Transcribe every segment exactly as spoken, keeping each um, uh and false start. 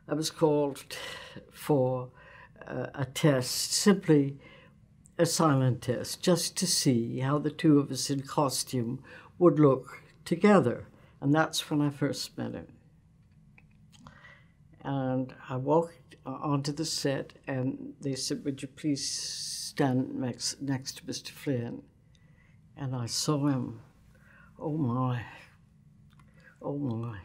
I was called for uh, a test, simply a silent test, just to see how the two of us in costume would look together. And that's when I first met him. And I walked onto the set, and they said, would you please stand next, next to Mister Flynn? And I saw him. Oh, my. Oh, my.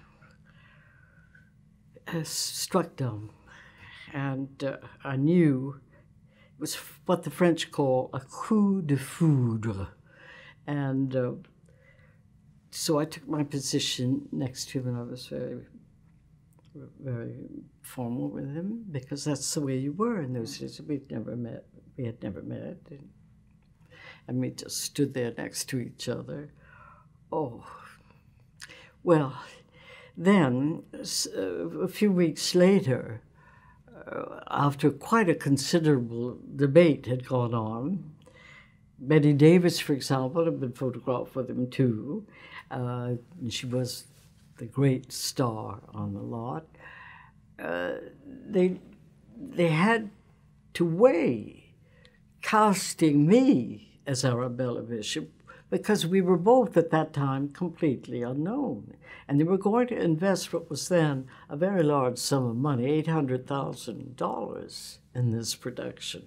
I struck dumb. And uh, I knew it was what the French call a coup de foudre. And uh, so I took my position next to him, and I was very, very formal with him, because that's the way you were in those days. We'd never met. We had never met. And, and we just stood there next to each other. Oh, well, then uh, a few weeks later, uh, after quite a considerable debate had gone on, Betty Davis, for example, had been photographed with him too. Uh, and she was the great star on the lot. Uh, they, they had to weigh casting me as Arabella Bishop, because we were both at that time completely unknown. And they were going to invest what was then a very large sum of money, eight hundred thousand dollars, in this production.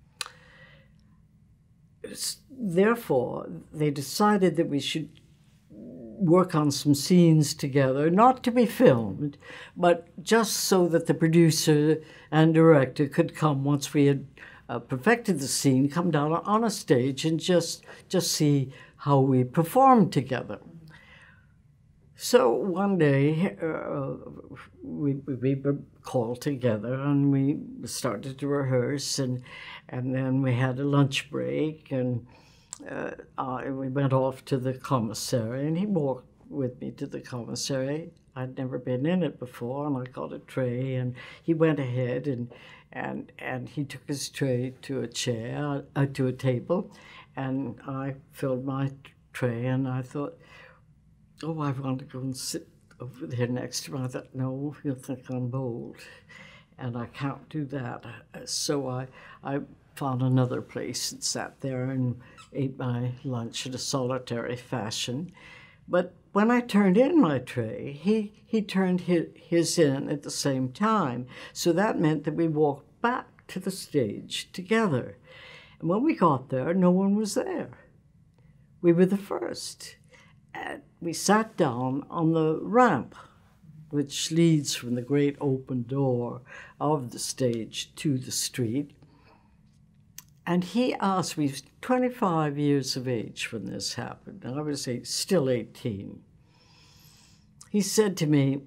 Therefore, they decided that we should work on some scenes together, not to be filmed, but just so that the producer and director could come once we had uh, perfected the scene, come down on a stage and just, just see how we performed together. So one day, uh, we, we were called together and we started to rehearse, and, and then we had a lunch break, and uh, I, we went off to the commissary, and he walked with me to the commissary. I'd never been in it before, and I got a tray, and he went ahead, and, and, and he took his tray to a chair, uh, to a table, and I filled my tray, and I thought, oh, I want to go and sit over there next to him. I thought, no, he'll think I'm bold, and I can't do that. So I, I found another place and sat there and ate my lunch in a solitary fashion. But when I turned in my tray, he, he turned his, his in at the same time. So that meant that we walked back to the stage together. And when we got there, no one was there. We were the first. And we sat down on the ramp, which leads from the great open door of the stage to the street. And he asked me, he was twenty-five years of age when this happened, and I was eight, still eighteen. He said to me,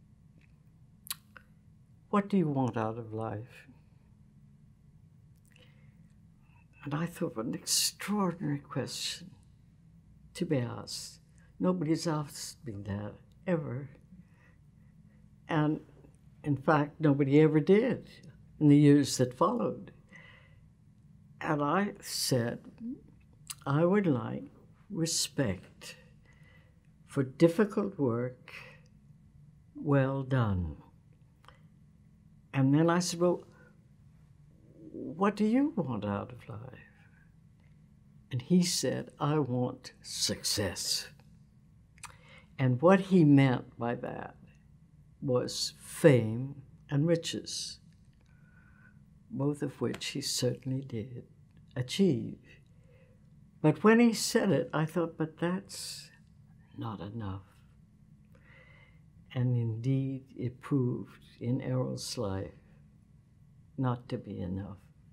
what do you want out of life? And I thought, what an extraordinary question to be asked. Nobody's asked me that, ever. And in fact, nobody ever did in the years that followed. And I said, I would like respect for difficult work well done. And then I said, well, what do you want out of life? And he said, I want success. And what he meant by that was fame and riches, both of which he certainly did achieve. But when he said it, I thought, but that's not enough. And indeed, it proved in Errol's life not to be enough.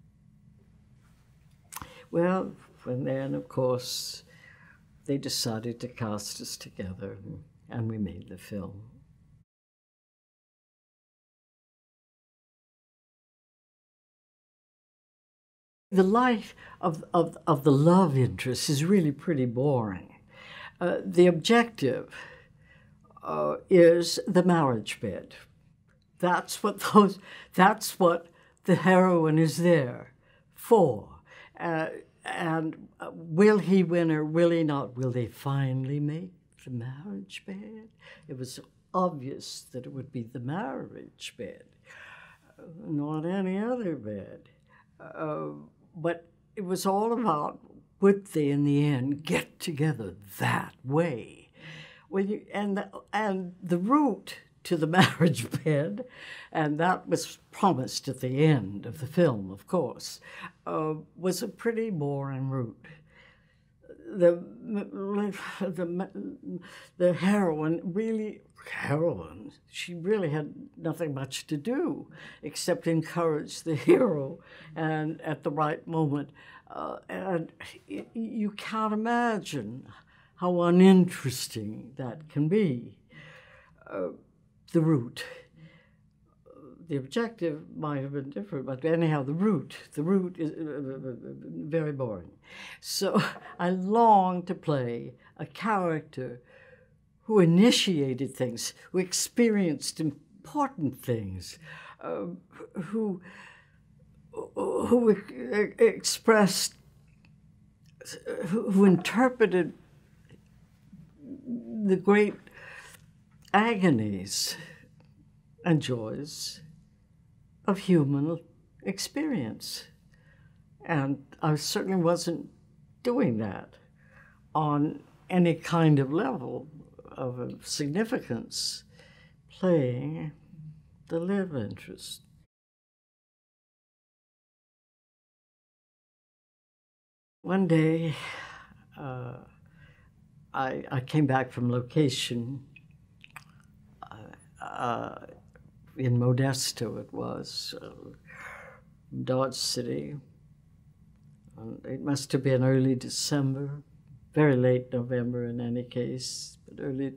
Well, and then, of course, they decided to cast us together, and we made the film. The life of, of, of the love interest is really pretty boring. Uh, the objective uh, is the marriage bed. That's what those, that's what the heroine is there for. Uh, and uh, will he win or will he not? Will they finally make the marriage bed? It was obvious that it would be the marriage bed, not any other bed. Uh, but it was all about, would they in the end get together that way? When you, and, the, and the route to the marriage bed, and that was promised at the end of the film, of course, uh, was a pretty boring route. The, the, the heroine really, heroine, she really had nothing much to do except encourage the hero and at the right moment. Uh, and it, you can't imagine how uninteresting that can be. Uh, the route. The objective might have been different, but anyhow, the route, the route is very boring. So I longed to play a character who initiated things, who experienced important things, uh, who, who expressed, who interpreted the great agonies and joys of human experience. And I certainly wasn't doing that on any kind of level of significance, playing the love interest. One day, uh, I, I came back from location uh, in Modesto, it was, uh, Dodge City. And it must have been early December, very late November in any case, but early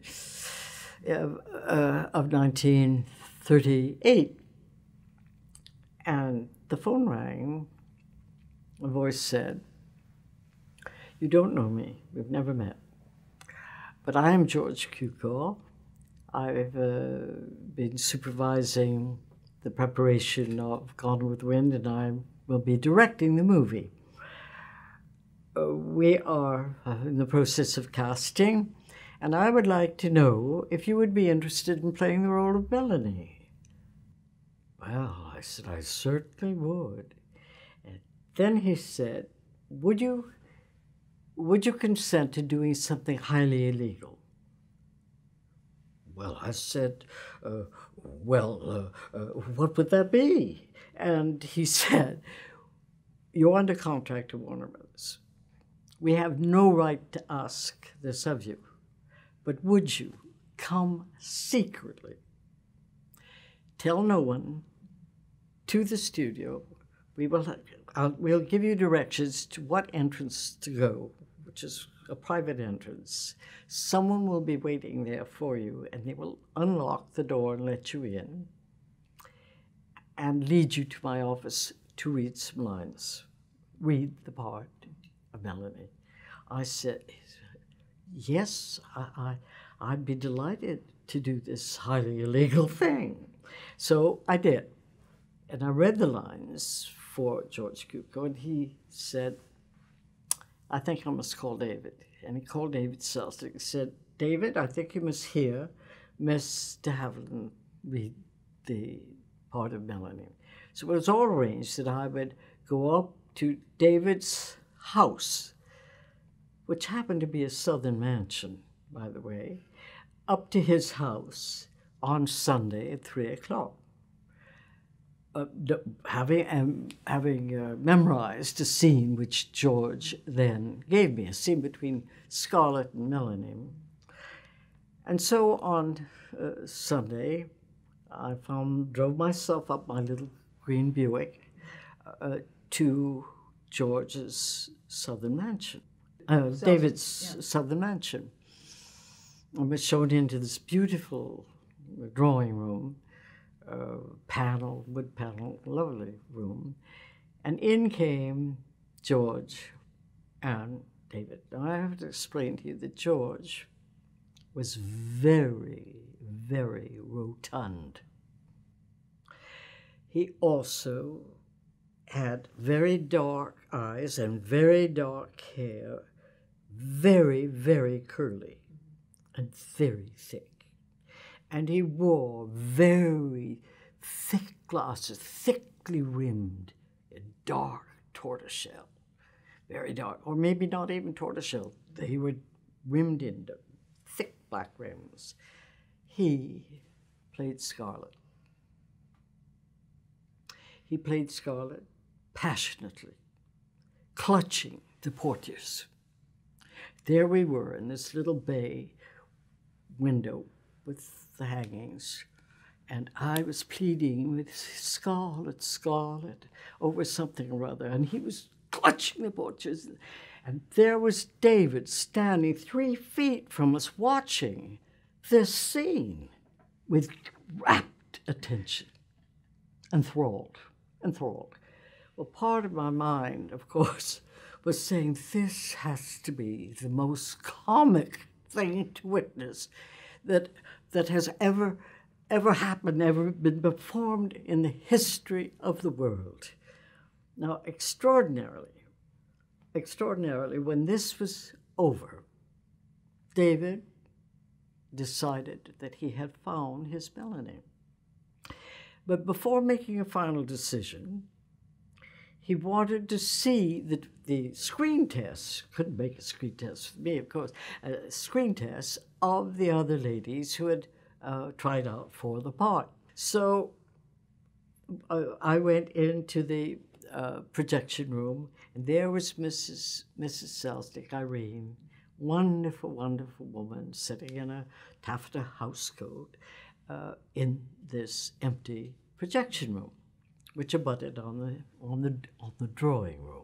uh, of nineteen thirty-eight. And the phone rang. A voice said, "You don't know me, we've never met, but I am George Cukor. I've uh, been supervising the preparation of Gone with the Wind, and I will be directing the movie. Uh, we are uh, in the process of casting, and I would like to know if you would be interested in playing the role of Melanie." Well, I said, I certainly would. And then he said, would you, would you consent to doing something highly illegal? Well, I said, uh, well, uh, uh, what would that be? And he said, you're under contract to Warner Brothers. We have no right to ask this of you, but would you come secretly, tell no one, to the studio? We will, I'll, we'll give you directions to what entrance to go, which is a private entrance. Someone will be waiting there for you, and they will unlock the door and let you in and lead you to my office to read some lines, read the part of Melanie. I said, yes, I, I, I'd be delighted to do this highly illegal thing. So I did. And I read the lines for George Cukor, and he said, I think I must call David. And he called David Selznick and said, David, I think you must hear Miss de Havilland read the part of Melanie. So it was all arranged that I would go up to David's house, which happened to be a southern mansion, by the way, up to his house on Sunday at three o'clock. Uh, having um, having uh, memorized a scene which George then gave me, a scene between Scarlett and Melanie. And so on uh, Sunday, I found, drove myself up my little green Buick uh, to George's southern mansion, uh, David's yeah. southern mansion. I was shown into this beautiful drawing room, Uh, panel, wood panel, lovely room. And in came George and David. Now I have to explain to you that George was very, very rotund. He also had very dark eyes and very dark hair, very, very curly and very thick. and he wore very thick glasses, thickly rimmed, in dark tortoiseshell, very dark, or maybe not even tortoiseshell. They were rimmed in thick black rims. He played Scarlett. He played Scarlett passionately, clutching the portieres. There we were in this little bay window with the hangings, and I was pleading with Scarlett, Scarlett, over something or other, and he was clutching the portieres. And there was David standing three feet from us watching this scene with rapt attention, enthralled, enthralled. Well, part of my mind, of course, was saying this has to be the most comic thing to witness that that has ever, ever happened, ever been performed in the history of the world. Now, extraordinarily, extraordinarily, when this was over, David decided that he had found his Melanie. But before making a final decision, he wanted to see the, the screen tests, couldn't make a screen test for me, of course, a screen test of the other ladies who had uh, tried out for the part. So uh, I went into the uh, projection room, and there was Missus Missus Selznick, Irene, wonderful, wonderful woman, sitting in a taffeta housecoat uh, in this empty projection room, which abutted on the on the on the drawing room.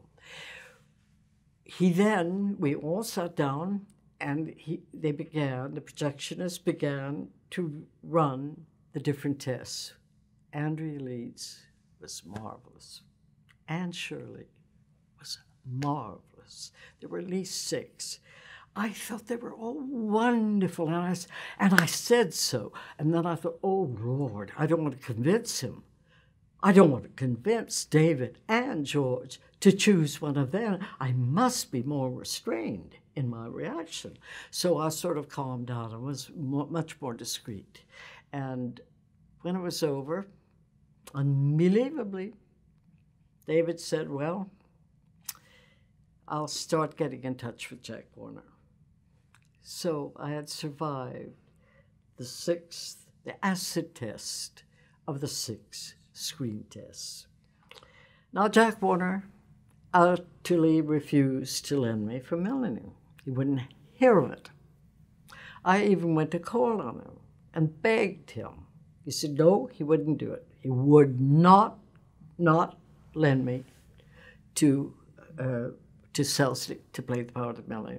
He then, we all sat down, and he they began, the projectionists began to run the different tests. Andrea Leeds was marvelous. Anne Shirley was marvelous. There were at least six. I thought they were all wonderful, and I, and I said so. And then I thought, oh, Lord, I don't want to convince him. I don't want to convince David and George to choose one of them. I must be more restrained in my reaction. So I sort of calmed down and was more, much more discreet. And when it was over, unbelievably, David said, well, I'll start getting in touch with Jack Warner. So I had survived the sixth, the acid test of the six screen tests. Now, Jack Warner utterly refused to lend me for Melanie. He wouldn't hear of it. I even went to call on him and begged him. He said no, he wouldn't do it. He would not, not lend me to uh, to Selznick to play the part of Melanie.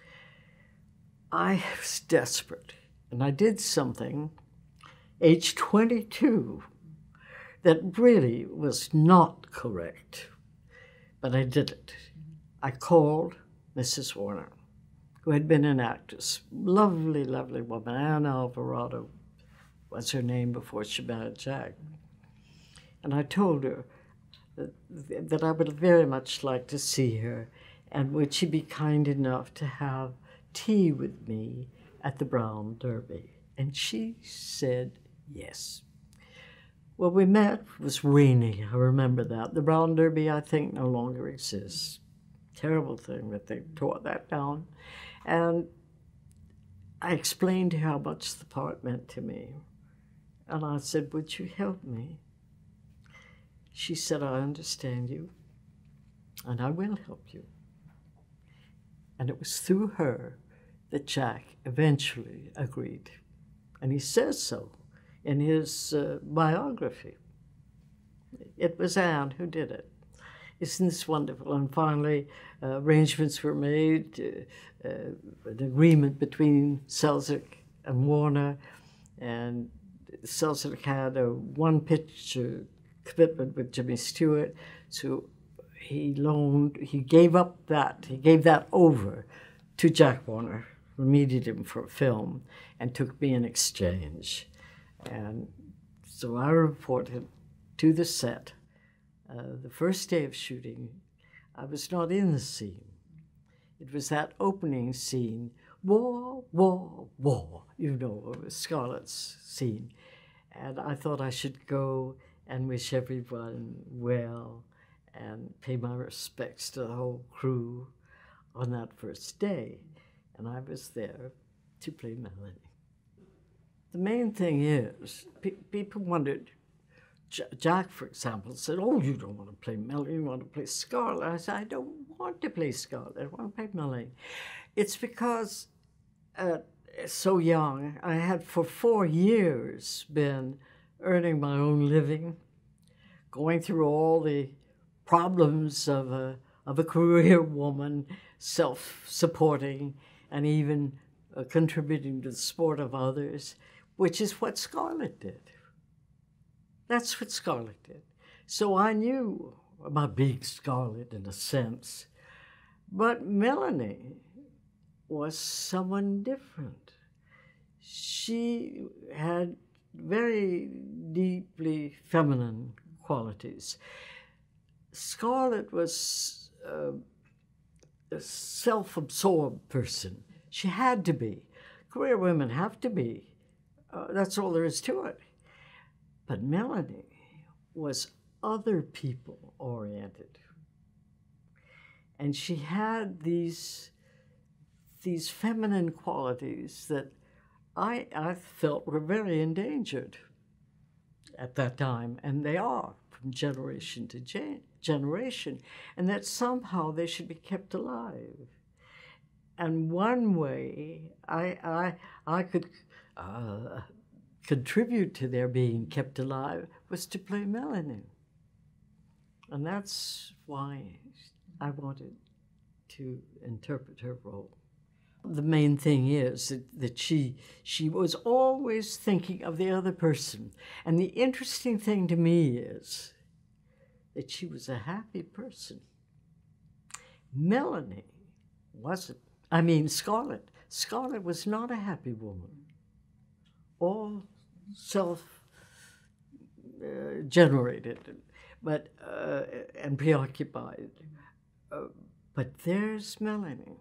I was desperate, and I did something, age twenty-two, that really was not correct, but I did it. I called Missus Warner, who had been an actress, lovely, lovely woman. Anne Alvarado was her name before she married Jack. And I told her that, that I would very much like to see her, and would she be kind enough to have tea with me at the Brown Derby? And she said yes. Well, we met. It was raining. I remember that. The Brown Derby, I think, no longer exists. Terrible thing that they tore that down. And I explained to her how much the part meant to me. And I said, would you help me? She said, I understand you, and I will help you. And it was through her that Jack eventually agreed. And he says so in his uh, biography. It was Anne who did it. Isn't this wonderful? And finally, uh, arrangements were made, uh, uh, an agreement between Selznick and Warner, and Selznick had a one-pitch uh, commitment with Jimmy Stewart, so he loaned, he gave up that, he gave that over to Jack Warner, who needed him for a film, and took me in exchange. And so I reported to the set. Uh, the first day of shooting, I was not in the scene. It was that opening scene, war, war, war, you know, Scarlett's scene. And I thought I should go and wish everyone well and pay my respects to the whole crew on that first day. And I was there to play Melanie. The main thing is, pe people wondered, J Jack, for example, said, oh, you don't want to play Melanie, you want to play Scarlett. I said, I don't want to play Scarlett, I want to play Melanie. It's because uh, so young, I had for four years been earning my own living, going through all the problems of a, of a career woman, self-supporting, and even uh, contributing to the sport of others, which is what Scarlett did. That's what Scarlett did. So I knew about being Scarlett in a sense, but Melanie was someone different. She had very deeply feminine qualities. Scarlett was uh, a self-absorbed person. She had to be. Career women have to be. Uh, that's all there is to it. But Melanie was other people oriented. And she had these, these feminine qualities that I, I felt were very endangered at that time, and they are from generation to gen generation, and that somehow they should be kept alive. And one way I, I, I could uh, contribute to their being kept alive was to play Melanie. And that's why I wanted to interpret her role. The main thing is that, that she, she was always thinking of the other person. And the interesting thing to me is that she was a happy person. Melanie wasn't. I mean, Scarlett. Scarlett was not a happy woman. All self-generated, uh, but uh, and preoccupied. Uh, but there's Melanie.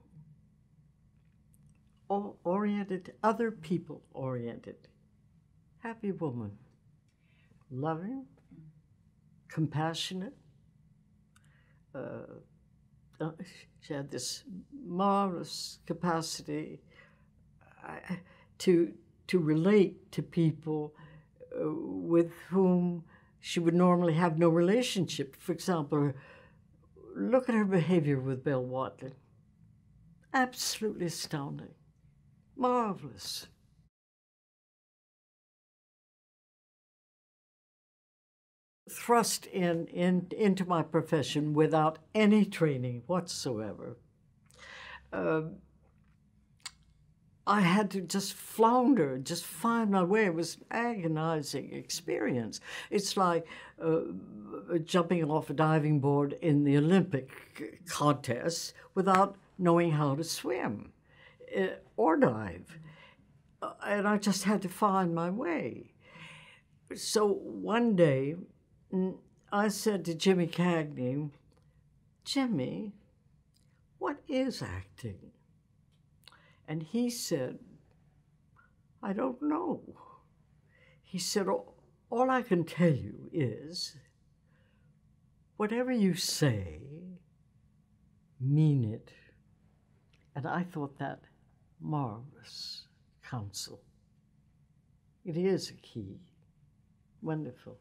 All oriented, other people oriented. Happy woman. Loving, compassionate. Uh, uh, she had this marvelous capacity uh, to, to relate to people uh, with whom she would normally have no relationship. For example, look at her behavior with Belle Whatley. Absolutely astounding. Marvelous. Thrust in, in into my profession without any training whatsoever. Uh, I had to just flounder, just find my way. It was an agonizing experience. It's like uh, jumping off a diving board in the Olympic contest without knowing how to swim uh, or dive. Uh, and I just had to find my way. So one day, I said to Jimmy Cagney, Jimmy, what is acting? And he said, I don't know. He said, all I can tell you is, whatever you say, mean it. And I thought that marvelous counsel. It is a key. Wonderful.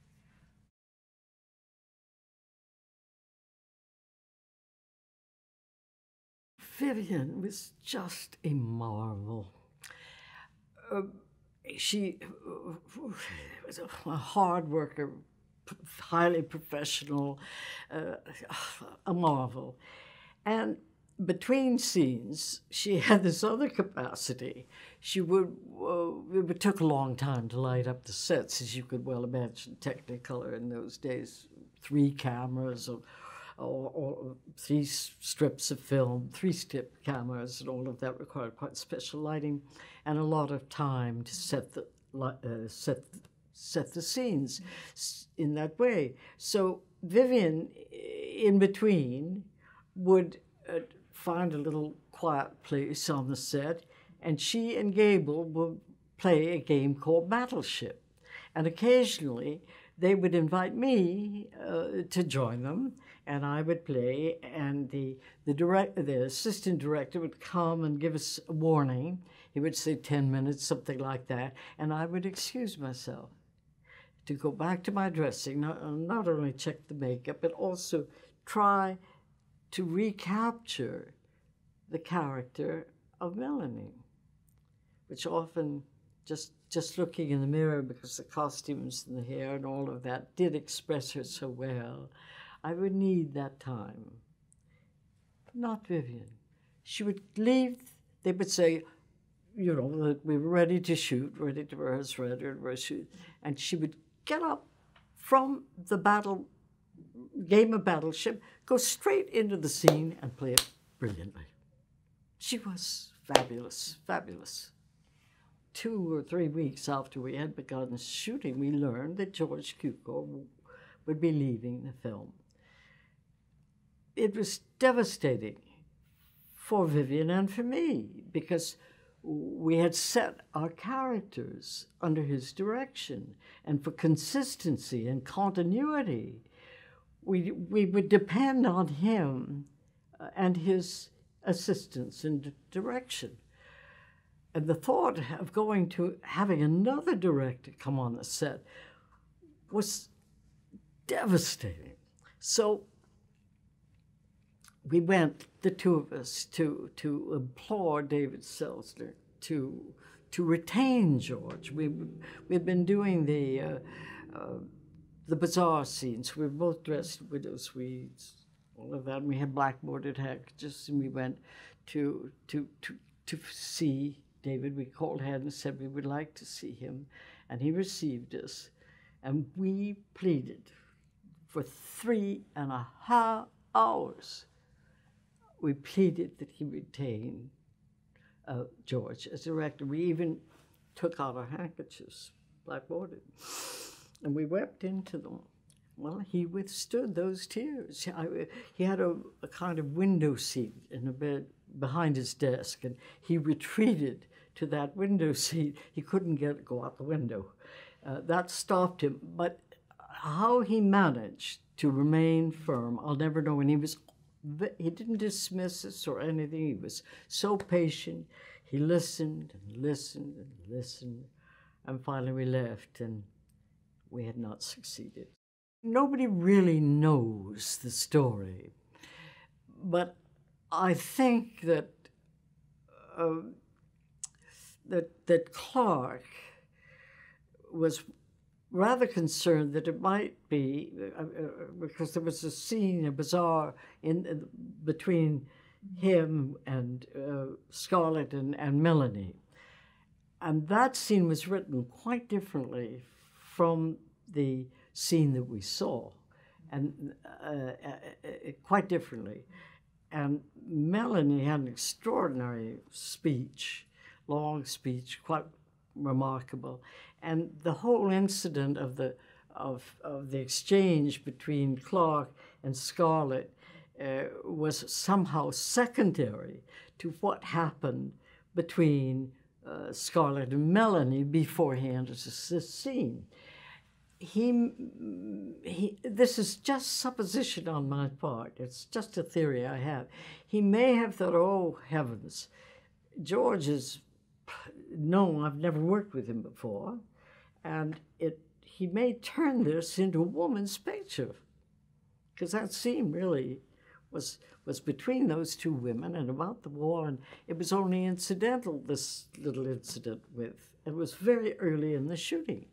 Vivian was just a marvel. Uh, she uh, was a hard worker, highly professional, uh, a marvel. And between scenes, she had this other capacity. She would, uh, it took a long time to light up the sets, as you could well imagine, Technicolor in those days, three cameras, or, or, or three strips of film, three-strip cameras, and all of that required quite special lighting and a lot of time to set the, uh, set, set the scenes in that way. So Vivian, in between, would uh, find a little quiet place on the set, and she and Gable would play a game called Battleship. And occasionally they would invite me uh, to join them, and I would play, and the the direct the assistant director would come and give us a warning. He would say ten minutes, something like that, and I would excuse myself to go back to my dressing, not, not only check the makeup, but also try to recapture the character of Melanie, which often just just looking in the mirror, because the costumes and the hair and all of that did express her so well, I would need that time. Not Vivian. She would leave, they would say, you know, that we were ready to shoot, ready to rehearse, ready to rehearse, shoot, and she would get up from the battle, game of Battleship, go straight into the scene and play it brilliantly. She was fabulous, fabulous. Two or three weeks after we had begun shooting, we learned that George Cukor would be leaving the film. It was devastating for Vivian and for me, because we had set our characters under his direction, and for consistency and continuity, we, we would depend on him and his assistance and direction. And the thought of going to having another director come on the set was devastating. So we went, the two of us, to to implore David Selznick to to retain George. We we'd been doing the uh, uh, the bazaar scenes. We were both dressed widows' weeds, all of that. And we had black-bordered handkerchiefs, and we went to to to to see David. We called ahead and said we would like to see him, and he received us, and we pleaded for three and a half hours. We pleaded that he retain uh, George as director. We even took out our handkerchiefs, black-bordered, and we wept into them. Well, he withstood those tears. I, he had a, a kind of window seat in the bed behind his desk, and he retreated to that window seat. He couldn't get go out the window. Uh, that stopped him. But how he managed to remain firm, I'll never know. And he was, he didn't dismiss us or anything. He was so patient. He listened and listened and listened, and finally we left, and we had not succeeded. Nobody really knows the story, but I think that uh, that that Clark was rather concerned that it might be uh, uh, because there was a scene, a bazaar in uh, between him and uh, Scarlett and, and Melanie, and that scene was written quite differently from the scene that we saw, and uh, uh, uh, quite differently. And Melanie had an extraordinary speech, long speech, quite remarkable. And the whole incident of the of of the exchange between Clark and Scarlett uh, was somehow secondary to what happened between uh, Scarlett and Melanie before he enters this scene. He, he, this is just supposition on my part. It's just a theory I have. He may have thought, oh, heavens, George is, no, I've never worked with him before. And it, he may turn this into a woman's picture, because that scene really was, was between those two women and about the war, and it was only incidental, this little incident with, it was very early in the shooting.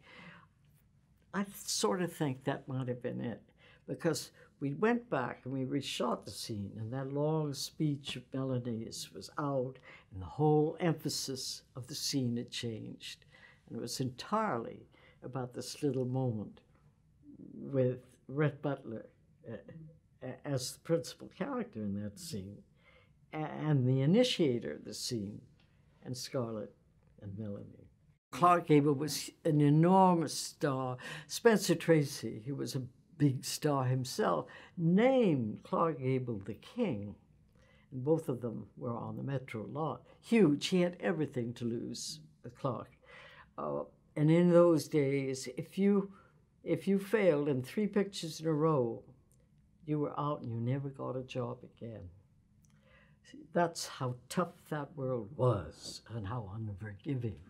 I sort of think that might have been it, because we went back and we reshot the scene, and that long speech of Melanie's was out, and the whole emphasis of the scene had changed. And it was entirely about this little moment with Rhett Butler uh, as the principal character in that scene, and the initiator of the scene, and Scarlett and Melanie. Clark Gable was an enormous star. Spencer Tracy, who was a big star himself, named Clark Gable the King. And both of them were on the Metro lot. Huge. He had everything to lose, Clark. Uh, and in those days, if you if you failed in three pictures in a row, you were out and you never got a job again. See, that's how tough that world was and how unforgiving.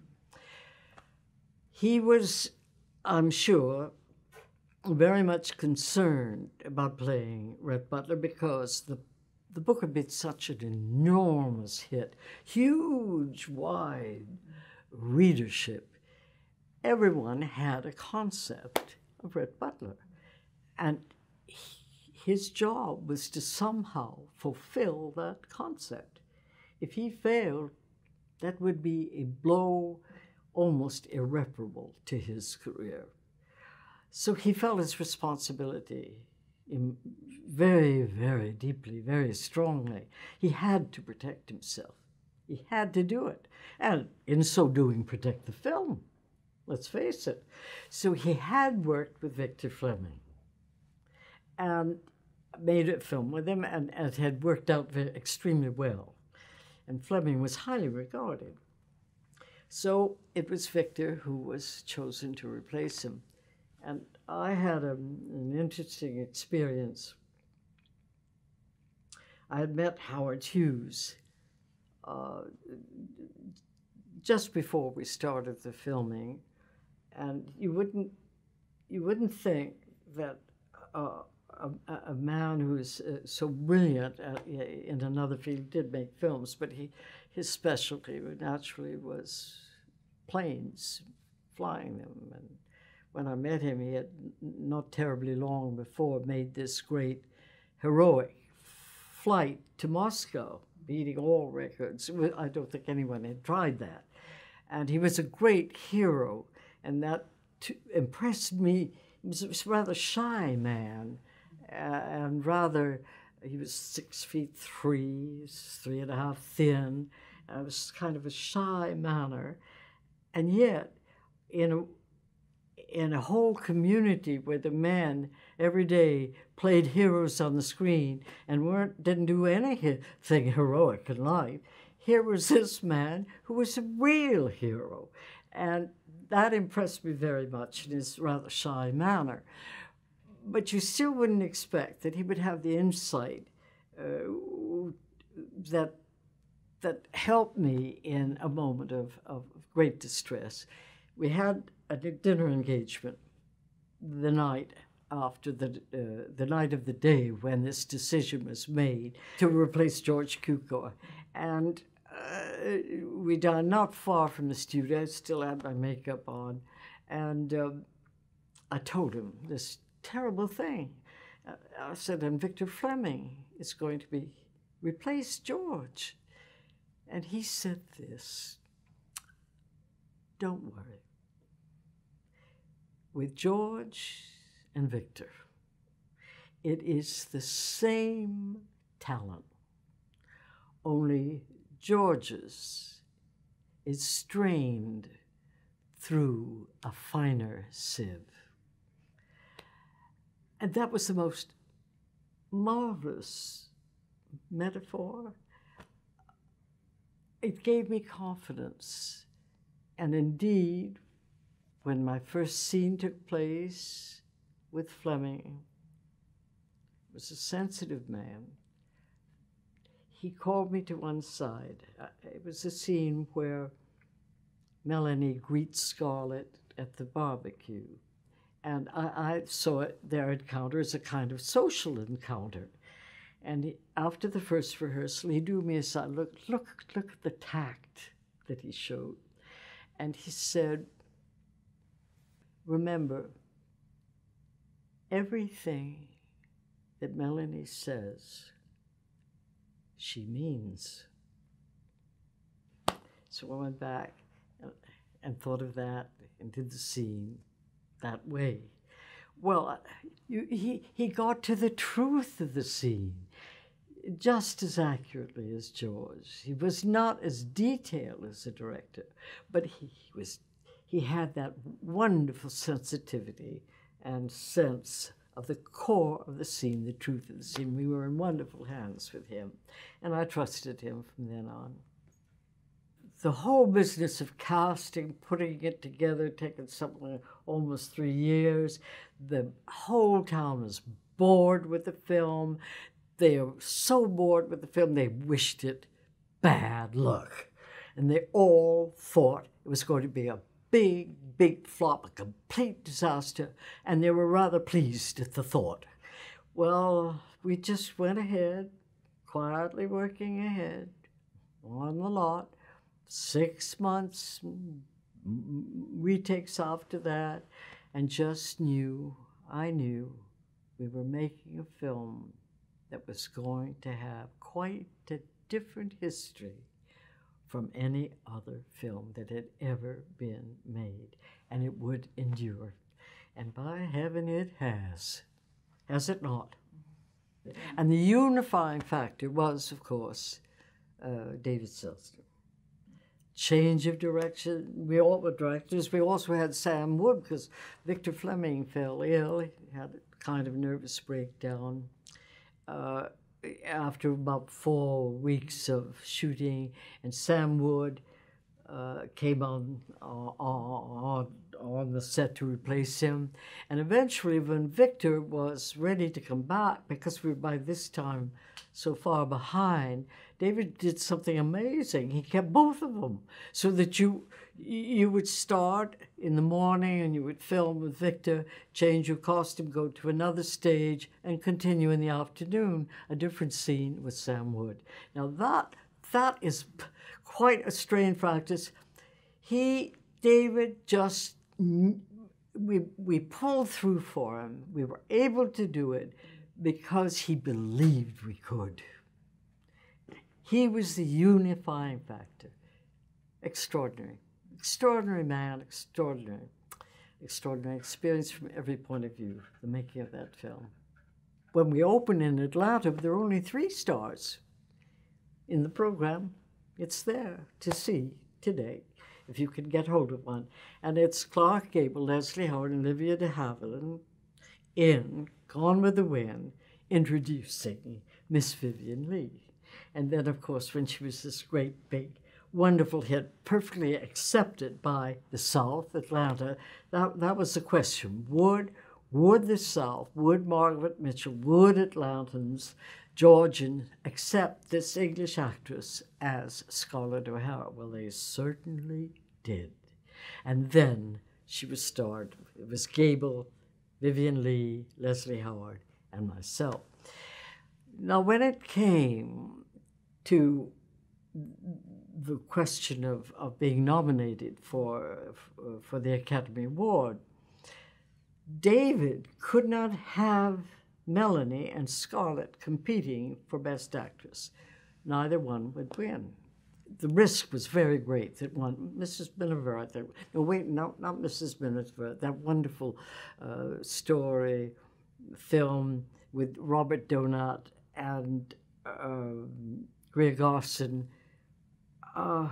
He was, I'm sure, very much concerned about playing Rhett Butler because the the book had been such an enormous hit, huge, wide readership. Everyone had a concept of Rhett Butler, and he, his job was to somehow fulfill that concept. If he failed, that would be a blow almost irreparable to his career. So he felt his responsibility in very, very deeply, very strongly. He had to protect himself. He had to do it. And in so doing, protect the film. Let's face it. So he had worked with Victor Fleming and made a film with him, and, and it had worked out very, extremely well. And Fleming was highly regarded. So it was Victor who was chosen to replace him. And I had a, an interesting experience. I had met Howard Hughes uh, just before we started the filming, and you wouldn't you wouldn't think that uh, a, a man who's uh, so brilliant at, in another field did make films, but he his specialty naturally was planes, flying them. And when I met him, he had not terribly long before made this great heroic flight to Moscow, beating all records. I don't think anyone had tried that. And he was a great hero, and that t- impressed me. He was a rather shy man, uh, and rather, he was six feet three, three and a half thin, and it was kind of a shy manner. And yet, in a in a whole community where the men every day played heroes on the screen and weren't didn't do anything heroic in life, here was this man who was a real hero. And that impressed me very much in his rather shy manner. But you still wouldn't expect that he would have the insight uh, that that helped me in a moment of, of great distress. We had a dinner engagement the night after the uh, the night of the day when this decision was made to replace George Cukor, and uh, we dined not far from the studio. I still had my makeup on, and um, I told him this terrible thing. Uh, I said, "And Victor Fleming is going to be replace George," and he said this: "Don't worry. With George and Victor, it is the same talent, only George's is strained through a finer sieve." And that was the most marvelous metaphor. It gave me confidence, and indeed, when my first scene took place with Fleming, he was a sensitive man. He called me to one side. It was a scene where Melanie greets Scarlett at the barbecue. And I, I saw it, their encounter as a kind of social encounter. And he, after the first rehearsal, he drew me aside. Look, look, look at the tact that he showed. And he said, "Remember, everything that Melanie says, she means." So I went back and, and thought of that and did the scene that way. Well, you, he, he got to the truth of the scene just as accurately as George. He was not as detailed as the director, but he was he had that wonderful sensitivity and sense of the core of the scene, the truth of the scene. We were in wonderful hands with him, and I trusted him from then on. the whole business of casting, putting it together, taking something like almost three years. The whole town was bored with the film. They were so bored with the film, they wished it bad luck. And they all thought it was going to be a big, big flop, a complete disaster, and they were rather pleased at the thought. Well, we just went ahead, quietly working ahead on the lot. Six months, retakes after that, and just knew, I knew, we were making a film that was going to have quite a different history from any other film that had ever been made, and it would endure. And by heaven, it has. Has it not? And the unifying factor was, of course, uh, David Selznick. Change of direction. We all were directors. We also had Sam Wood, because Victor Fleming fell ill. He had a kind of nervous breakdown. Uh, after about four weeks of shooting, and Sam Wood uh, came on, uh, on on the set to replace him. And eventually, when Victor was ready to come back, because we were by this time so far behind, David did something amazing. He kept both of them, so that you you would start in the morning and you would film with Victor, change your costume, go to another stage, and continue in the afternoon, a different scene with Sam Wood. Now that that is quite a strange practice. He, David, just, we, we pulled through for him. We were able to do it because he believed we could. He was the unifying factor. Extraordinary. Extraordinary man, extraordinary. Extraordinary experience from every point of view, the making of that film. When we opened in Atlanta, there were only three stars in the program. It's there to see today, if you can get hold of one. And it's Clark Gable, Leslie Howard, and Olivia de Havilland in Gone with the Wind, introducing Miss Vivien Leigh. And then, of course, when she was this great, big, wonderful hit, perfectly accepted by the South, Atlanta, that, that was the question. Would, would the South, would Margaret Mitchell, would Atlantans, Georgians accept this English actress as Scarlett O'Hara? Well, they certainly did. And then she was starred. It was Gable, Vivien Leigh, Leslie Howard, and myself. Now, when it came to the question of, of being nominated for, for the Academy Award, David could not have Melanie and Scarlett competing for Best Actress. Neither one would win. The risk was very great that one, Missus Miniver, I think, no, wait, no, not Missus Miniver, that wonderful uh, story, film with Robert Donat and uh, Greer Garson. Uh,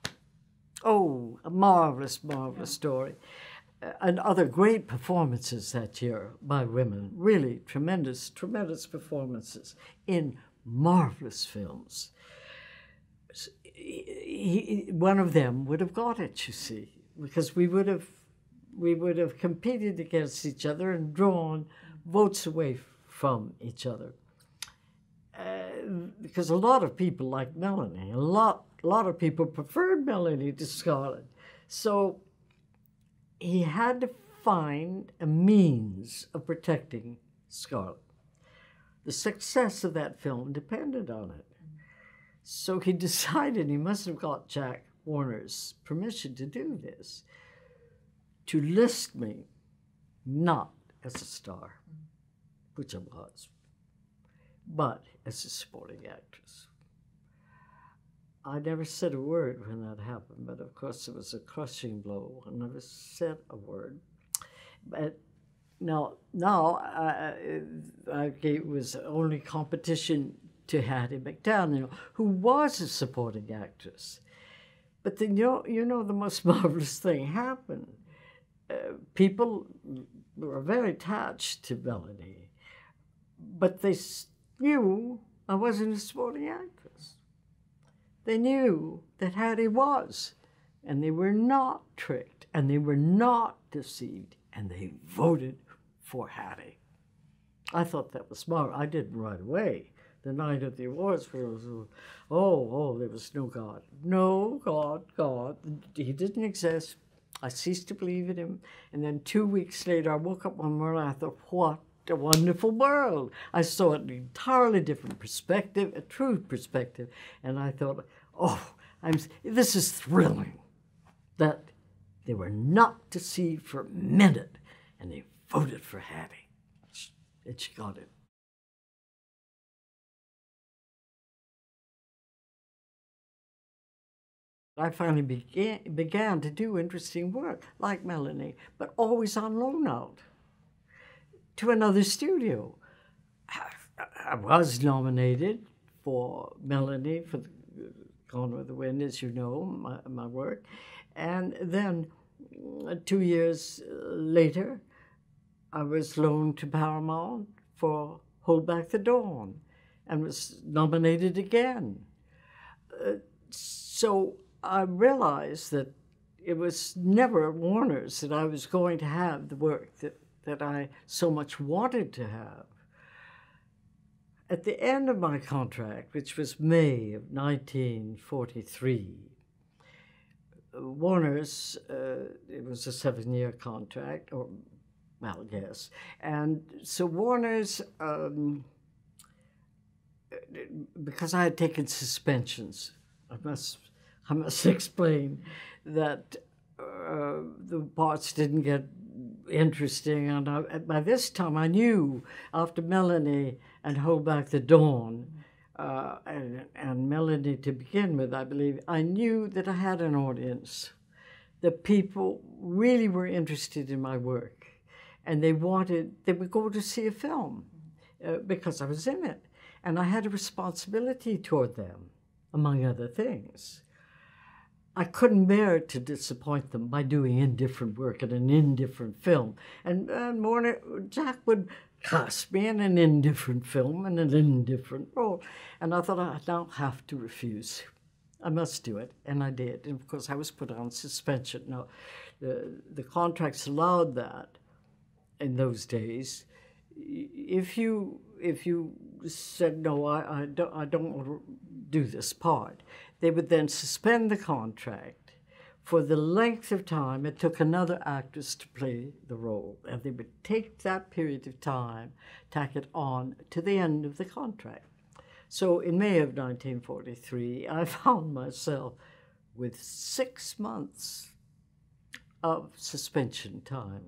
oh, a marvelous, marvelous story. Uh, and other great performances that year by women. Really tremendous, tremendous performances in marvelous films. He, he, one of them would have got it, you see, because we would have, we would have competed against each other and drawn votes away from each other. Uh, because a lot of people like Melanie, a lot, a lot of people preferred Melanie to Scarlett. So he had to find a means of protecting Scarlett. The success of that film depended on it. So he decided he must have got Jack Warner's permission to do this, to list me not as a star, which I was, but as a supporting actress. I never said a word when that happened, but of course it was a crushing blow. I never said a word. But now, now I, I, it was only competition to Hattie McDaniel, who was a supporting actress. But then, you know, you know the most marvelous thing happened. Uh, people were very attached to Melanie, but they knew I wasn't a supporting actress. They knew that Hattie was, and they were not tricked, and they were not deceived, and they voted for Hattie. I thought that was smart. I didn't right away. The night of the awards, was, oh, oh, there was no God. No God, God. He didn't exist. I ceased to believe in him. And then two weeks later, I woke up one morning and I thought, what a wonderful world. I saw it in an entirely different perspective, a true perspective. And I thought, oh, I'm, this is thrilling. That they were not deceived for a minute, and they voted for Hattie. And she got it. I finally began, began to do interesting work, like Melanie, but always on loan out to another studio. I was nominated for Melanie, for the, Gone with the Wind, as you know, my, my work. And then uh, two years later, I was loaned to Paramount for Hold Back the Dawn and was nominated again. Uh, so I realized that it was never at Warner's that I was going to have the work that, that I so much wanted to have. At the end of my contract, which was May of nineteen forty-three, Warner's, uh, it was a seven-year contract, or, well, yes. And so Warner's, um, because I had taken suspensions, I must, I must explain that uh, the parts didn't get interesting. And I, by this time, I knew, after Melanie and Hold Back the Dawn, uh, and, and Melanie to begin with, I believe, I knew that I had an audience. The people really were interested in my work, and they wanted, they would go to see a film uh, because I was in it. And I had a responsibility toward them, among other things. I couldn't bear to disappoint them by doing indifferent work in an indifferent film. And, and Warner, Jack would cast me in an indifferent film in an indifferent role. And I thought, I don't have to refuse. I must do it, and I did. And of course, I was put on suspension. Now, the, the contracts allowed that in those days. If you, if you said, no, I, I, don't, I don't want to do this part, they would then suspend the contract for the length of time it took another actress to play the role. And they would take that period of time, tack it on to the end of the contract. So in May of nineteen forty-three, I found myself with six months of suspension time.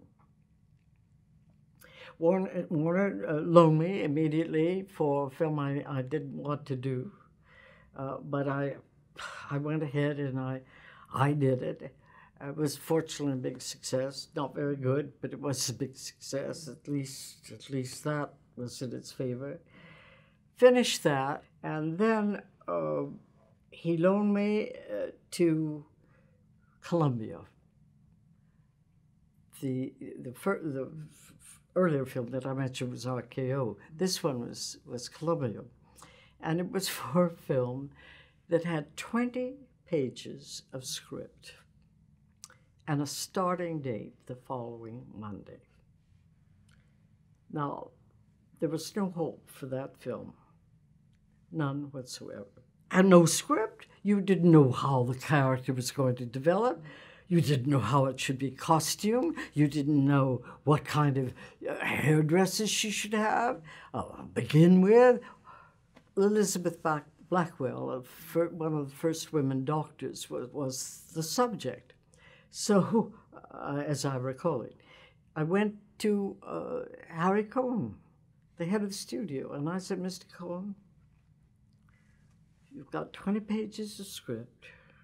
Warner, Warner uh, loaned me immediately for a film I, I didn't want to do, uh, but I, I went ahead and I, I did it. It was fortunately a big success. Not very good, but it was a big success. At least, at least that was in its favor. Finished that, and then uh, he loaned me uh, to Columbia. The the, fir the earlier film that I mentioned was R K O. This one was was Columbia, and it was for a film that had twenty pages of script and a starting date the following Monday. Now, there was no hope for that film. None whatsoever. And no script. You didn't know how the character was going to develop. You didn't know how it should be costumed. You didn't know what kind of uh, hairdresses she should have. Uh, begin with, Elizabeth Black Blackwell, one of the first women doctors, was, was the subject. So, uh, as I recall it, I went to uh, Harry Cohn, the head of the studio, and I said, Mister Cohn, you've got twenty pages of script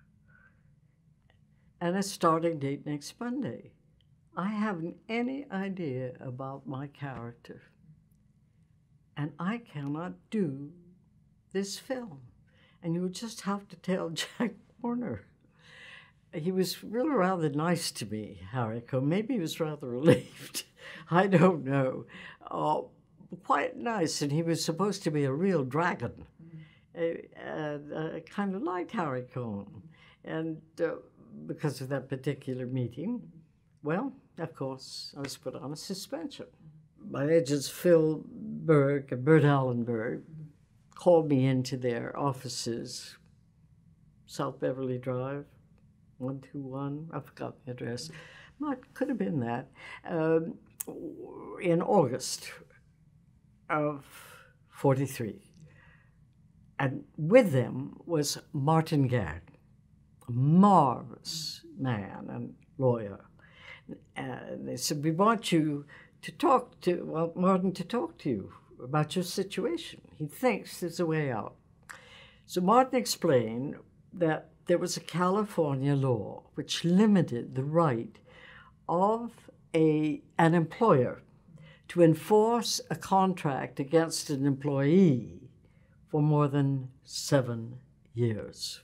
and a starting date next Monday. I haven't any idea about my character, and I cannot do this film. And you just have to tell Jack Warner. He was really rather nice to me, Harry Cohn. Maybe he was rather relieved. I don't know. Uh, quite nice, and he was supposed to be a real dragon. I kind of liked Harry Cohn. And uh, because of that particular meeting, well, of course, I was put on a suspension. My agents, Phil Berg and Bert Allenberg, called me into their offices, South Beverly Drive, one two one, I forgot the address. Well, it could have been that, um, in August of forty-three. And with them was Martin Gang, a marvelous man and lawyer. And they said, we want you to talk to, well, Martin, to talk to you about your situation. He thinks there's a way out. So Martin explained that there was a California law which limited the right of a, an employer to enforce a contract against an employee for more than seven years.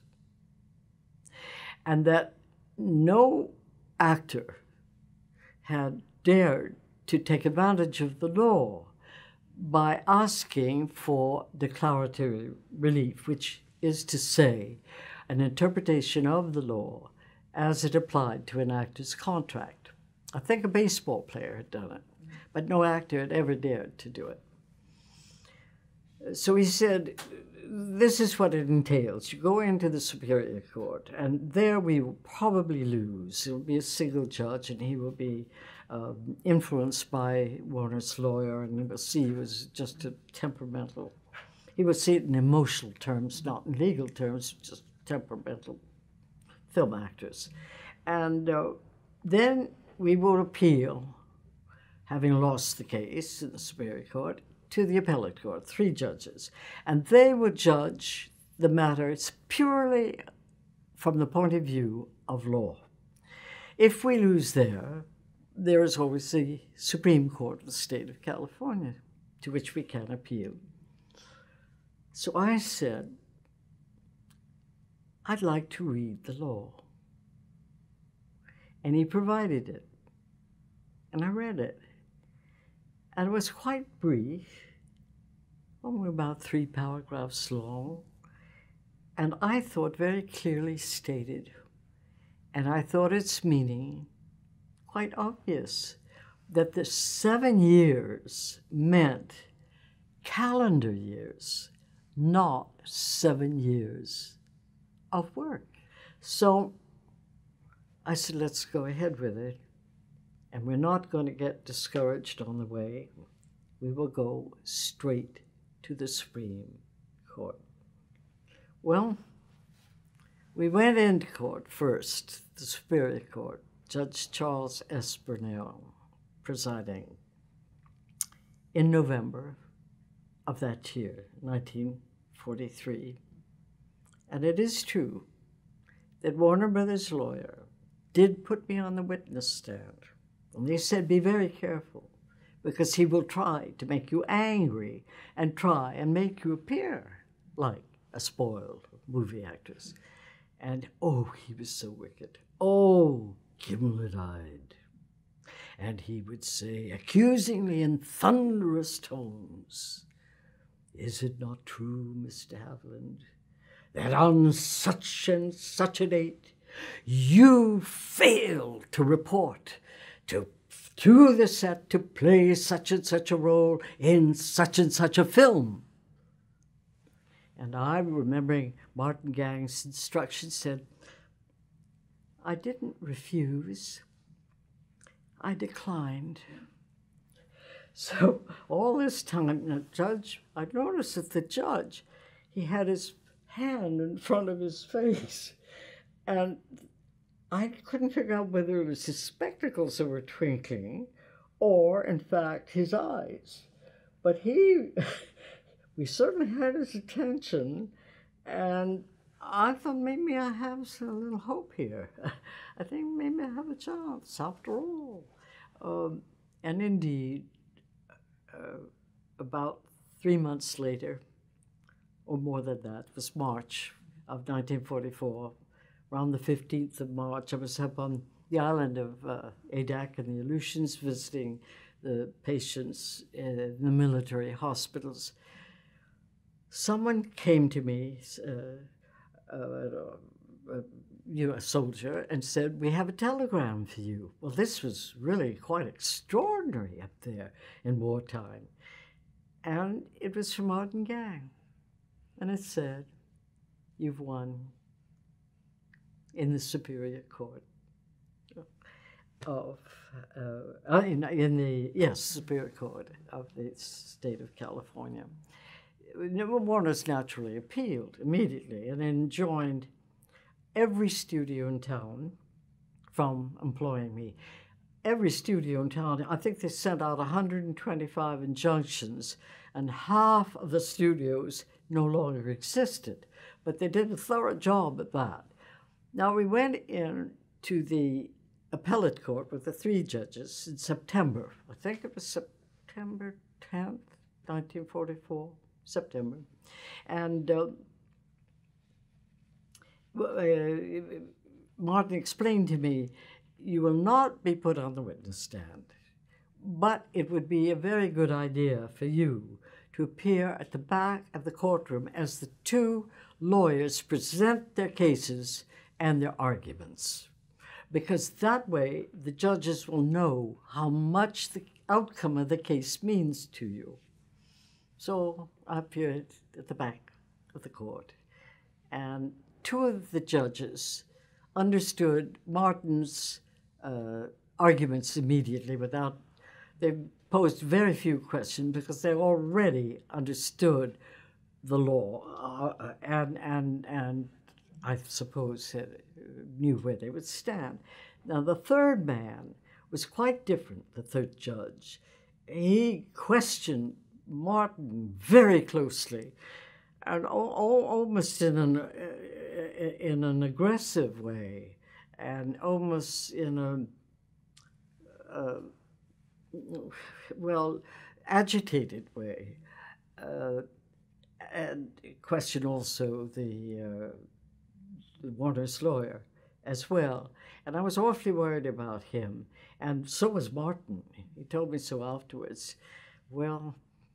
And that no actor had dared to take advantage of the law by asking for declaratory relief, which is to say, an interpretation of the law as it applied to an actor's contract. I think a baseball player had done it, but no actor had ever dared to do it. So he said, this is what it entails. You go into the Superior Court, and there we will probably lose. It will be a single judge, and he will be um, influenced by Warner's lawyer, and he will see he was just a temperamental. He will see it in emotional terms, not in legal terms, just temperamental film actors. And uh, then we will appeal, having lost the case in the Superior Court, to the appellate court, three judges. And they would judge the matters purely from the point of view of law. If we lose there, there is always the Supreme Court of the state of California, to which we can appeal. So I said, I'd like to read the law. And he provided it. And I read it. And it was quite brief, only about three paragraphs long. And I thought very clearly stated, and I thought its meaning quite obvious, that the seven years meant calendar years, not seven years of work. So I said, let's go ahead with it. And we're not going to get discouraged on the way. We will go straight to the Supreme Court. Well, we went into court first, the Superior Court, Judge Charles S. Burnell presiding, in November of that year, nineteen forty-three. And it is true that Warner Brothers' lawyer did put me on the witness stand. And they said, be very careful, because he will try to make you angry and try and make you appear like a spoiled movie actress. And oh, he was so wicked. Oh, gimlet-eyed. And he would say, accusingly in thunderous tones, is it not true, Mister Haviland, that on such and such a date you failed to report to to the set to play such and such a role in such and such a film? And I, remembering Martin Gang's instructions, said, I didn't refuse, I declined. So all this time, the judge, I noticed that the judge, he had his hand in front of his face, and I couldn't figure out whether it was his spectacles that were twinkling or, in fact, his eyes. But he, we certainly had his attention, and I thought maybe I have a little hope here. I think maybe I have a chance, after all. Um, and indeed, uh, about three months later, or more than that, it was March of nineteen forty-four, around the fifteenth of March, I was up on the island of uh, Adak and the Aleutians visiting the patients in the military hospitals. someone came to me, uh, uh, a U S soldier, and said, "We have a telegram for you." Well, this was really quite extraordinary up there in wartime. And it was from Martin Gang. And it said, "You've won in the Superior Court of, uh, in, in the, yes, Superior Court of the state of California." Warner's naturally appealed immediately and enjoined every studio in town from employing me. Every studio in town, I think they sent out one hundred twenty-five injunctions, and half of the studios no longer existed. But they did a thorough job at that. Now, we went in to the appellate court with the three judges in September. I think it was September tenth, nineteen forty-four, September. And uh, uh, Martin explained to me, "You will not be put on the witness stand, but it would be a very good idea for you to appear at the back of the courtroom as the two lawyers present their cases and their arguments, because that way the judges will know how much the outcome of the case means to you." So I appeared at the back of the court, and two of the judges understood Martin's uh, arguments immediately without, they posed very few questions because they already understood the law uh, and, and, and I suppose uh, knew where they would stand. Now, the third man was quite different, the third judge. He questioned Martin very closely, and almost in an, in an aggressive way, and almost in a, uh, well, agitated way, uh, and questioned also the, uh, the Warner's lawyer as well. And I was awfully worried about him, and so was Martin. He told me so afterwards. Well,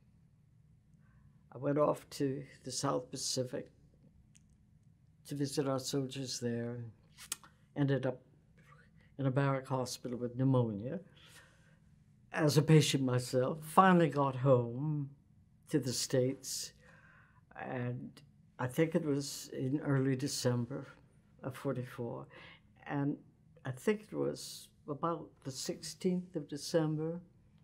I went off to the South Pacific to visit our soldiers there. Ended up in a barrack hospital with pneumonia as a patient myself. Finally got home to the States, and I think it was in early December of forty-four. And I think it was about the sixteenth of December,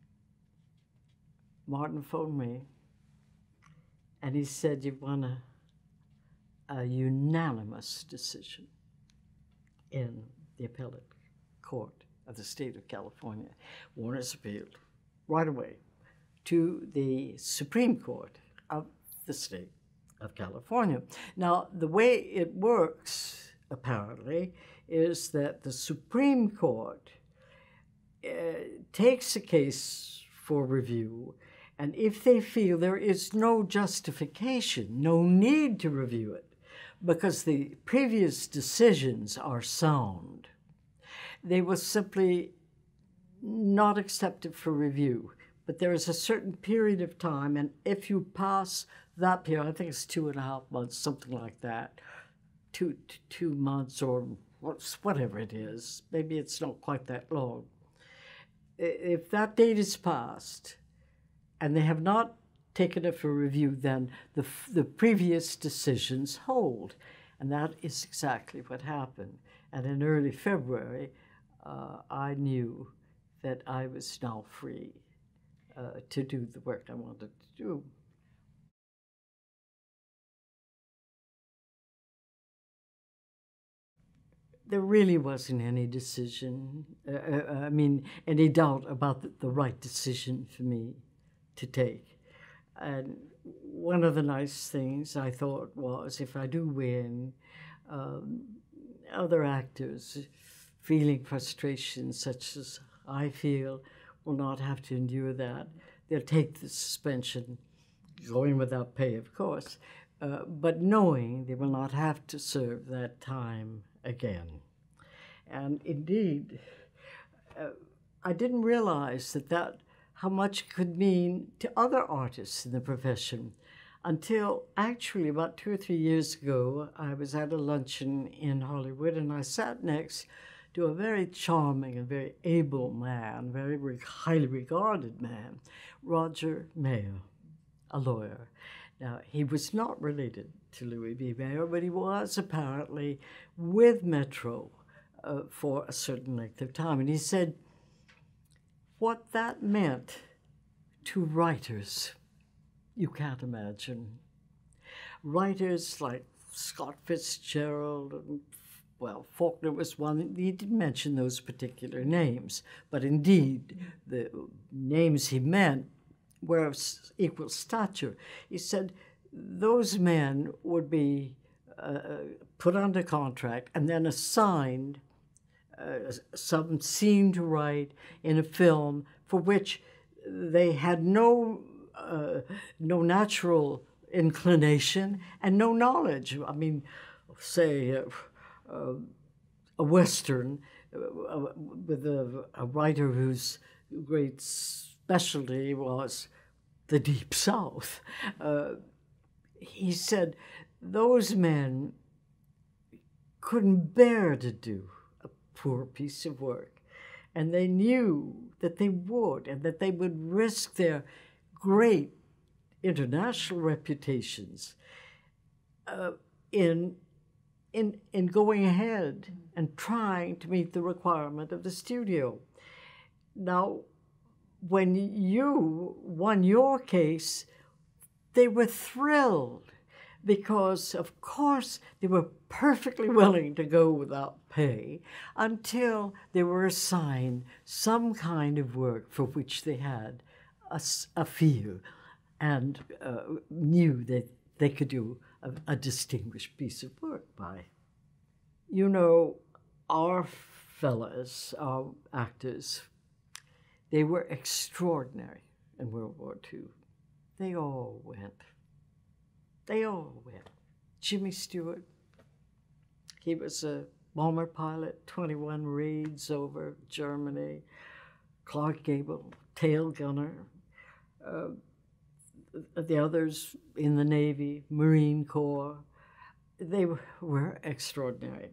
Martin phoned me, and he said, "You've won a, a unanimous decision in the appellate court of the state of California." Warner's appealed right away to the Supreme Court of the state of California. Now, the way it works, apparently, is that the Supreme Court uh, takes a case for review, and if they feel there is no justification, no need to review it, because the previous decisions are sound, they will simply not accept it for review. But there is a certain period of time, and if you pass that period, I think it's two and a half months, something like that, two, two months or whatever it is, maybe it's not quite that long. If that date is passed, and they have not taken it for review, then the, the previous decisions hold. And that is exactly what happened. And in early February, uh, I knew that I was now free uh, to do the work I wanted to do. There really wasn't any decision, uh, I mean, any doubt about the, the right decision for me to take. And one of the nice things I thought was, if I do win, um, other actors feeling frustration such as I feel will not have to endure that. They'll take the suspension, going without pay, of course, uh, but knowing they will not have to serve that time again. And indeed, uh, I didn't realize that that how much it could mean to other artists in the profession. until actually about two or three years ago, I was at a luncheon in Hollywood, and I sat next to a very charming and very able man, very re- highly regarded man, Roger Mayer, a lawyer. Now, he was not related to Louis B. Mayer, but he was apparently with Metro uh, for a certain length of time. And he said what that meant to writers, you can't imagine. Writers like Scott Fitzgerald, and, well, Faulkner was one. He didn't mention those particular names, but indeed, the names he meant were of equal stature. He said those men would be uh, put under contract and then assigned uh, some scene to write in a film for which they had no uh, no natural inclination and no knowledge. I mean, say uh, uh, a Western uh, with a, a writer whose great specialty was the Deep South. Uh, he said those men couldn't bear to do a poor piece of work, and they knew that they would, and that they would risk their great international reputations uh, in, in, in going ahead and trying to meet the requirement of the studio. Now, when you won your case, they were thrilled because, of course, they were perfectly willing to go without pay until they were assigned some kind of work for which they had a, a feel and uh, knew that they could do a, a distinguished piece of work by. You know, our fellows, our actors, they were extraordinary in World War Two. They all went. They all went. Jimmy Stewart, he was a bomber pilot, twenty-one raids over Germany. Clark Gable, tail gunner. Uh, the others in the Navy, Marine Corps, they were extraordinary.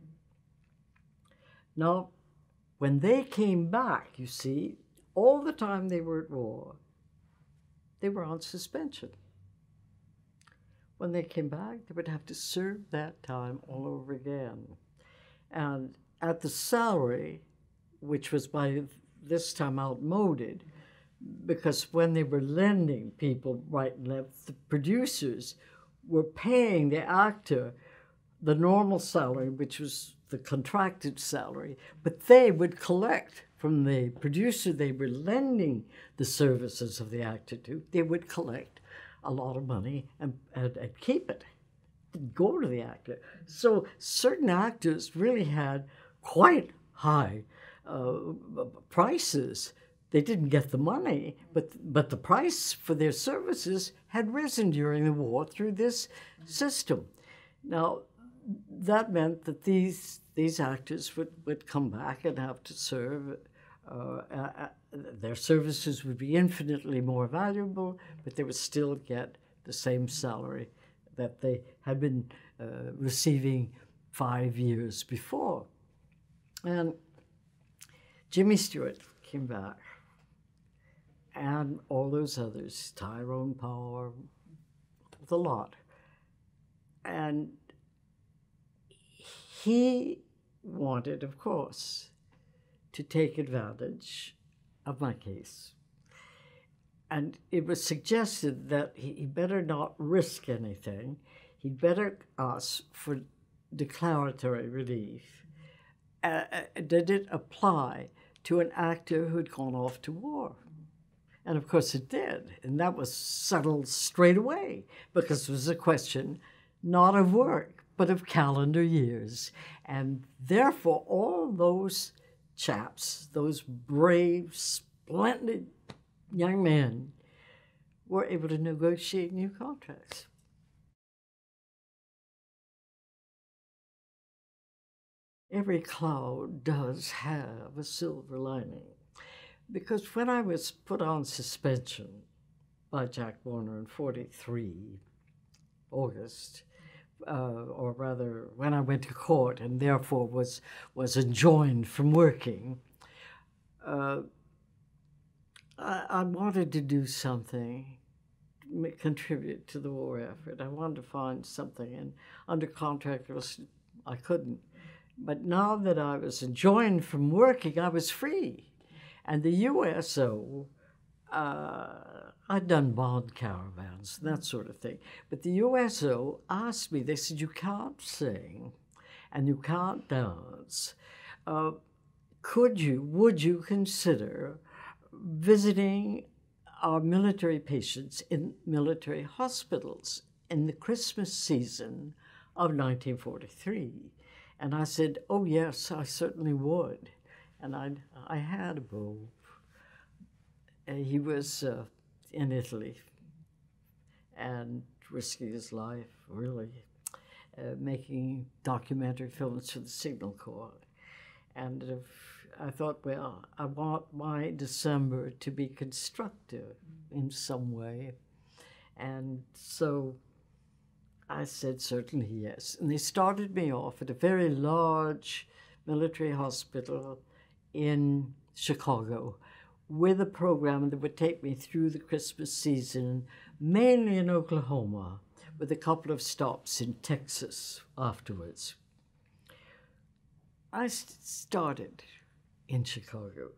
Now, when they came back, you see, all the time they were at war, they were on suspension. When they came back, they would have to serve that time all over again. And at the salary, which was by this time outmoded, because when they were lending people right and left, the producers were paying the actor the normal salary, which was the contracted salary, but they would collect from the producer they were lending the services of the actor to, they would collect a lot of money and, and, and keep it, go to the actor. So certain actors really had quite high uh, prices. They didn't get the money, but, but the price for their services had risen during the war through this system. Now, that meant that these these actors would, would come back and have to serve. Uh, uh, their services would be infinitely more valuable, but they would still get the same salary that they had been uh, receiving five years before. And Jimmy Stewart came back, and all those others, Tyrone Power, the lot. And he wanted, of course, to take advantage of my case. And it was suggested that he better not risk anything. He'd better ask for declaratory relief. Uh, did it apply to an actor who'd gone off to war? And of course it did. And that was settled straight away because it was a question not of work, but of calendar years. And therefore, all those chaps, those brave, splendid young men, were able to negotiate new contracts. Every cloud does have a silver lining. Because when I was put on suspension by Jack Warner in forty-three, August, uh, or rather when I went to court and therefore was, was enjoined from working, uh, I, I wanted to do something, contribute to the war effort. I wanted to find something, and under contract was, I couldn't. But now that I was enjoined from working, I was free. And the U S O, uh, I'd done bond caravans, that sort of thing. But the U S O asked me, they said, you can't sing and you can't dance. Uh, could you, would you consider visiting our military patients in military hospitals in the Christmas season of nineteen forty-three? And I said, oh, yes, I certainly would. And I I had a beau. Uh, he was uh, in Italy and risking his life, really, uh, making documentary films for the Signal Corps. And uh, I thought, well, I want my December to be constructive in some way. And so I said, certainly yes. And they started me off at a very large military hospital in Chicago with a program that would take me through the Christmas season, mainly in Oklahoma, with a couple of stops in Texas afterwards. I started in Chicago.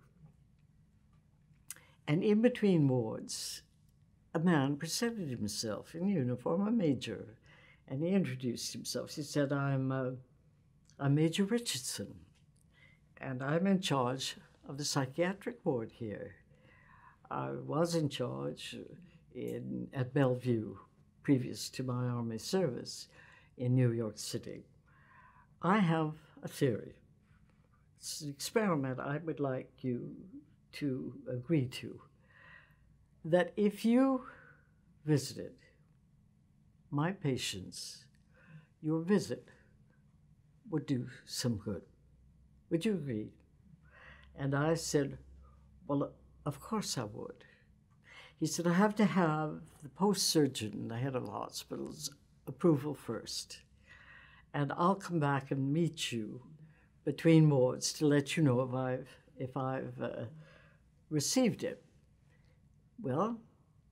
And in between wards, a man presented himself in uniform, a major, and he introduced himself. He said, I'm, uh, I'm Major Richardson, and I'm in charge of the psychiatric ward here. I was in charge in, at Bellevue, previous to my Army service in New York City. I have a theory. It's an experiment I would like you to agree to, that if you visited my patients, your visit would do some good. Would you agree? And I said, well, of course I would. He said, I have to have the post-surgeon, the head of the hospital's approval first. And I'll come back and meet you between wards to let you know if I've, if I've uh, received it. Well,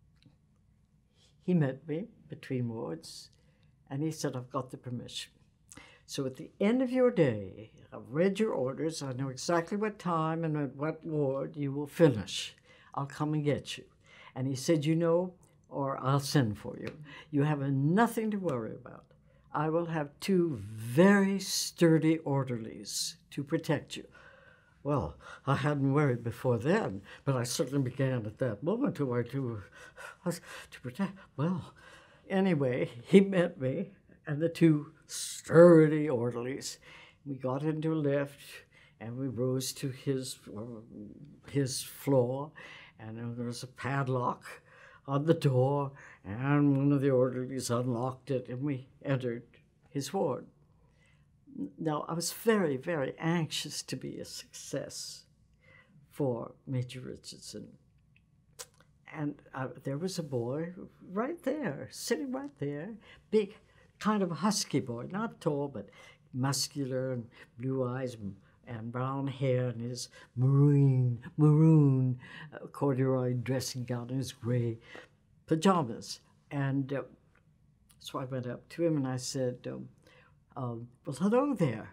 he met me between wards, and he said, I've got the permission. So at the end of your day, I've read your orders, I know exactly what time and at what ward you will finish. I'll come and get you. And he said, you know, or I'll send for you. You have nothing to worry about. I will have two very sturdy orderlies to protect you. Well, I hadn't worried before then, but I certainly began at that moment to worry to, to protect. Well, anyway, he met me and the two sturdy orderlies. We got into a lift and we rose to his, his floor, and there was a padlock on the door, and one of the orderlies unlocked it, and we entered his ward. Now, I was very, very anxious to be a success for Major Richardson. And uh, there was a boy right there, sitting right there, big, kind of husky boy, not tall, but muscular and blue eyes and, and brown hair, and his maroon, maroon uh, corduroy dressing gown and his gray pajamas. And uh, so I went up to him and I said, um, um, well, hello there.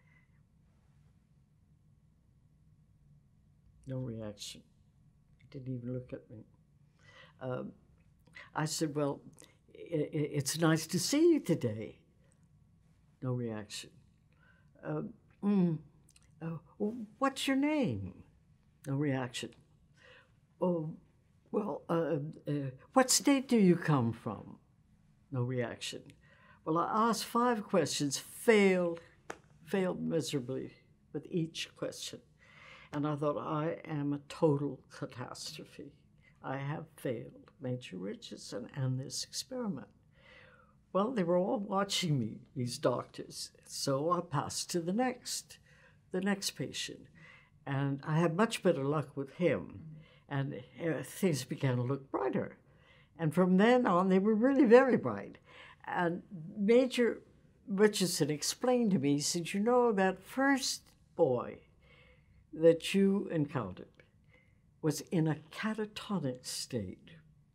No reaction. He didn't even look at me. Um, I said, well, it, it's nice to see you today. No reaction. Uh, mm, uh, what's your name? No reaction. Oh, well, uh, uh, what state do you come from? No reaction. Well, I asked five questions, failed, failed miserably with each question. And I thought, I am a total catastrophe. I have failed Major Richardson and this experiment. Well, they were all watching me, these doctors. So I passed to the next, the next patient. And I had much better luck with him. And uh, things began to look brighter. And from then on, they were really very bright. And Major Richardson explained to me, he said, you know, that first boy that you encountered was in a catatonic state.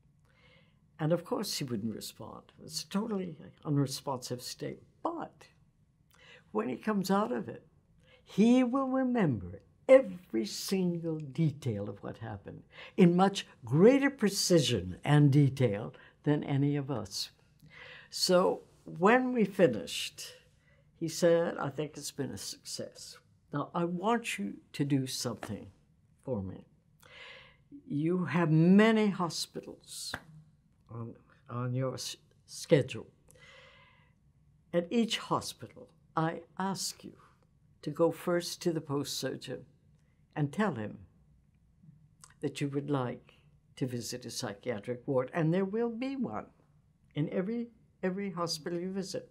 And of course he wouldn't respond. It was a totally unresponsive state. But when he comes out of it, he will remember every single detail of what happened in much greater precision and detail than any of us. So when we finished, he said, I think it's been a success. Now, I want you to do something for me. You have many hospitals on, on your s- schedule. At each hospital, I ask you to go first to the post surgeon and tell him that you would like to visit a psychiatric ward, and there will be one in every every hospital you visit.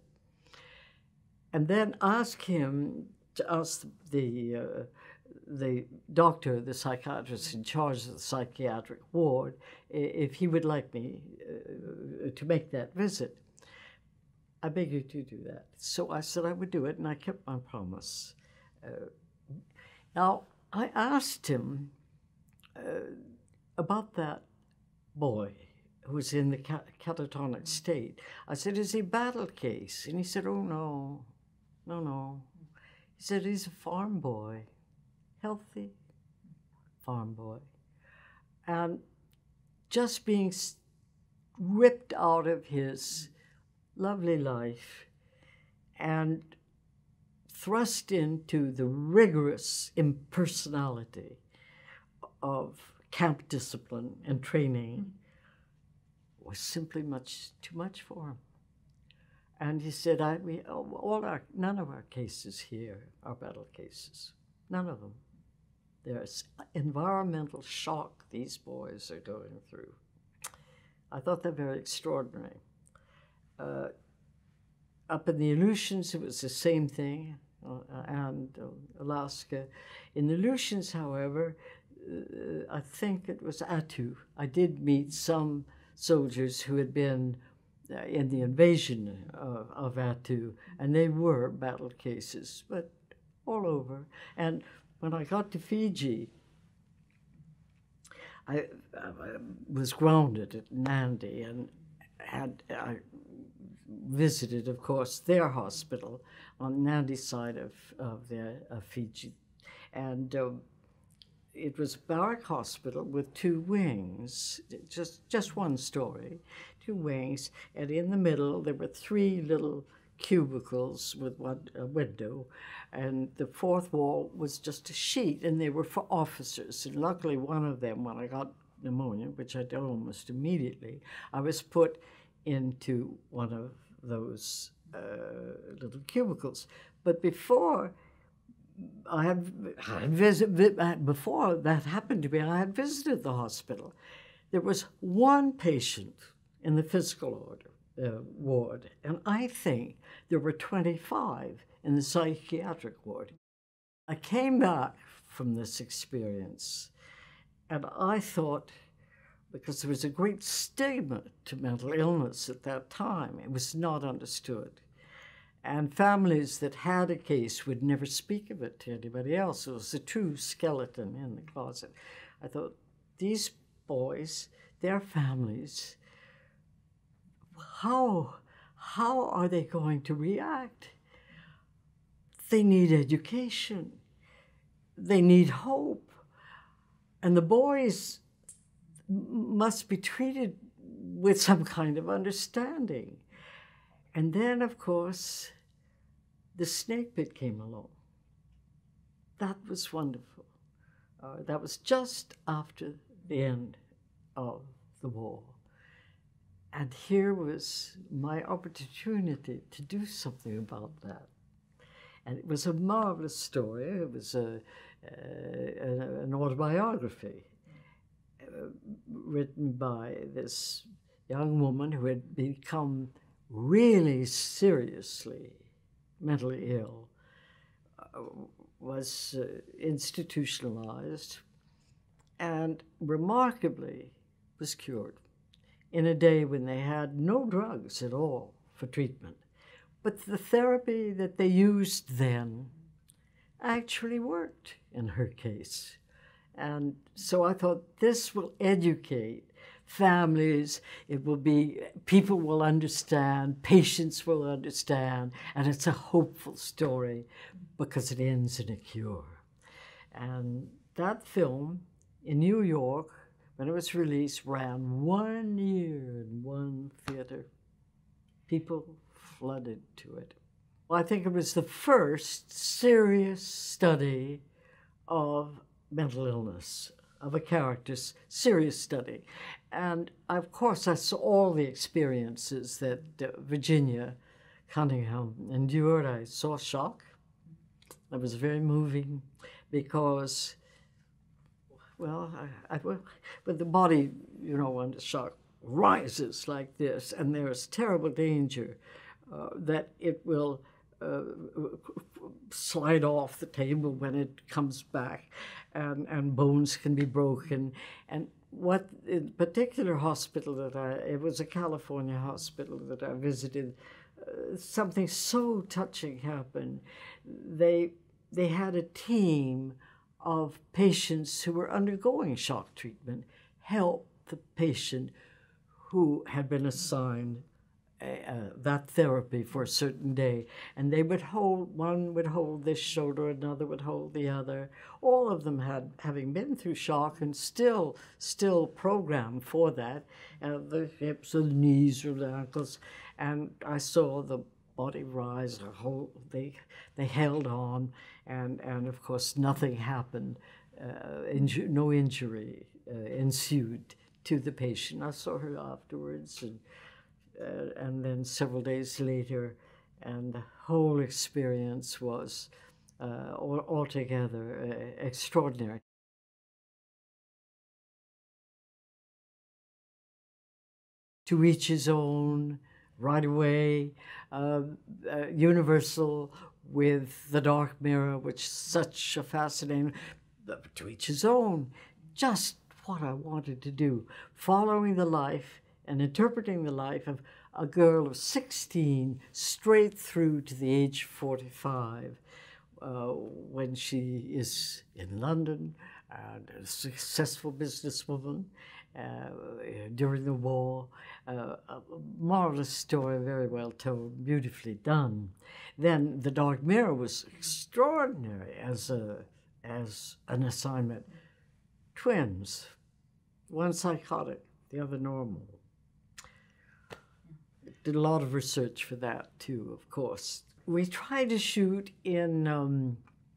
And then ask him to ask the uh, the doctor, the psychiatrist in charge of the psychiatric ward, if he would like me uh, to make that visit. I beg you to do that. So I said I would do it, and I kept my promise. Uh, now, I asked him uh, about that boy who was in the cat- catatonic state. I said, is he a battle case? And he said, oh, no, no, no. He said, he's a farm boy, healthy farm boy. And just being ripped out of his lovely life and thrust into the rigorous impersonality of camp discipline and training was simply much too much for him. And he said, I, we, all our, none of our cases here are battle cases. None of them. There's environmental shock these boys are going through. I thought that very extraordinary. Uh, up in the Aleutians, it was the same thing, uh, and uh, Alaska. In the Aleutians, however, uh, I think it was Attu. I did meet some soldiers who had been uh, in the invasion of, of Attu, and they were battle cases, but all over. And when I got to Fiji, I, I was grounded at Nandi and had I visited, of course, their hospital on Nandi's side of, of, their, of Fiji. And um, it was a barrack hospital with two wings, just, just one story, two wings. And in the middle, there were three little cubicles with one a window. And the fourth wall was just a sheet, and they were for officers. And luckily, one of them, when I got pneumonia, which I did almost immediately, I was put into one of those uh, little cubicles. But before I had, I had visit, before that happened to me, I had visited the hospital. There was one patient in the physical order, uh, ward, and I think there were twenty-five in the psychiatric ward. I came back from this experience, and I thought, because there was a great stigma to mental illness at that time. It was not understood. And families that had a case would never speak of it to anybody else. It was a true skeleton in the closet. I thought, these boys, their families, how, how are they going to react? They need education. They need hope. And the boys must be treated with some kind of understanding. And then, of course, the snake pit came along. That was wonderful. Uh, that was just after the end of the war. And here was my opportunity to do something about that. And it was a marvelous story. It was a, uh, an autobiography uh, written by this young woman who had become really seriously mentally ill, uh, was uh, institutionalized, and remarkably was cured in a day when they had no drugs at all for treatment. But the therapy that they used then actually worked in her case. And so I thought, this will educate families, it will be, people will understand, patients will understand, and it's a hopeful story because it ends in a cure. And that film in New York, when it was released, ran one year in one theater. People flooded to it. Well, I think it was the first serious study of mental illness, of a character's serious study. And of course, I saw all the experiences that uh, Virginia Cunningham endured. I saw shock. That was very moving because, well, I, I, but the body, you know, under shock rises like this, and there is terrible danger uh, that it will uh, slide off the table when it comes back, and, and bones can be broken. And what, in particular hospital that I, it was a California hospital that I visited, uh, something so touching happened. They, they had a team of patients who were undergoing shock treatment help the patient who had been assigned uh, that therapy for a certain day. And they would hold, one would hold this shoulder, another would hold the other. All of them had, having been through shock and still, still programmed for that, uh, the hips or the knees or the ankles. And I saw the body rise, the whole, they, they held on, and, and of course nothing happened, uh, inju no injury uh, ensued to the patient. I saw her afterwards, and, uh, and then several days later, and the whole experience was uh, all, altogether uh, extraordinary. To each his own, right away, uh, uh, Universal with The Dark Mirror, which is such a fascinating, to each his own, just what I wanted to do, following the life and interpreting the life of a girl of sixteen straight through to the age of forty-five, uh, when she is in London, and a successful businesswoman uh, during the war. Uh, a marvelous story, very well told, beautifully done. Then The Dark Mirror was extraordinary as a as an assignment. Twins, one psychotic, the other normal. Did a lot of research for that too, of course. We tried to shoot in um,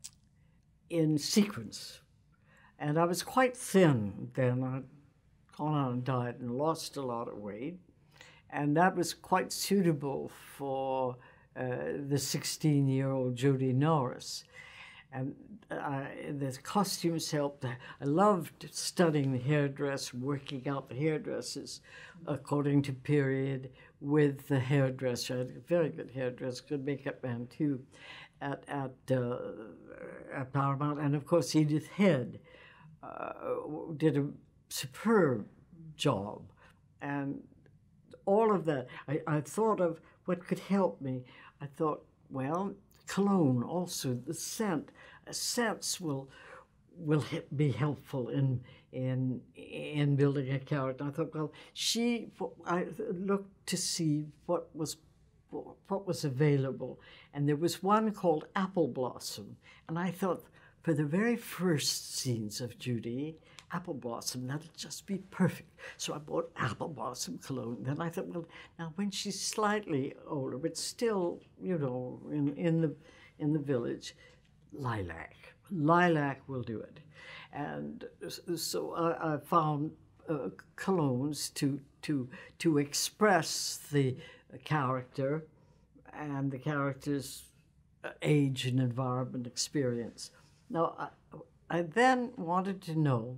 in sequence, and I was quite thin then. I'd gone on a diet and lost a lot of weight, and that was quite suitable for uh, the sixteen-year-old Jody Norris. And I, the costumes helped. I loved studying the hairdress, working out the hairdresses according to period with the hairdresser. I had a very good hairdresser, good makeup man too, at, at, uh, at Paramount. And of course, Edith Head uh, did a superb job. And all of that, I, I thought of what could help me. I thought, well, cologne also, the scent. Scents will will be helpful in in in building a character. I thought, well, she. I looked to see what was what was available, and there was one called Apple Blossom, and I thought, for the very first scenes of Judy, Apple Blossom, that'll just be perfect. So I bought Apple Blossom cologne. Then I thought, well, now when she's slightly older, but still, you know, in, in the in the village, lilac. Lilac will do it. And so I, I found uh, colognes to to to express the character and the character's age and environment experience. Now, I, I then wanted to know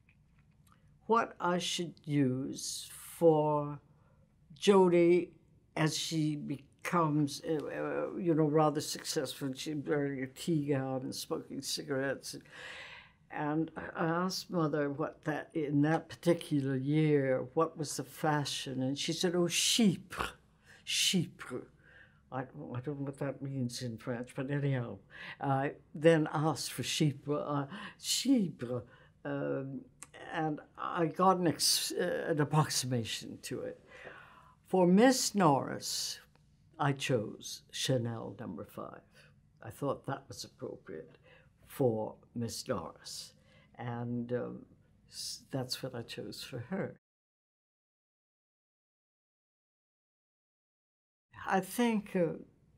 what I should use for Jody as she becomes, uh, you know, rather successful. She's wearing a tea gown and smoking cigarettes. And I asked Mother what that, in that particular year, what was the fashion? And she said, oh, chic. Chypre. I, I don't know what that means in French, but anyhow, I then asked for Chypre, uh, Chypre, um, and I got an, ex, uh, an approximation to it. For Miss Norris, I chose Chanel number five. I thought that was appropriate for Miss Norris, and um, that's what I chose for her. I think uh,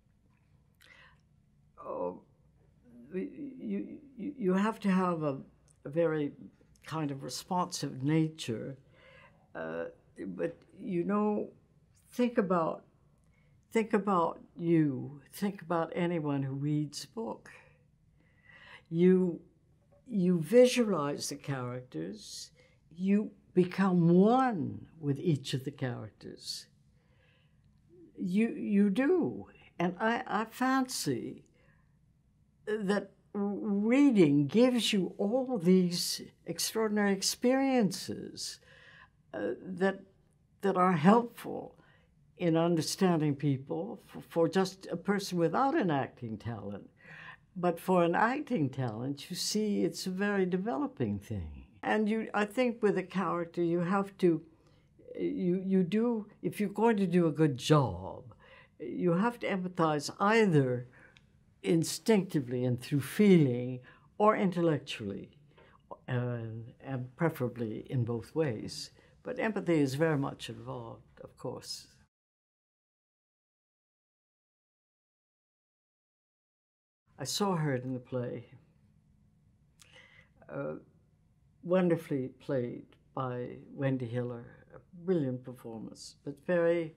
oh, you, you, you have to have a, a very kind of responsive nature, uh, but you know, think about think about you, think about anyone who reads a book. You you visualize the characters, you become one with each of the characters. You you do, and I, I fancy that reading gives you all these extraordinary experiences uh, that that are helpful in understanding people for, for just a person without an acting talent. But for an acting talent, you see, it's a very developing thing. And you, I think with a character, you have to, you, you do, if you're going to do a good job, you have to empathize either instinctively and through feeling or intellectually, uh, and preferably in both ways. But empathy is very much involved, of course. I saw her in the play, uh, wonderfully played by Wendy Hiller, a brilliant performance, but very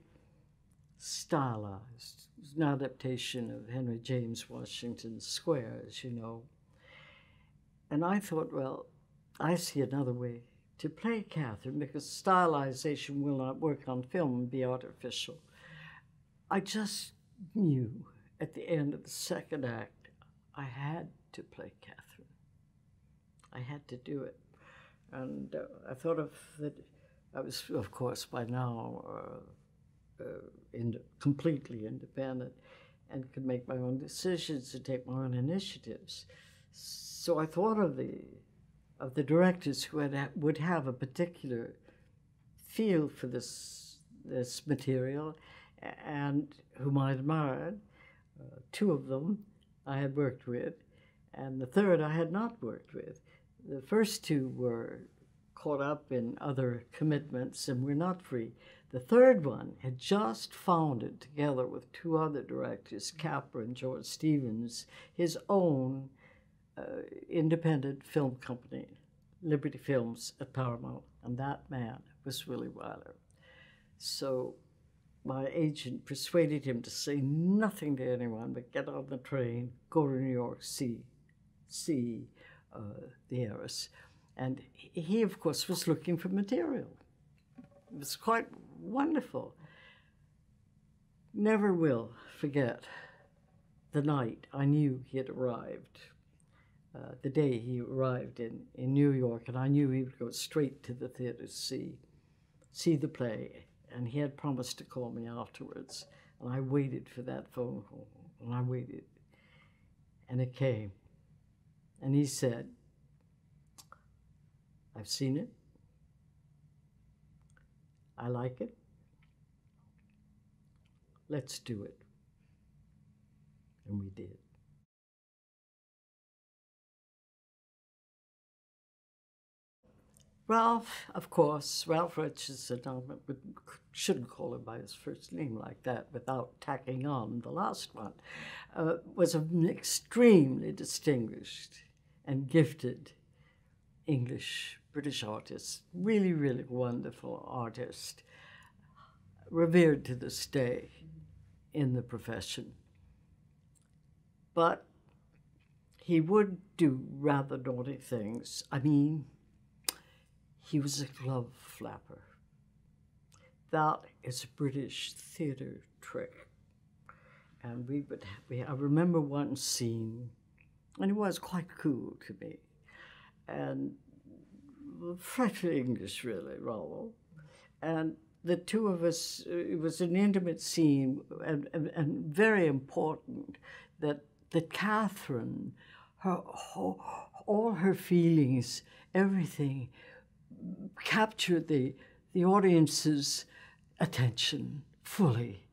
stylized. It was an adaptation of Henry James Washington's Square, as you know. And I thought, well, I see another way to play Catherine, because stylization will not work on film and be artificial. I just knew at the end of the second act, I had to play Catherine. I had to do it. And uh, I thought of that, I was, of course, by now uh, uh, in, completely independent and could make my own decisions and take my own initiatives. So I thought of the, of the directors who had, would have a particular feel for this, this material and whom I admired, uh, two of them I had worked with, and the third I had not worked with. The first two were caught up in other commitments and were not free. The third one had just founded, together with two other directors, Capra and George Stevens, his own uh, independent film company, Liberty Films at Paramount, and that man was Willy Wyler. So my agent persuaded him to say nothing to anyone, but get on the train, go to New York, see, see uh, the heiress. And he, of course, was looking for material. It was quite wonderful. Never will forget the night I knew he had arrived, uh, the day he arrived in, in New York, and I knew he would go straight to the theater to see, see the play. And he had promised to call me afterwards. And I waited for that phone call. And I waited. And it came. And he said, I've seen it. I like it. Let's do it. And we did. Ralph, of course, Ralph Richardson, we shouldn't call him by his first name like that without tacking on the last one, uh, was an extremely distinguished and gifted English British artist, really, really wonderful artist, revered to this day in the profession. But he would do rather naughty things. I mean, he was a glove flapper. That is a British theater trick. And we would, we, I remember one scene, and it was quite cool to me, and frightfully English, really, Rollo. And the two of us, it was an intimate scene and, and, and very important that, that Catherine, her, her, all her feelings, everything, captured the, the audience's attention fully.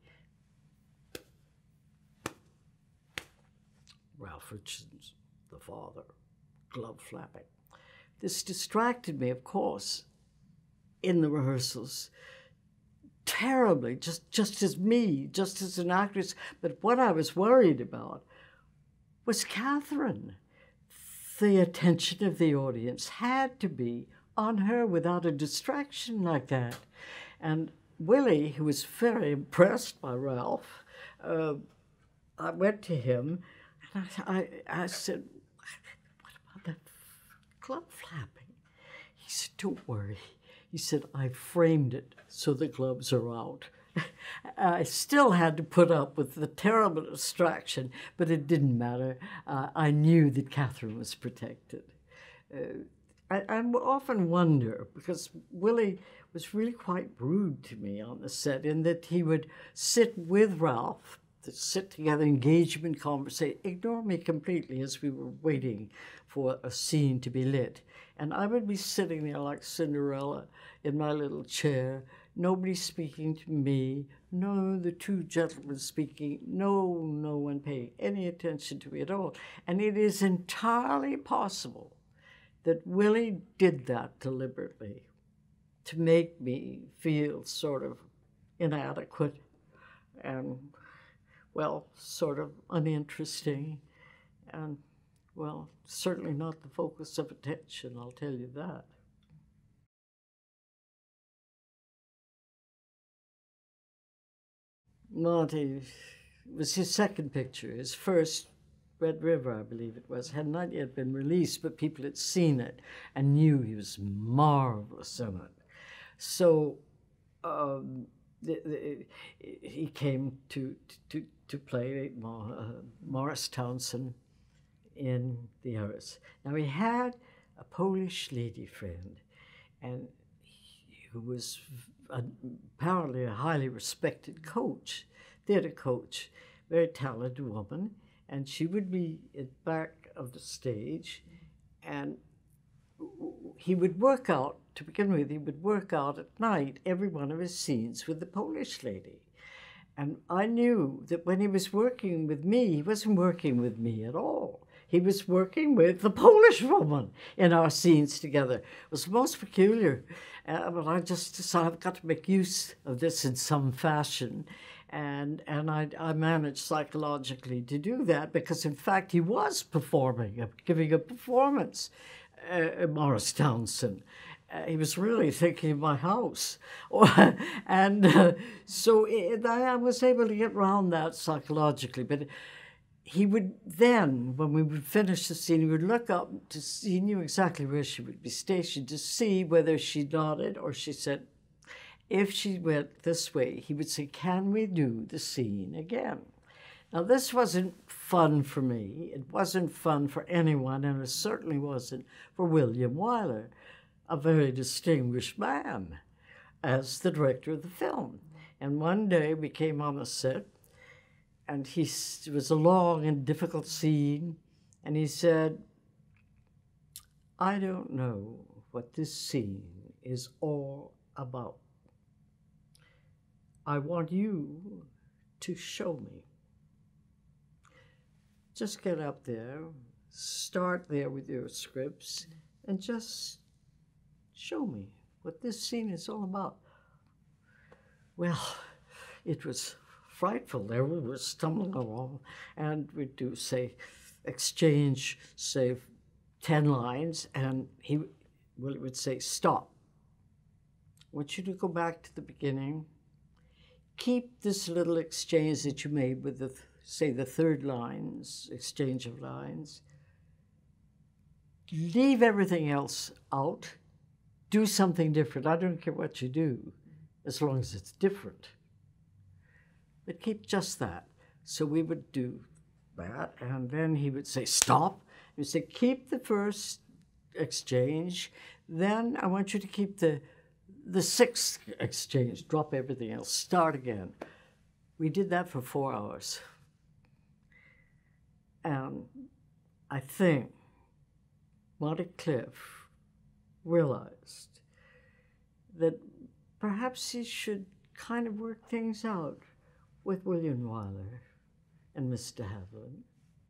Ralph Richards, the father, glove flapping. This distracted me, of course, in the rehearsals, terribly, just, just as me, just as an actress. But what I was worried about was Catherine. The attention of the audience had to be on her without a distraction like that. And Willie, who was very impressed by Ralph, uh, I went to him and I, I, I said, what about that glove flapping? He said, don't worry. He said, I framed it so the gloves are out. I still had to put up with the terrible distraction, but it didn't matter. Uh, I knew that Catherine was protected. Uh, I, I often wonder, because Willie was really quite rude to me on the set, in that he would sit with Ralph, to sit together, engagement, conversation, ignore me completely as we were waiting for a scene to be lit. And I would be sitting there like Cinderella in my little chair, nobody speaking to me, no, the two gentlemen speaking, no, no one paying any attention to me at all. And it is entirely possible that Willie did that deliberately to make me feel sort of inadequate and, well, sort of uninteresting and, well, certainly not the focus of attention, I'll tell you that. Monty was his second picture. His first, Red River, I believe it was, had not yet been released, but people had seen it and knew he was marvelous in it. So um, the, the, he came to, to, to play uh, Morris Townsend in The Heiress. Now, he had a Polish lady friend, and he, who was a, apparently a highly respected coach, theater coach, very talented woman, and she would be at the back of the stage, and he would work out, to begin with, he would work out at night every one of his scenes with the Polish lady. And I knew that when he was working with me, he wasn't working with me at all. He was working with the Polish woman in our scenes together. It was most peculiar, uh, but I just decided I've got to make use of this in some fashion. And, and I, I managed psychologically to do that because, in fact, he was performing, giving a performance, uh, Morris Townsend. Uh, he was really thinking of my house. and uh, so it, I was able to get around that psychologically. But he would then, when we would finish the scene, he would look up to see, he knew exactly where she would be stationed, to see whether she nodded or she said, if she went this way, he would say, can we do the scene again? Now, this wasn't fun for me. It wasn't fun for anyone, and it certainly wasn't for William Wyler, a very distinguished man, as the director of the film. And one day we came on the set, and he, it was a long and difficult scene, and he said, I don't know what this scene is all about. I want you to show me. Just get up there, start there with your scripts, and just show me what this scene is all about. Well, it was frightful. There we were stumbling along, and we'd do, say, exchange, say, ten lines, and he well, he would say, stop. I want you to go back to the beginning. Keep this little exchange that you made with, the, say, the third lines, exchange of lines. Leave everything else out. Do something different. I don't care what you do, as long as it's different. But keep just that. So we would do that, and then he would say, stop. He'd say, keep the first exchange. Then I want you to keep the the sixth exchange, drop everything else, start again. We did that for four hours. And I think Monty Cliff realized that perhaps he should kind of work things out with William Wyler and Mister Haviland.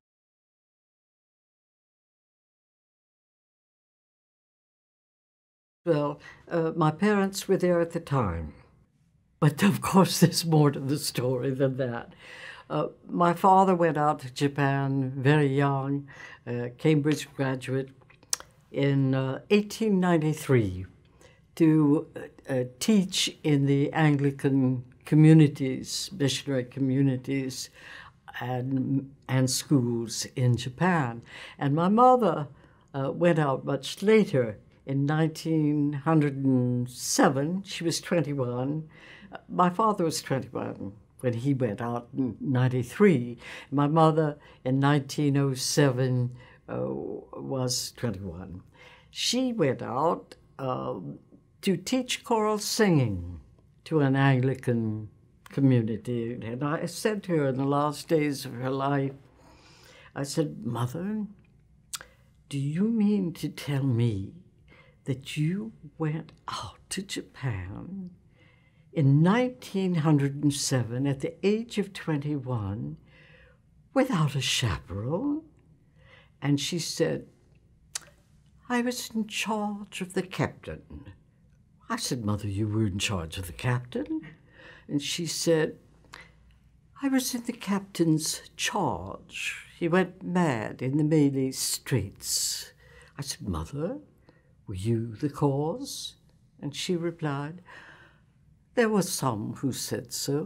Well, uh, my parents were there at the time. But of course, there's more to the story than that. Uh, my father went out to Japan very young, uh, Cambridge graduate, in uh, eighteen ninety-three to uh, teach in the Anglican communities, missionary communities, and, and schools in Japan. And my mother uh, went out much later. In nineteen oh seven, she was twenty-one. My father was twenty-one when he went out in ninety-three. My mother in nineteen oh seven uh, was twenty-one. She went out uh, to teach choral singing to an Anglican community. And I said to her in the last days of her life, I said, "Mother, do you mean to tell me that you went out to Japan in nineteen oh seven at the age of twenty-one without a chaperone?" And she said, "I was in charge of the captain." I said, "Mother, you were in charge of the captain?" And she said, "I was in the captain's charge. He went mad in the Malay Straits." I said, "Mother, were you the cause?" And she replied, "There were some who said so."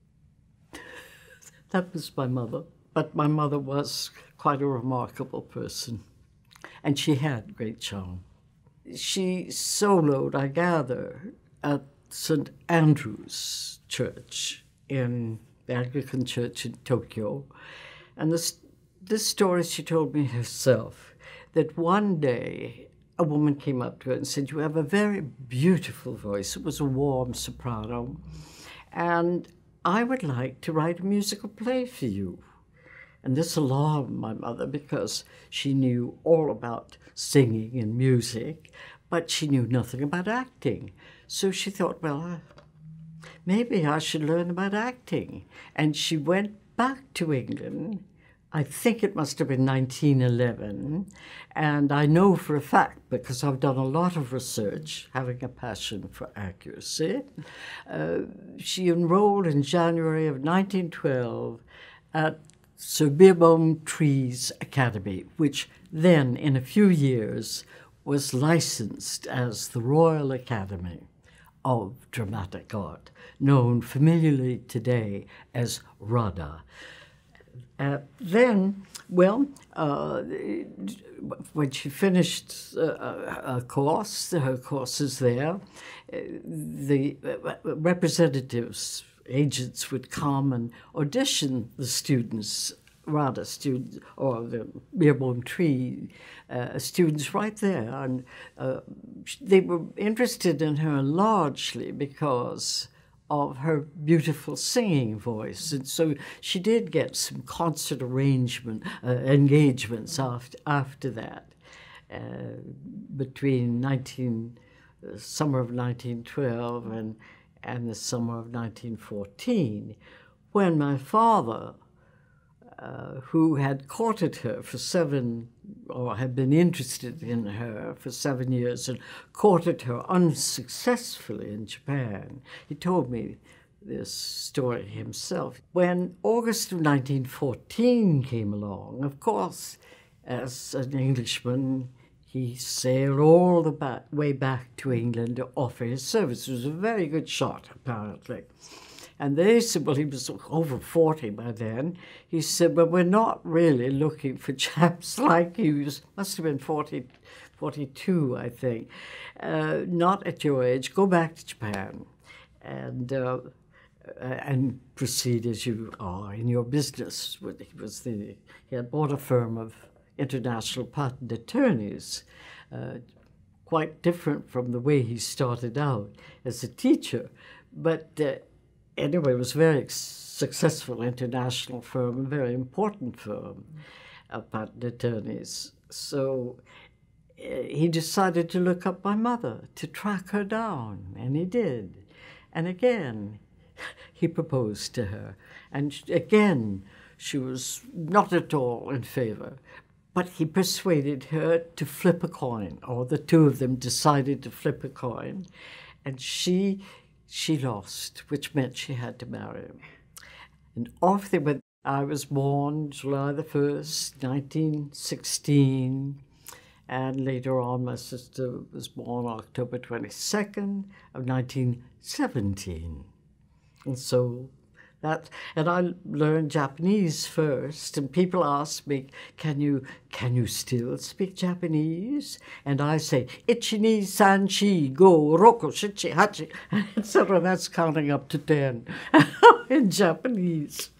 That was my mother. But my mother was quite a remarkable person, and she had great charm. She soloed, I gather, at Saint Andrew's Church in the Anglican Church in Tokyo. And this, this story she told me herself, that one day a woman came up to her and said, "You have a very beautiful voice." It was a warm soprano. "And I would like to write a musical play for you." And this alarmed my mother because she knew all about singing and music, but she knew nothing about acting. So she thought, well, maybe I should learn about acting. And she went back to England. I think it must have been nineteen eleven, and I know for a fact, because I've done a lot of research, having a passion for accuracy, uh, she enrolled in January of nineteen twelve at Sir Beerbohm Tree's Academy, which then, in a few years, was licensed as the Royal Academy of Dramatic Art, known familiarly today as RADA. Uh, then, well, uh, when she finished uh, a course, her courses there, uh, the representatives, agents would come and audition the students, RADA students, or the Beerbohm Tree uh, students right there. And uh, they were interested in her largely because of her beautiful singing voice. And so she did get some concert arrangement, uh, engagements after, after that, uh, between nineteen, uh, summer of nineteen twelve and, and the summer of nineteen fourteen, when my father, uh, who had courted her for seven, or had been interested in her for seven years and courted her unsuccessfully in Japan. He told me this story himself. When August of nineteen fourteen came along, of course, as an Englishman, he sailed all the back, way back to England to offer his service. He was a very good shot, apparently. And they said, well, he was over forty by then. He said, well, we're not really looking for chaps like you. He was, must have been forty, forty-two, I think. Uh, not at your age. Go back to Japan and uh, and proceed as you are in your business. He was the he had bought a firm of international patent attorneys, uh, quite different from the way he started out as a teacher. But uh, anyway, it was a very successful international firm, a very important firm of patent attorneys. So uh, he decided to look up my mother, to track her down, and he did. And again, he proposed to her. And again, she was not at all in favor. But he persuaded her to flip a coin, or the two of them decided to flip a coin. And she, she lost, which meant she had to marry him. And off they went. I was born July the first, nineteen sixteen. And later on, my sister was born October twenty-second of nineteen seventeen. And so that, and I learned Japanese first, and people ask me, can you, can you still speak Japanese? And I say, ichi, ni, san, chi, go, roku, shichi, hachi, et cetera. That's counting up to ten in Japanese.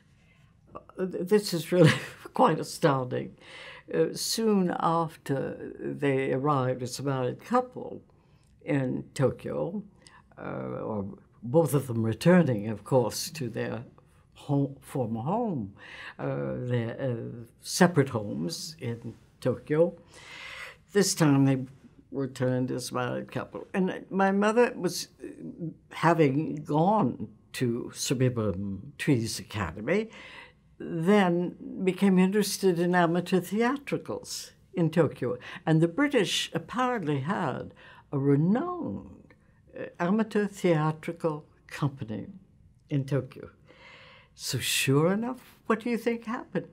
This is really quite astounding. Uh, soon after they arrived as a married couple in Tokyo, uh, or both of them returning, of course, to their home, former home, uh, their uh, separate homes in Tokyo. This time they returned as a married couple. And my mother was, having gone to Suburban Trees Academy, then became interested in amateur theatricals in Tokyo. And the British apparently had a renowned uh, amateur theatrical company in Tokyo. So sure enough, what do you think happened?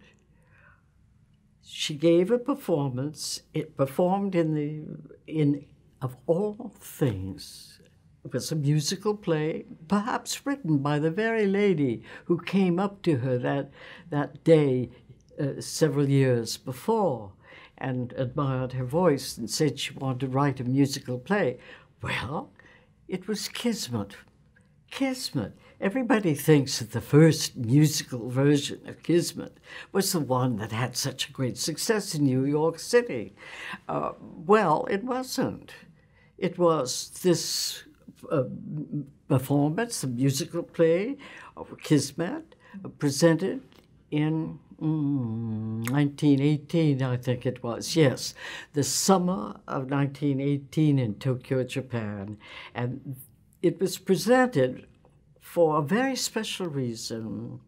She gave a performance. It performed in the, in, of all things, it was a musical play, perhaps written by the very lady who came up to her that, that day uh, several years before and admired her voice and said she wanted to write a musical play. Well, it was Kismet. Kismet. Everybody thinks that the first musical version of Kismet was the one that had such a great success in New York City. Uh, well, it wasn't. It was this Uh, performance, a musical play of Kismet, uh, presented in mm, nineteen eighteen, I think it was, yes, the summer of nineteen eighteen in Tokyo, Japan. And it was presented for a very special reason.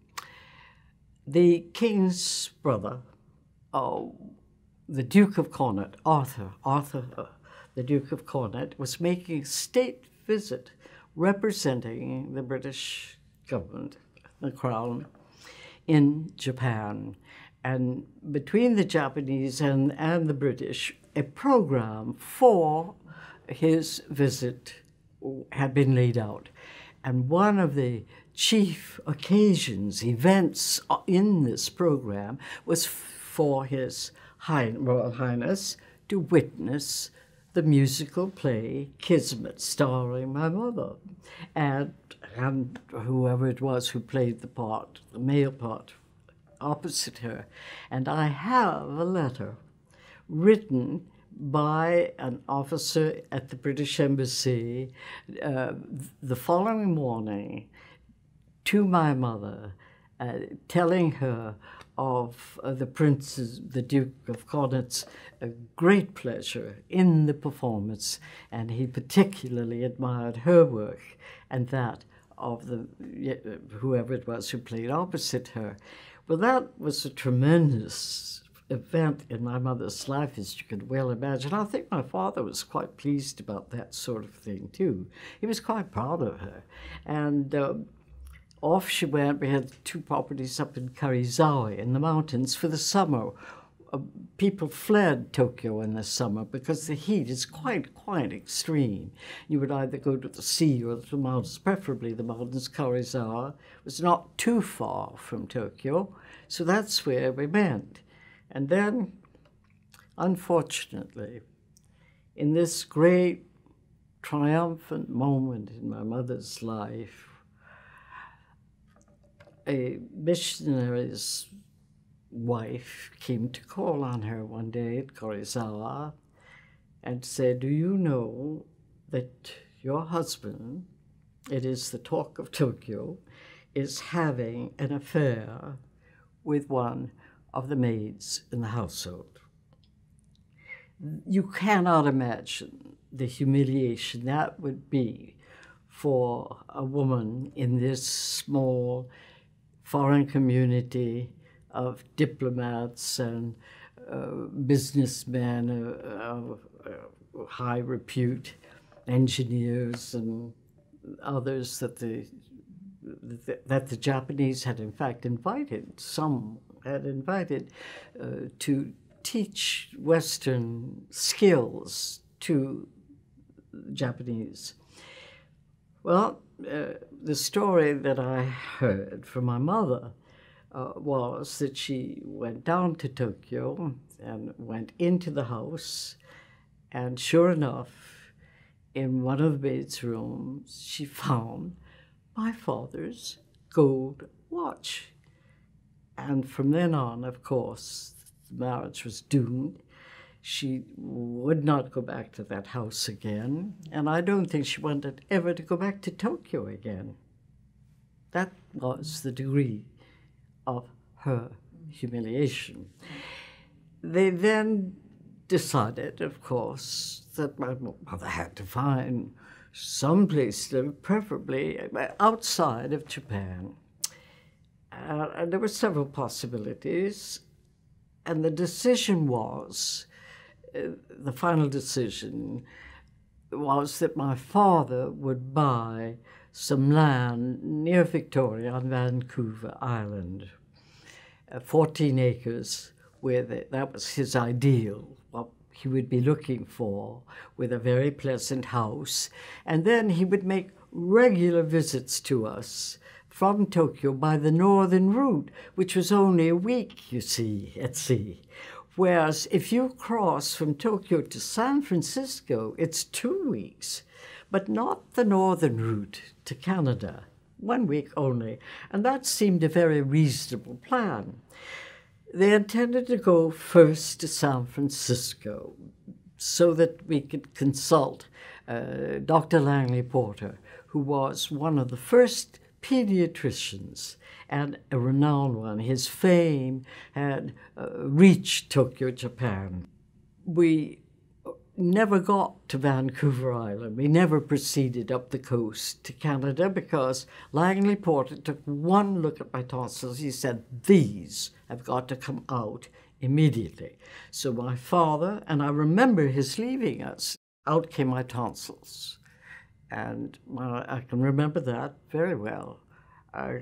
The king's brother, uh, the Duke of Connaught, Arthur, Arthur, uh, the Duke of Connaught, was making a state visit representing the British government, the Crown, in Japan. And between the Japanese and, and the British, a program for his visit had been laid out. And one of the chief occasions, events in this program was for His High, Royal Highness to witness the musical play Kismet, starring my mother, and, and whoever it was who played the part, the male part, opposite her. And I have a letter written by an officer at the British Embassy uh, the following morning to my mother, uh, telling her of uh, the Prince's, the Duke of Connaught's uh, great pleasure in the performance, and he particularly admired her work and that of the whoever it was who played opposite her. Well, that was a tremendous event in my mother's life, as you could well imagine. I think my father was quite pleased about that sort of thing, too. He was quite proud of her. And uh, off she went. We had two properties up in Karizawa in the mountains for the summer. Uh, people fled Tokyo in the summer because the heat is quite, quite extreme. You would either go to the sea or the mountains, preferably the mountains. Karizawa was not too far from Tokyo, so that's where we went. And then, unfortunately, in this great triumphant moment in my mother's life, a missionary's wife came to call on her one day at Karizawa and said, "Do you know that your husband, it is the talk of Tokyo, is having an affair with one of the maids in the household?" You cannot imagine the humiliation that would be for a woman in this small foreign community of diplomats and uh, businessmen of uh, uh, high repute, engineers and others that the that the Japanese had in fact invited, some had invited uh, to teach Western skills to Japanese. Well, uh, the story that I heard from my mother uh, was that she went down to Tokyo and went into the house, and sure enough, in one of the maid's rooms, she found my father's gold watch. And from then on, of course, the marriage was doomed. She would not go back to that house again, and I don't think she wanted ever to go back to Tokyo again. That was the degree of her humiliation. They then decided, of course, that my mother had to find some place to live, preferably outside of Japan. Uh, and there were several possibilities, and the decision was, uh, the final decision was that my father would buy some land near Victoria on Vancouver Island, uh, fourteen acres, where the, that was his ideal, what he would be looking for, with a very pleasant house. And then he would make regular visits to us from Tokyo by the northern route, which was only a week, you see, at sea. Whereas if you cross from Tokyo to San Francisco, it's two weeks, but not the northern route to Canada, one week only. And that seemed a very reasonable plan. They intended to go first to San Francisco so that we could consult uh, Doctor Langley Porter, who was one of the first pediatricians and a renowned one. His fame had uh, reached Tokyo, Japan. We never got to Vancouver Island. We never proceeded up the coast to Canada because Langley Porter took one look at my tonsils. He said, "These have got to come out immediately." So my father, and I remember his leaving us, out came my tonsils. And well, I can remember that very well. Uh,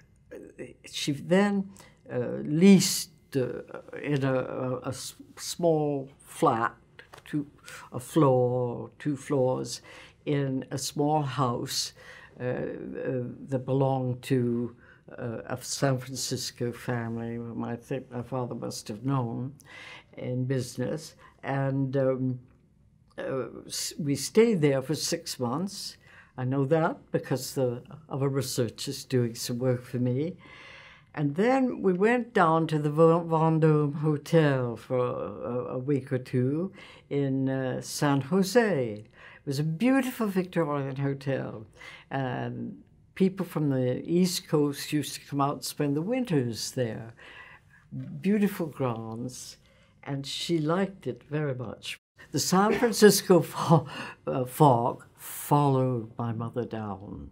she then uh, leased uh, in a, a, a small flat, two, a floor, two floors, in a small house uh, uh, that belonged to uh, a San Francisco family, whom I think my father must have known in business. And um, uh, we stayed there for six months. I know that because the, of a researcher doing some work for me. And then we went down to the Vendôme Hotel for a, a week or two in uh, San Jose. It was a beautiful Victorian hotel. And people from the East Coast used to come out and spend the winters there. Beautiful grounds, and she liked it very much. The San Francisco fog, uh, fog followed my mother down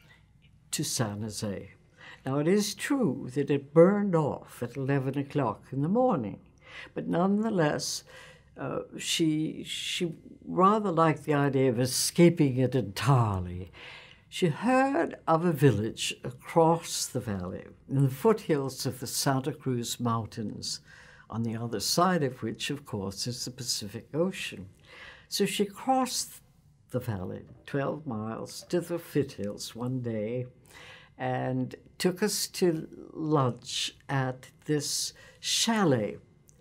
to San Jose. Now, it is true that it burned off at eleven o'clock in the morning, but nonetheless, uh, she, she rather liked the idea of escaping it entirely. She heard of a village across the valley, in the foothills of the Santa Cruz Mountains, on the other side of which, of course, is the Pacific Ocean. So she crossed the valley, twelve miles, to the foothills one day, and took us to lunch at this chalet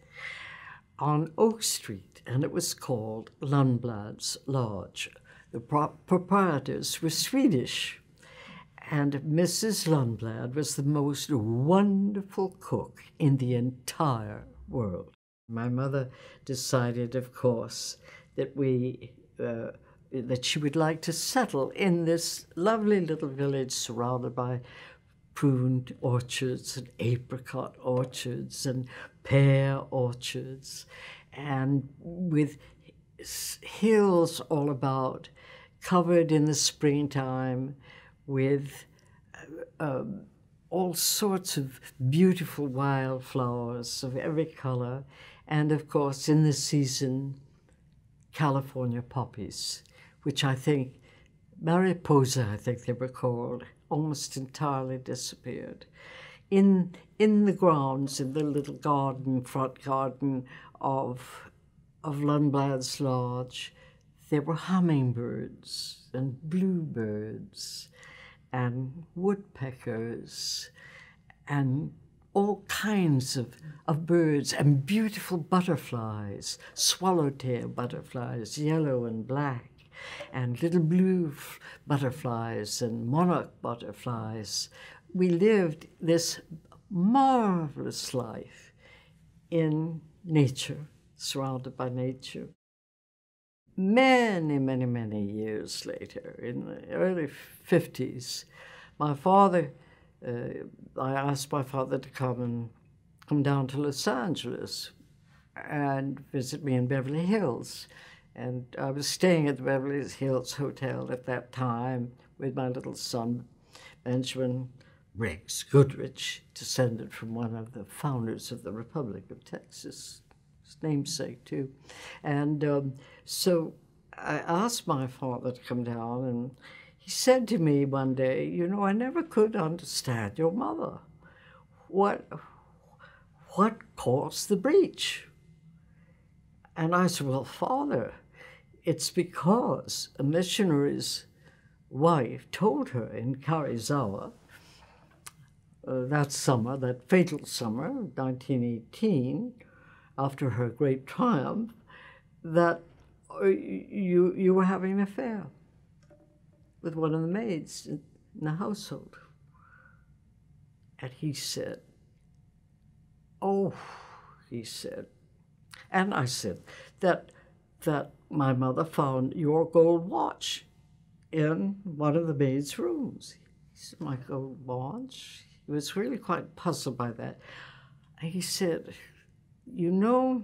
on Oak Street, and it was called Lundblad's Lodge. The pro- proprietors were Swedish, and Missus Lundblad was the most wonderful cook in the entire world. My mother decided, of course, that we uh, that she would like to settle in this lovely little village surrounded by prune orchards and apricot orchards and pear orchards, and with hills all about, covered in the springtime with uh, all sorts of beautiful wildflowers of every color, and of course in the season, California poppies, which I think, Mariposa I think they were called, almost entirely disappeared. In, in the grounds, in the little garden, front garden of, of Lundblad's Lodge, there were hummingbirds and bluebirds and woodpeckers and all kinds of, of birds and beautiful butterflies, swallowtail butterflies, yellow and black, and little blue butterflies and monarch butterflies. We lived this marvelous life in nature, surrounded by nature. Many, many, many years later, in the early fifties, my father, uh, I asked my father to come and come down to Los Angeles and visit me in Beverly Hills. And I was staying at the Beverly Hills Hotel at that time with my little son, Benjamin Briggs Goodrich, descended from one of the founders of the Republic of Texas, his namesake too. And um, so I asked my father to come down, and he said to me one day, you know, I never could understand your mother. What, what caused the breach? And I said, well, Father, it's because a missionary's wife told her in Karizawa uh, that summer, that fatal summer, nineteen eighteen, after her great triumph, that uh, you, you were having an affair with one of the maids in the household. And he said, oh, he said, and I said that that my mother found your gold watch in one of the maid's rooms. He said, my gold watch? He was really quite puzzled by that. And he said, you know,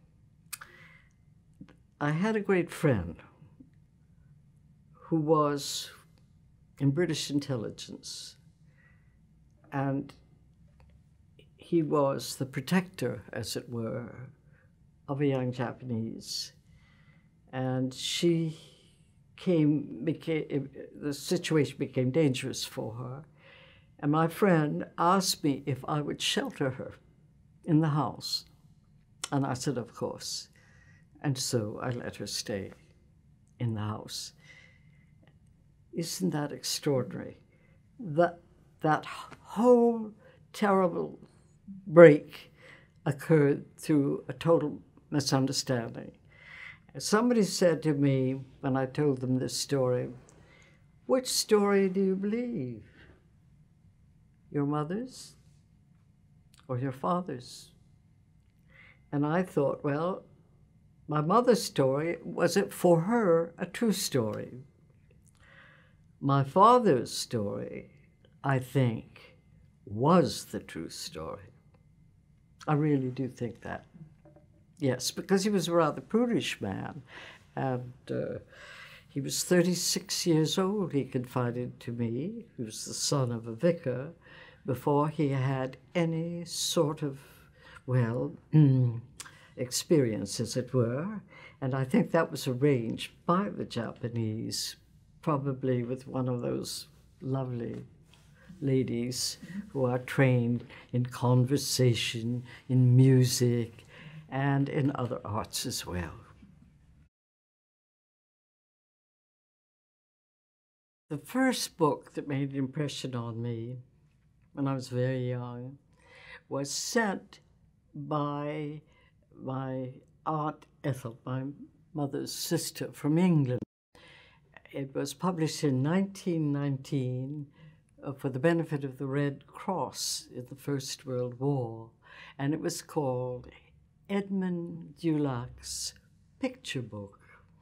I had a great friend who was in British intelligence, and he was the protector, as it were, of a young Japanese. And she came, became, the situation became dangerous for her. And my friend asked me if I would shelter her in the house. And I said, of course. And so I let her stay in the house. Isn't that extraordinary? That, that whole terrible break occurred through a total misunderstanding. Somebody said to me when I told them this story, which story do you believe? Your mother's or your father's? And I thought, well, my mother's story, was it for her a true story? My father's story, I think, was the true story. I really do think that. Yes, because he was a rather prudish man, and uh, he was thirty-six years old, he confided to me. He was the son of a vicar before he had any sort of, well, experience, as it were. And I think that was arranged by the Japanese, probably with one of those lovely ladies who are trained in conversation, in music, and in other arts as well. The first book that made an impression on me when I was very young was sent by my Aunt Ethel, my mother's sister from England. It was published in nineteen nineteen uh, for the benefit of the Red Cross in the First World War, and it was called Edmund Dulac's Picture Book.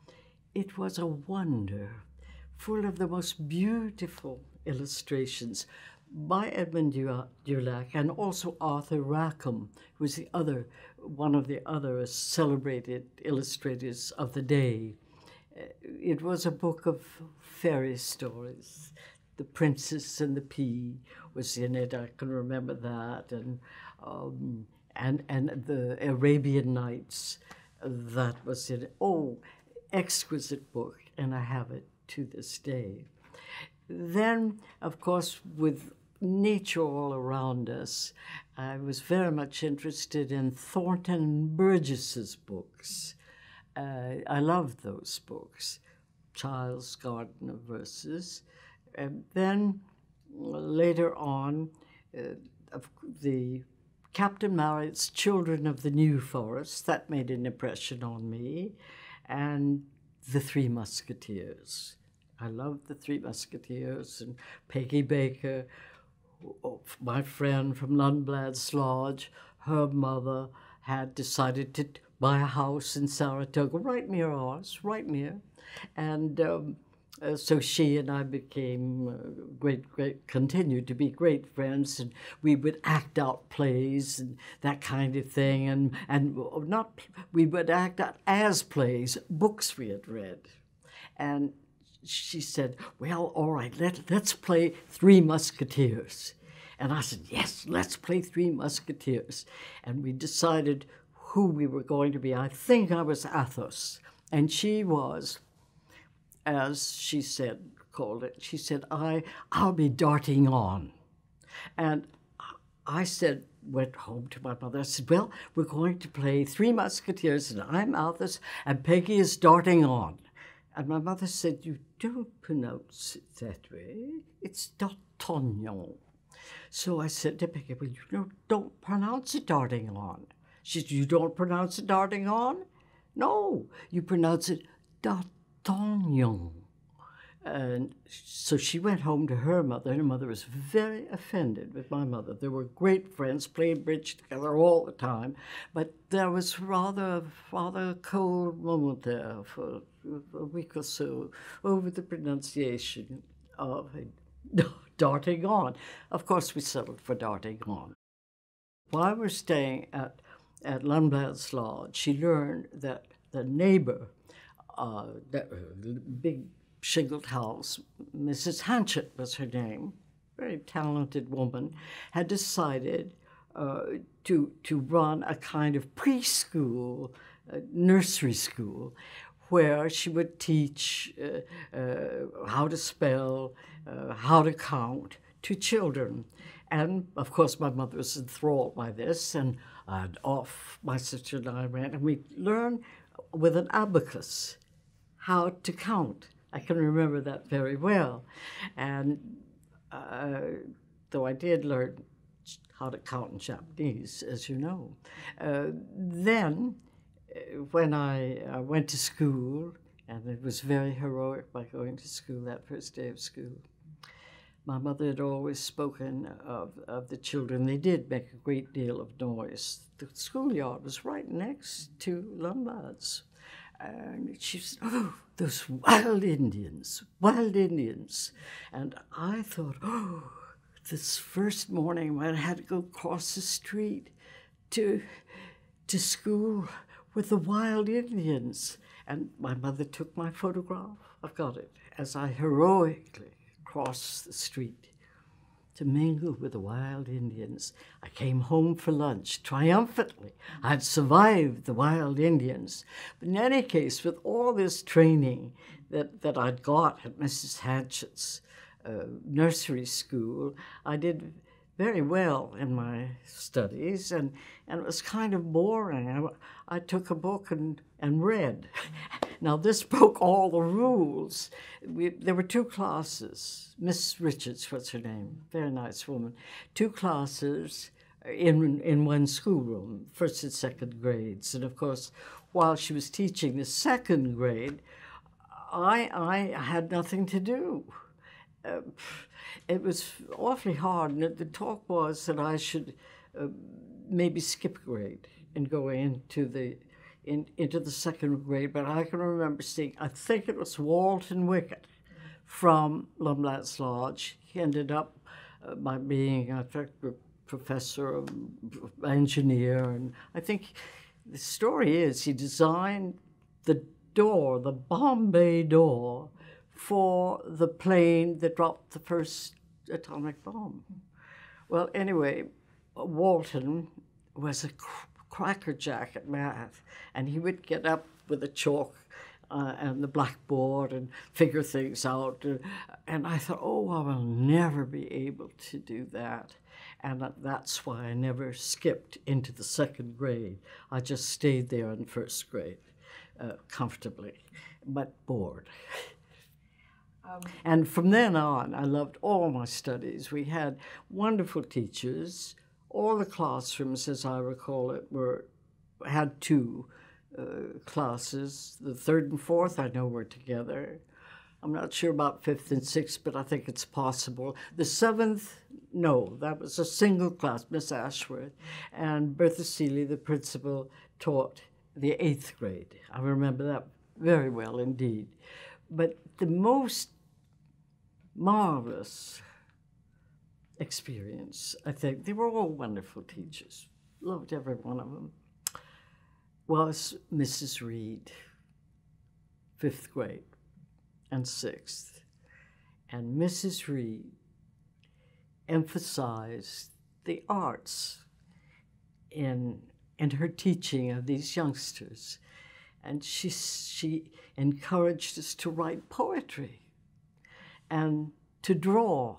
it was a wonder, full of the most beautiful illustrations by Edmund Dulac and also Arthur Rackham, who was the other, one of the other celebrated illustrators of the day. It was a book of fairy stories. The Princess and the Pea was in it. I can remember that, and um, and and the Arabian Nights, that was in it. Oh, exquisite book, and I have it to this day. Then, of course, with nature all around us, I was very much interested in Thornton Burgess's books. Uh, I loved those books, Child's Garden of Verses. And then later on, uh, of the Captain Marryat's Children of the New Forest, that made an impression on me, and The Three Musketeers. I loved The Three Musketeers, and Peggy Baker, my friend from Lundblad's Lodge, her mother had decided to buy a house in Saratoga, right near ours, right near. And um, uh, so she and I became uh, great, great, continued to be great friends, and we would act out plays and that kind of thing, and, and not, we would act out as plays, books we had read. And she said, well, all right, let, let's play Three Musketeers. And I said, yes, let's play Three Musketeers. And we decided who we were going to be. I think I was Athos, and she was, as she said, called it, she said, I, I'll be D'Artagnan. And I said, went home to my mother, I said, well, we're going to play Three Musketeers, and I'm Athos, and Peggy is D'Artagnan. And my mother said, you don't pronounce it that way. It's D'Artagnan. So I said to Peggy, well, you know, don't pronounce it D'Artagnan. She said, you don't pronounce it D'Artagnan? No, you pronounce it D'Artagnan. And so she went home to her mother, and her mother was very offended with my mother. They were great friends, played bridge together all the time, but there was rather, rather a cold moment there for a week or so over the pronunciation of D'Artagnan. Of course, we settled for D'Artagnan. While we were staying at, at Lundblad's Lodge, she learned that the neighbor, uh, that big shingled house, Missus Hanchett was her name, very talented woman, had decided uh, to, to run a kind of preschool, uh, nursery school, where she would teach uh, uh, how to spell, uh, how to count to children. And, of course, my mother was enthralled by this, and uh, off my sister and I went, and we learned with an abacus how to count. I can remember that very well. And uh, though I did learn how to count in Japanese, as you know, uh, then when I uh, went to school, and it was very heroic by going to school that first day of school, my mother had always spoken of, of the children. They did make a great deal of noise. The schoolyard was right next to Lundblad's. And she said, oh, those wild Indians, wild Indians. And I thought, oh, this first morning when I had to go across the street to, to school with the wild Indians. And my mother took my photograph. I've got it, as I heroically crossed the street to mingle with the wild Indians. I came home for lunch triumphantly. I'd survived the wild Indians. But in any case, with all this training that, that I'd got at Missus Hanchett's uh, nursery school, I did very well in my studies, and, and it was kind of boring. I, I took a book and, and read. Now, this broke all the rules. We, there were two classes. Miss Richards was her name, very nice woman. Two classes in, in one schoolroom, first and second grades. And, of course, while she was teaching the second grade, I, I had nothing to do. Uh, it was awfully hard, and the talk was that I should uh, maybe skip a grade and go into the in, into the second grade, but I can remember seeing, I think it was Walton Wickett from Lumlats Lodge. He ended up uh, by being a professor, of engineer, and I think the story is he designed the door, the Bombay door, for the plane that dropped the first atomic bomb. Well, anyway, Walton was a cr crackerjack at math, and he would get up with a chalk uh, and the blackboard and figure things out. Uh, and I thought, oh, I will never be able to do that. And that's why I never skipped into the second grade. I just stayed there in first grade, uh, comfortably, but bored. Um, and from then on, I loved all my studies. We had wonderful teachers. All the classrooms, as I recall it, were had two uh, classes. The third and fourth, I know, were together. I'm not sure about fifth and sixth, but I think it's possible. The seventh, no, that was a single class, Miss Ashworth. And Bertha Seeley, the principal, taught the eighth grade. I remember that very well indeed. But the most marvelous experience, I think, they were all wonderful teachers, loved every one of them, was Missus Reed, fifth grade and sixth. And Missus Reed emphasized the arts in, in her teaching of these youngsters. And she, she encouraged us to write poetry and to draw.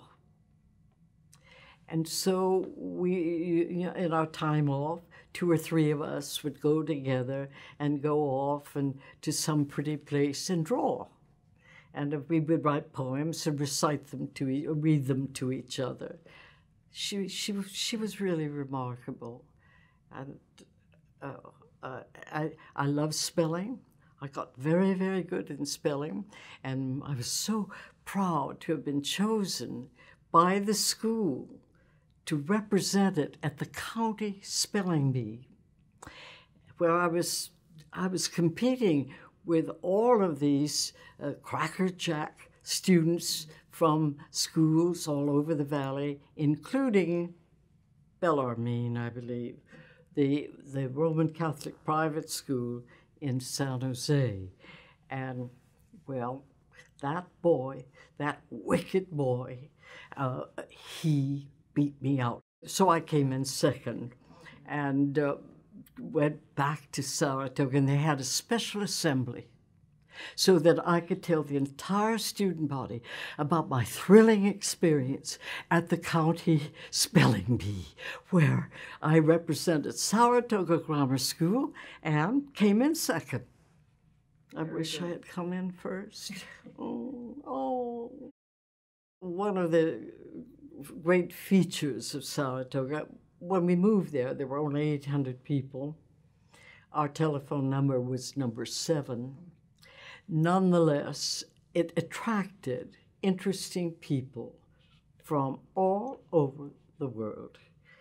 And so we, you know, in our time off, two or three of us would go together and go off and to some pretty place and draw. And we would write poems and recite them to, e read them to each other. She, she, she was really remarkable. And uh, uh, I, I love spelling. I got very, very good in spelling. And I was so proud to have been chosen by the school to represent it at the county spelling bee, where I was, I was competing with all of these uh, crackerjack students from schools all over the valley, including Bellarmine, I believe, the, the Roman Catholic private school in San Jose. And, well, that boy, that wicked boy, uh, he beat me out. So I came in second and uh, went back to Saratoga, and they had a special assembly so that I could tell the entire student body about my thrilling experience at the county spelling bee, where I represented Saratoga Grammar School and came in second. I Very wish good. I had come in first. Oh, oh. One of the great features of Saratoga, when we moved there, there were only eight hundred people. Our telephone number was number seven. Nonetheless, it attracted interesting people from all over the world.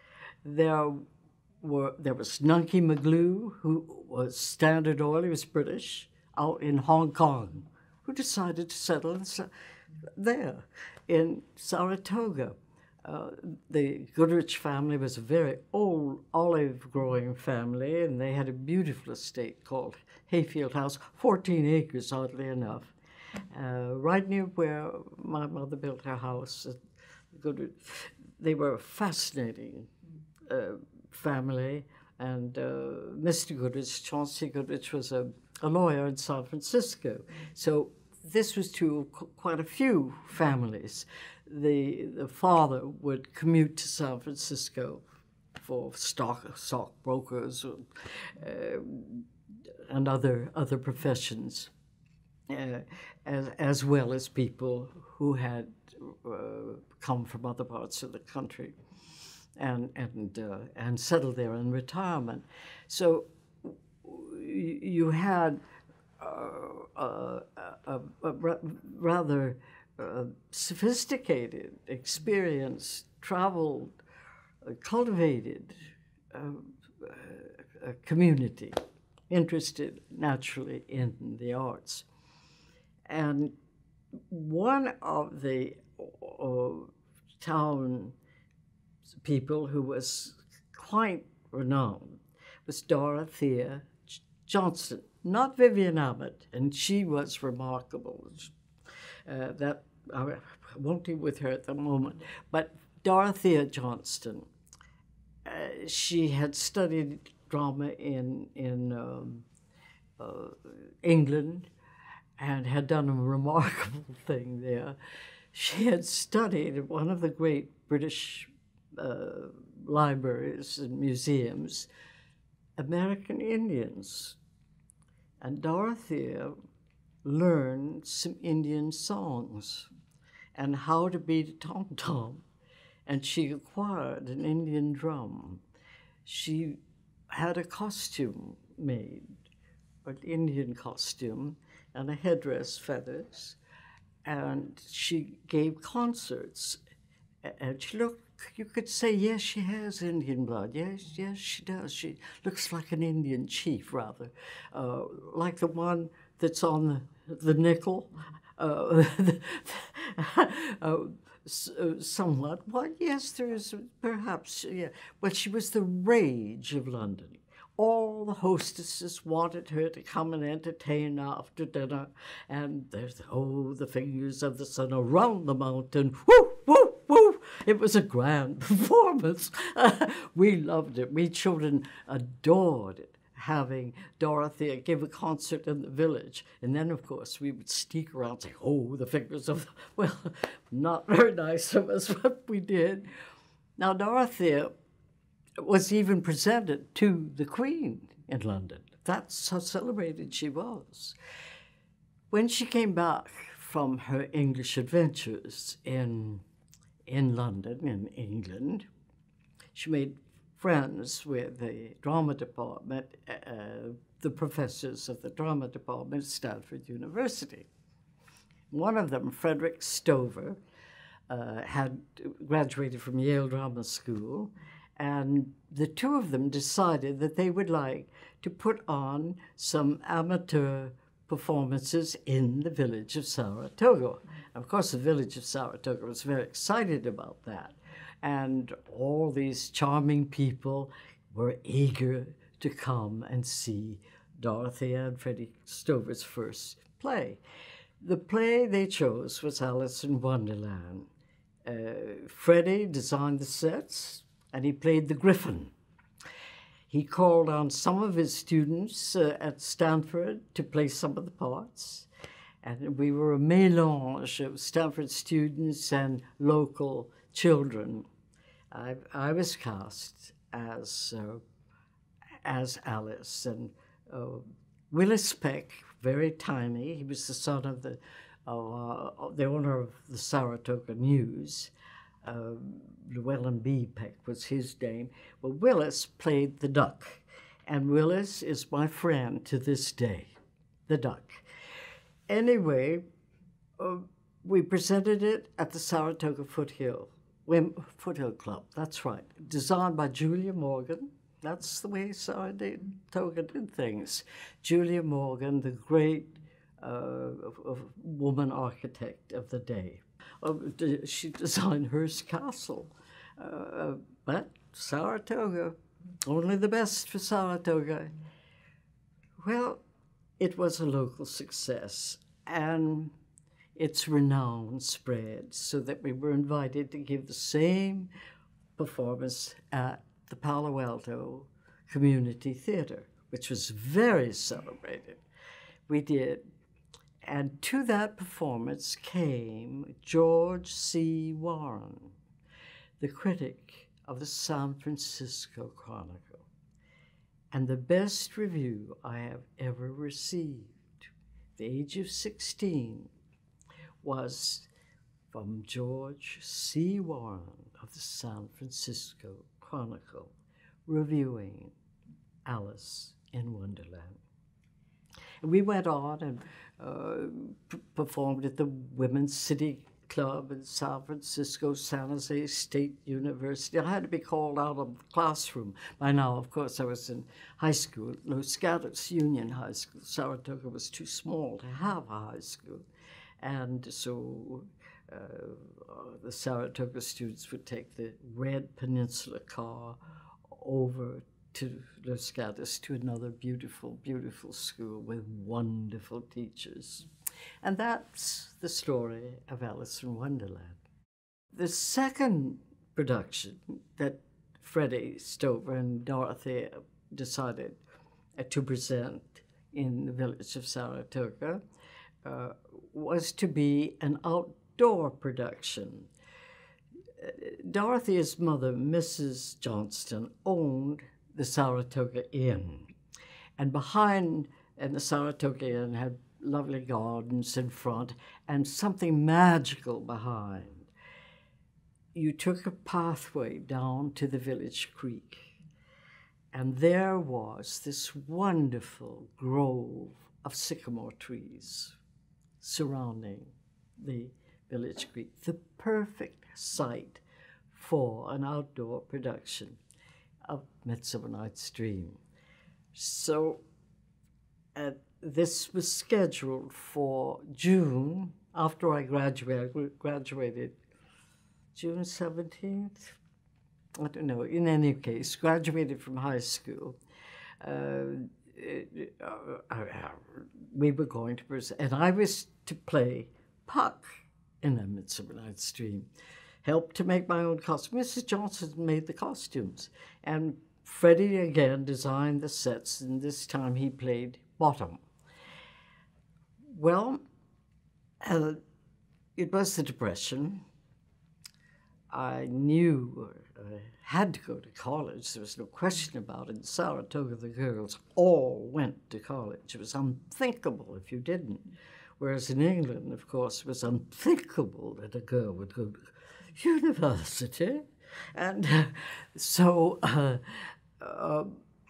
There were there was Nunky McGlue, who was Standard Oil, he was British, out in Hong Kong, who decided to settle in, there in Saratoga. Uh, the Goodrich family was a very old olive-growing family, and they had a beautiful estate called Hayfield House, fourteen acres, oddly enough, uh, right near where my mother built her house. Goodrich. They were a fascinating uh, family, and uh, Mister Goodrich, Chauncey Goodrich, was a, a lawyer in San Francisco. So this was to quite a few families. The, the father would commute to San Francisco for stock stockbrokers uh, and other other professions, uh, as as well as people who had uh, come from other parts of the country and and uh, and settled there in retirement. So you had uh, a, a, a rather Uh, sophisticated, experienced, traveled, uh, cultivated uh, uh, community interested naturally in the arts. And one of the uh, town people who was quite renowned was Dorothea Johnston, not Vivian Abbott, and she was remarkable. Uh, that I won't deal with her at the moment, but Dorothea Johnston, uh, she had studied drama in in um, uh, England and had done a remarkable thing there. She had studied at one of the great British uh, libraries and museums, American Indians. And Dorothea learned some Indian songs and how to beat a tom-tom, and she acquired an Indian drum. She had a costume made, an Indian costume, and a headdress, feathers, and she gave concerts. And she looked, you could say, yes, she has Indian blood. Yes, yes, she does. She looks like an Indian chief, rather, uh, like the one that's on the, the nickel, uh, uh, somewhat. Well, yes, there is, perhaps, yeah. Well, she was the rage of London. All the hostesses wanted her to come and entertain after dinner, and there's, oh, the fingers of the sun around the mountain, whoo, whoo, whoo. It was a grand performance. Uh, we loved it. We children adored it, having Dorothea give a concert in the village. And then, of course, we would sneak around and say, oh, the fingers of, the... well, not very nice of us, but we did. Now, Dorothea was even presented to the Queen in London. That's how celebrated she was. When she came back from her English adventures in, in London, in England, she made friends with the drama department, uh, the professors of the drama department at Stanford University. One of them, Frederick Stover, uh, had graduated from Yale Drama School, and the two of them decided that they would like to put on some amateur performances in the village of Saratoga. Of course, the village of Saratoga was very excited about that. And all these charming people were eager to come and see Dorothea and Freddie Stover's first play. The play they chose was Alice in Wonderland. Uh, Freddie designed the sets, and he played the Griffin. He called on some of his students uh, at Stanford to play some of the parts. And we were a mélange of Stanford students and local children. I, I was cast as, uh, as Alice. And uh, Willis Peck, very tiny, he was the son of the, uh, the owner of the Saratoga News. Uh, Llewellyn B. Peck was his name. Well, Willis played the duck, and Willis is my friend to this day, the duck. Anyway, uh, we presented it at the Saratoga Foothill, Foothill Club, that's right, designed by Julia Morgan. That's the way Saratoga did things. Julia Morgan, the great uh, woman architect of the day. She designed Hearst Castle, uh, but Saratoga, only the best for Saratoga. Well, it was a local success, and its renown spread so that we were invited to give the same performance at the Palo Alto Community Theater, which was very celebrated. We did. And to that performance came George C. Warren, the critic of the San Francisco Chronicle, and the best review I have ever received, at the age of sixteen, was from George C. Warren of the San Francisco Chronicle, reviewing Alice in Wonderland. And we went on and uh, p- performed at the Women's City club in San Francisco, San Jose State University. I had to be called out of the classroom. By now, of course, I was in high school, Los Gatos Union High School. Saratoga was too small to have a high school. And so uh, the Saratoga students would take the red Peninsula car over to Los Gatos, to another beautiful, beautiful school with wonderful teachers. And that's the story of Alice in Wonderland. The second production that Freddie Stover and Dorothy decided uh, to present in the village of Saratoga uh, was to be an outdoor production. Uh, Dorothy's mother, Missus Johnston, owned the Saratoga Inn. And behind, and the Saratoga Inn had lovely gardens in front and something magical behind. You took a pathway down to the village creek, and there was this wonderful grove of sycamore trees surrounding the village creek, the perfect site for an outdoor production of Midsummer Night's Dream. So uh, this was scheduled for June, after I graduated, graduated June seventeenth? I don't know. In any case, graduated from high school. Uh, uh, uh, we were going to present, and I was to play Puck in A Midsummer Night's Dream. Helped to make my own costumes. Missus Johnson made the costumes. And Freddie again designed the sets, and this time he played Bottom. Well, uh, it was the Depression. I knew I had to go to college. There was no question about it. In Saratoga, the girls all went to college. It was unthinkable if you didn't. Whereas in England, of course, it was unthinkable that a girl would go to university. And uh, so uh, uh,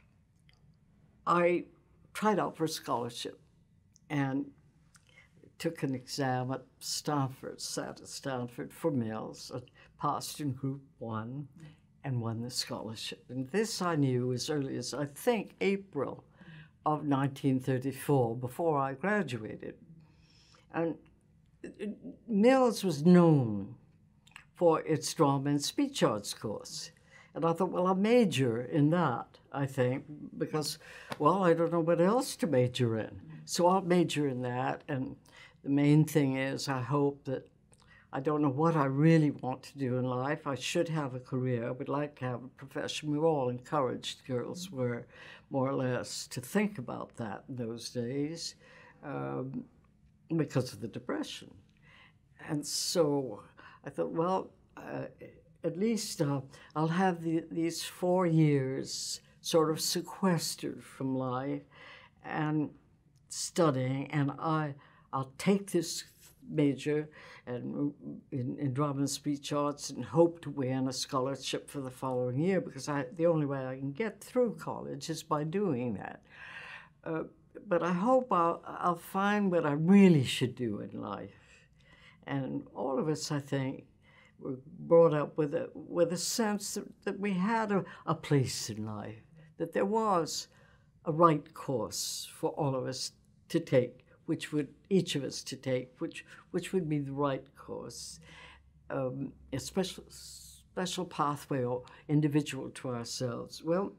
I tried out for a scholarship and took an exam at Stanford, sat at Stanford for Mills, and passed in group one and won the scholarship. And this I knew as early as, I think, April of nineteen thirty-four, before I graduated. And Mills was known for its drama and speech arts course. And I thought, well, I'll major in that, I think, because, well, I don't know what else to major in. So I'll major in that. And the main thing is, I hope that, I don't know what I really want to do in life. I should have a career. I would like to have a profession. We were all encouraged, girls were, more or less, to think about that in those days um, because of the Depression. And so I thought, well, uh, at least uh, I'll have the, these four years sort of sequestered from life and studying, and I, I'll take this major and in, in drama and speech arts and hope to win a scholarship for the following year, because I, the only way I can get through college is by doing that. Uh, but I hope I'll, I'll find what I really should do in life. And all of us, I think, were brought up with a, with a sense that, that we had a, a place in life, that there was a right course for all of us to take, which would, each of us to take, which, which would be the right course, um, a special, special pathway or individual to ourselves. Well,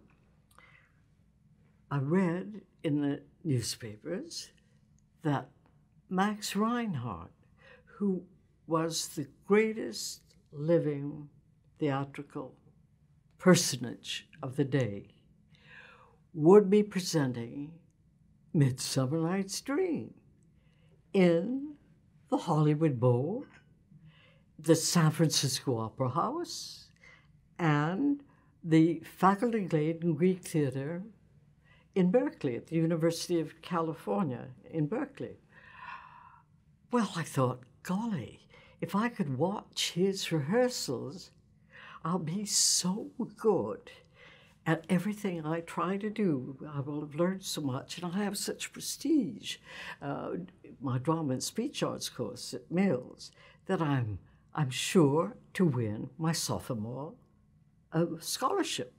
I read in the newspapers that Max Reinhardt, who was the greatest living theatrical personage of the day, would be presenting Midsummer Night's Dream in the Hollywood Bowl, the San Francisco Opera House, and the Faculty Glade and Greek Theater in Berkeley, at the University of California in Berkeley. Well, I thought, golly, if I could watch his rehearsals, I'll be so good at everything I try to do. I will have learned so much, and I'll have such prestige. Uh, my drama and speech arts course at Mills, that I'm, I'm sure to win my sophomore uh, scholarship.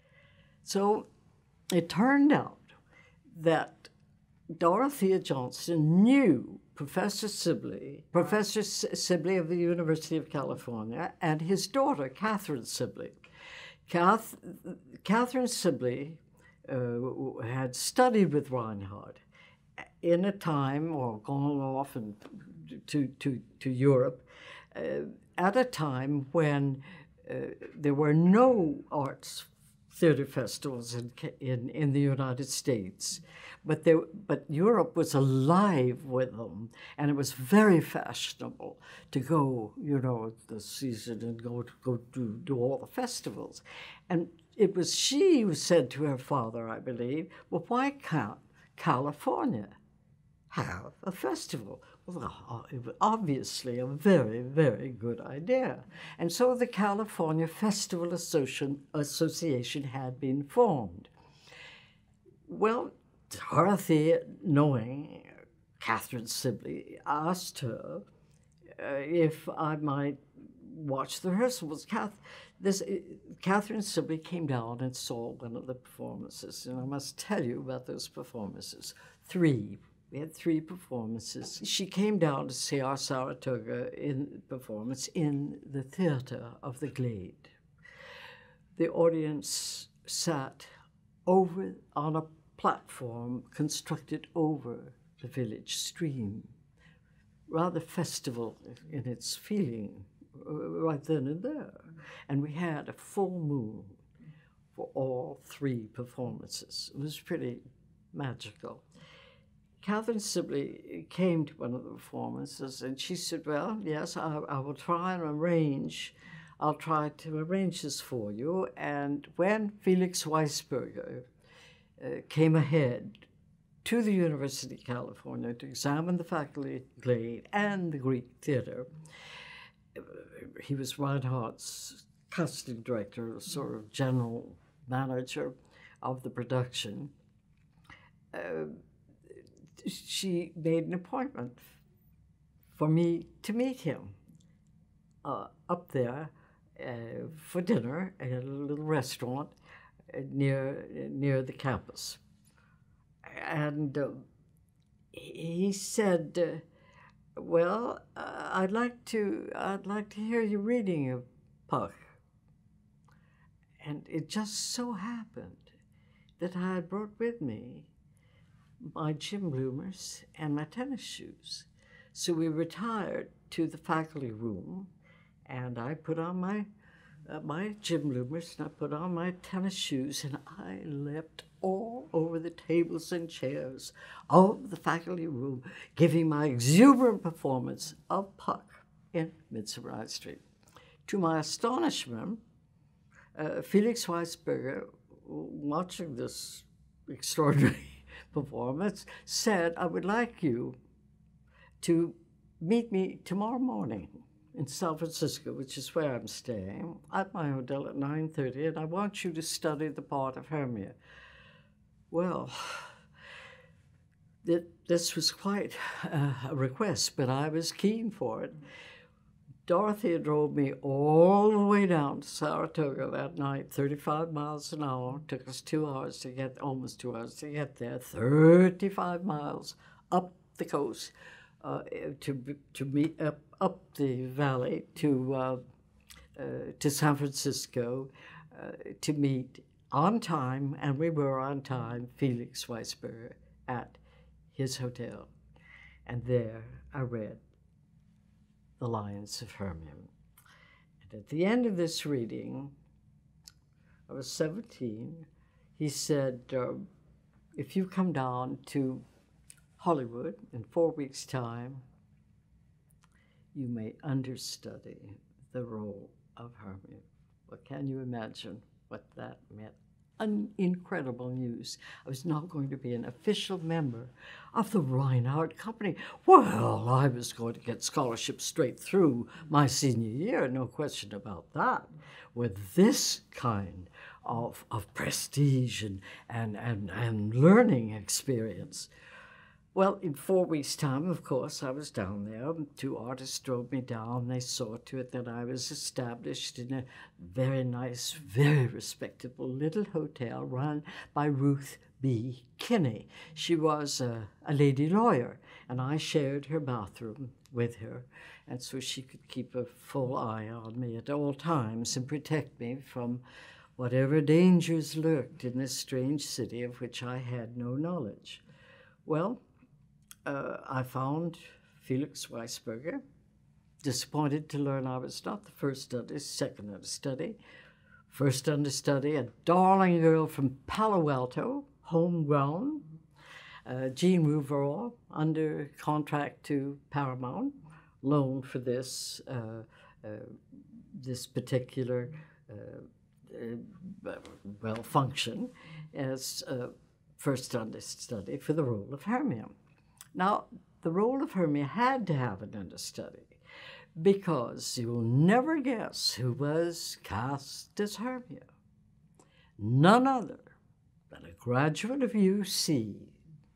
So it turned out that Dorothea Johnston knew Professor Sibley, Professor Sibley of the University of California, and his daughter, Catherine Sibley. Kath, Catherine Sibley uh, had studied with Reinhardt in a time, or gone off and to, to, to Europe, uh, at a time when uh, there were no arts theater festivals in, in, in the United States. But, there, but Europe was alive with them, and it was very fashionable to go, you know, this season and go to go do, do all the festivals. And it was she who said to her father, I believe, well, why can't California have a festival? Well, it was obviously a very, very good idea. And so the California Festival Association had been formed. Well, Dorothea, knowing Catherine Sibley, asked her uh, if I might watch the rehearsals. Kath, this, uh, Catherine Sibley came down and saw one of the performances, and I must tell you about those performances. Three. We had three performances. She came down to see our Saratoga in performance in the theater of the Glade. The audience sat over on a platform constructed over the village stream, rather festival in its feeling right then and there. And we had a full moon for all three performances. It was pretty magical. Catherine Sibley came to one of the performances, and she said, well, yes, I, I will try and arrange, I'll try to arrange this for you. And when Felix Weisberger uh, came ahead to the University of California to examine the faculty Glade and the Greek theater, he was Reinhardt's casting director, sort of general manager of the production. Uh, she made an appointment for me to meet him uh, up there uh, for dinner at a little restaurant near near the campus. And uh, he said, uh, well, uh, I'd like to I'd like to hear you reading of Puck. And it just so happened that I had brought with me my gym bloomers and my tennis shoes. So we retired to the faculty room, and I put on my uh, my gym bloomers, and I put on my tennis shoes, and I leapt all over the tables and chairs of the faculty room, giving my exuberant performance of Puck in Midsummer Night's Dream. To my astonishment, uh, Felix Weisberger, watching this extraordinary performance, said, I would like you to meet me tomorrow morning in San Francisco, which is where I'm staying, at my hotel at nine thirty, and I want you to study the part of Hermia. Well, it, this was quite uh, a request, but I was keen for it. Dorothea drove me all the way down to Saratoga that night, thirty-five miles an hour. Took us two hours to get, almost two hours to get there, thirty-five miles up the coast uh, to to meet up up the valley to uh, uh, to San Francisco uh, to meet on time, and we were on time, Felix Weisberger at his hotel, and there I read The Lions of Hermia. And at the end of this reading, I was seventeen, he said, uh, if you come down to Hollywood in four weeks' time, you may understudy the role of Hermia. Well, can you imagine what that meant? An incredible news. I was now going to be an official member of the Reinhardt Company. Well, I was going to get scholarships straight through my senior year, no question about that. With this kind of, of prestige and, and, and, and learning experience, Well, in four weeks' time, of course, I was down there. Two artists drove me down. They saw to it that I was established in a very nice, very respectable little hotel run by Ruth B. Kinney. She was a, a lady lawyer, and I shared her bathroom with her, and so she could keep a full eye on me at all times and protect me from whatever dangers lurked in this strange city of which I had no knowledge. Well, Uh, I found Felix Weisberger, disappointed to learn I was not the first under, second understudy. First understudy, a darling girl from Palo Alto, homegrown. Uh, Jean Rouverol, under contract to Paramount, loaned for this, uh, uh, this particular uh, uh, well, function as uh, first understudy for the role of Hermia. Now, the role of Hermia had to have an understudy because you'll never guess who was cast as Hermia. None other than a graduate of U C,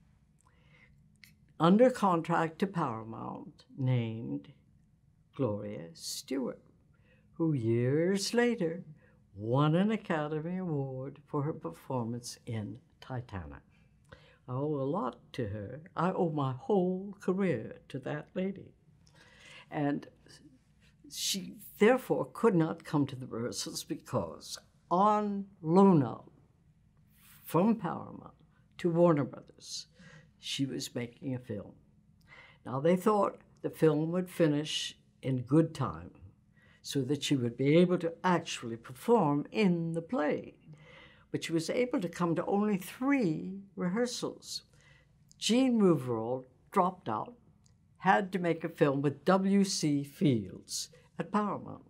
under contract to Paramount, named Gloria Stewart, who years later won an Academy Award for her performance in Titanic. I owe a lot to her. I owe my whole career to that lady. And she therefore could not come to the rehearsals because on loan out from Paramount to Warner Brothers, she was making a film. Now they thought the film would finish in good time so that she would be able to actually perform in the play. But she was able to come to only three rehearsals. Jean Rouverol dropped out, had to make a film with W C Fields at Paramount.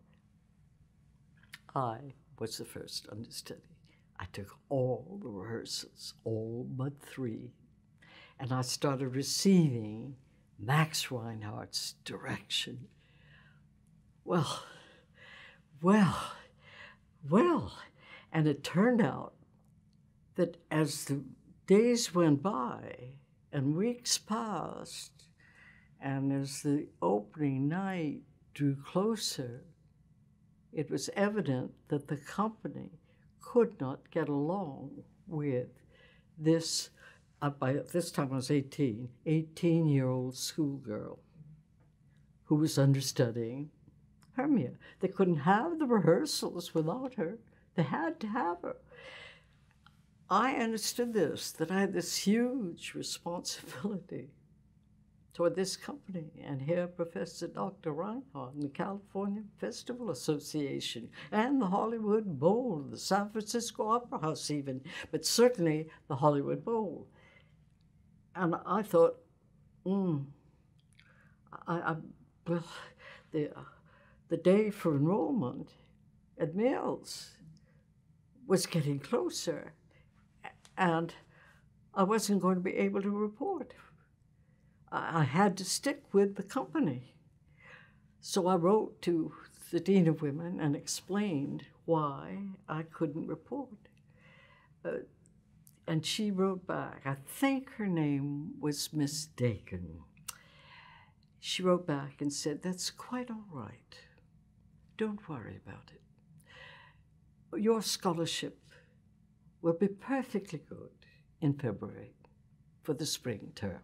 I was the first understudy. I took all the rehearsals, all but three, and I started receiving Max Reinhardt's direction. Well, well, well, and it turned out that as the days went by and weeks passed, and as the opening night drew closer, it was evident that the company could not get along with this, uh, by this time I was eighteen, eighteen-year-old schoolgirl who was understudying Hermia. They couldn't have the rehearsals without her. They had to have her. I understood this, that I had this huge responsibility toward this company, and here Professor Doctor Reinhardt and the California Festival Association and the Hollywood Bowl, the San Francisco Opera House even, but certainly the Hollywood Bowl. And I thought, hmm, I, I, well, the, uh, the day for enrollment at Mills was getting closer, and I wasn't going to be able to report. I had to stick with the company. So I wrote to the Dean of Women and explained why I couldn't report. Uh, and she wrote back. I think her name was Miss Dakin. She wrote back and said, "That's quite all right. Don't worry about it. Your scholarship will be perfectly good in February for the spring term."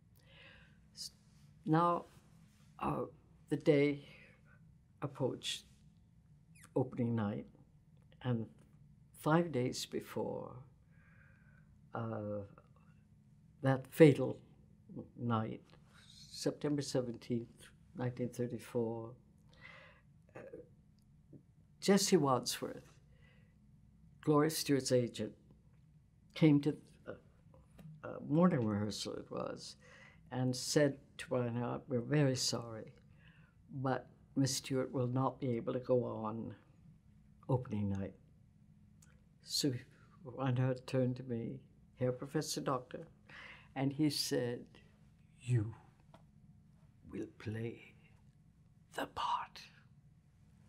Now, uh, the day approached opening night, and five days before uh, that fatal night, September seventeenth, nineteen thirty-four, uh, Jesse Wadsworth, Gloria Stewart's agent, came to a, a morning rehearsal it was, and said to Reinhardt, "We're very sorry, but Miss Stewart will not be able to go on opening night." So Reinhardt turned to me, Herr Professor Doctor, and he said, "You will play the part."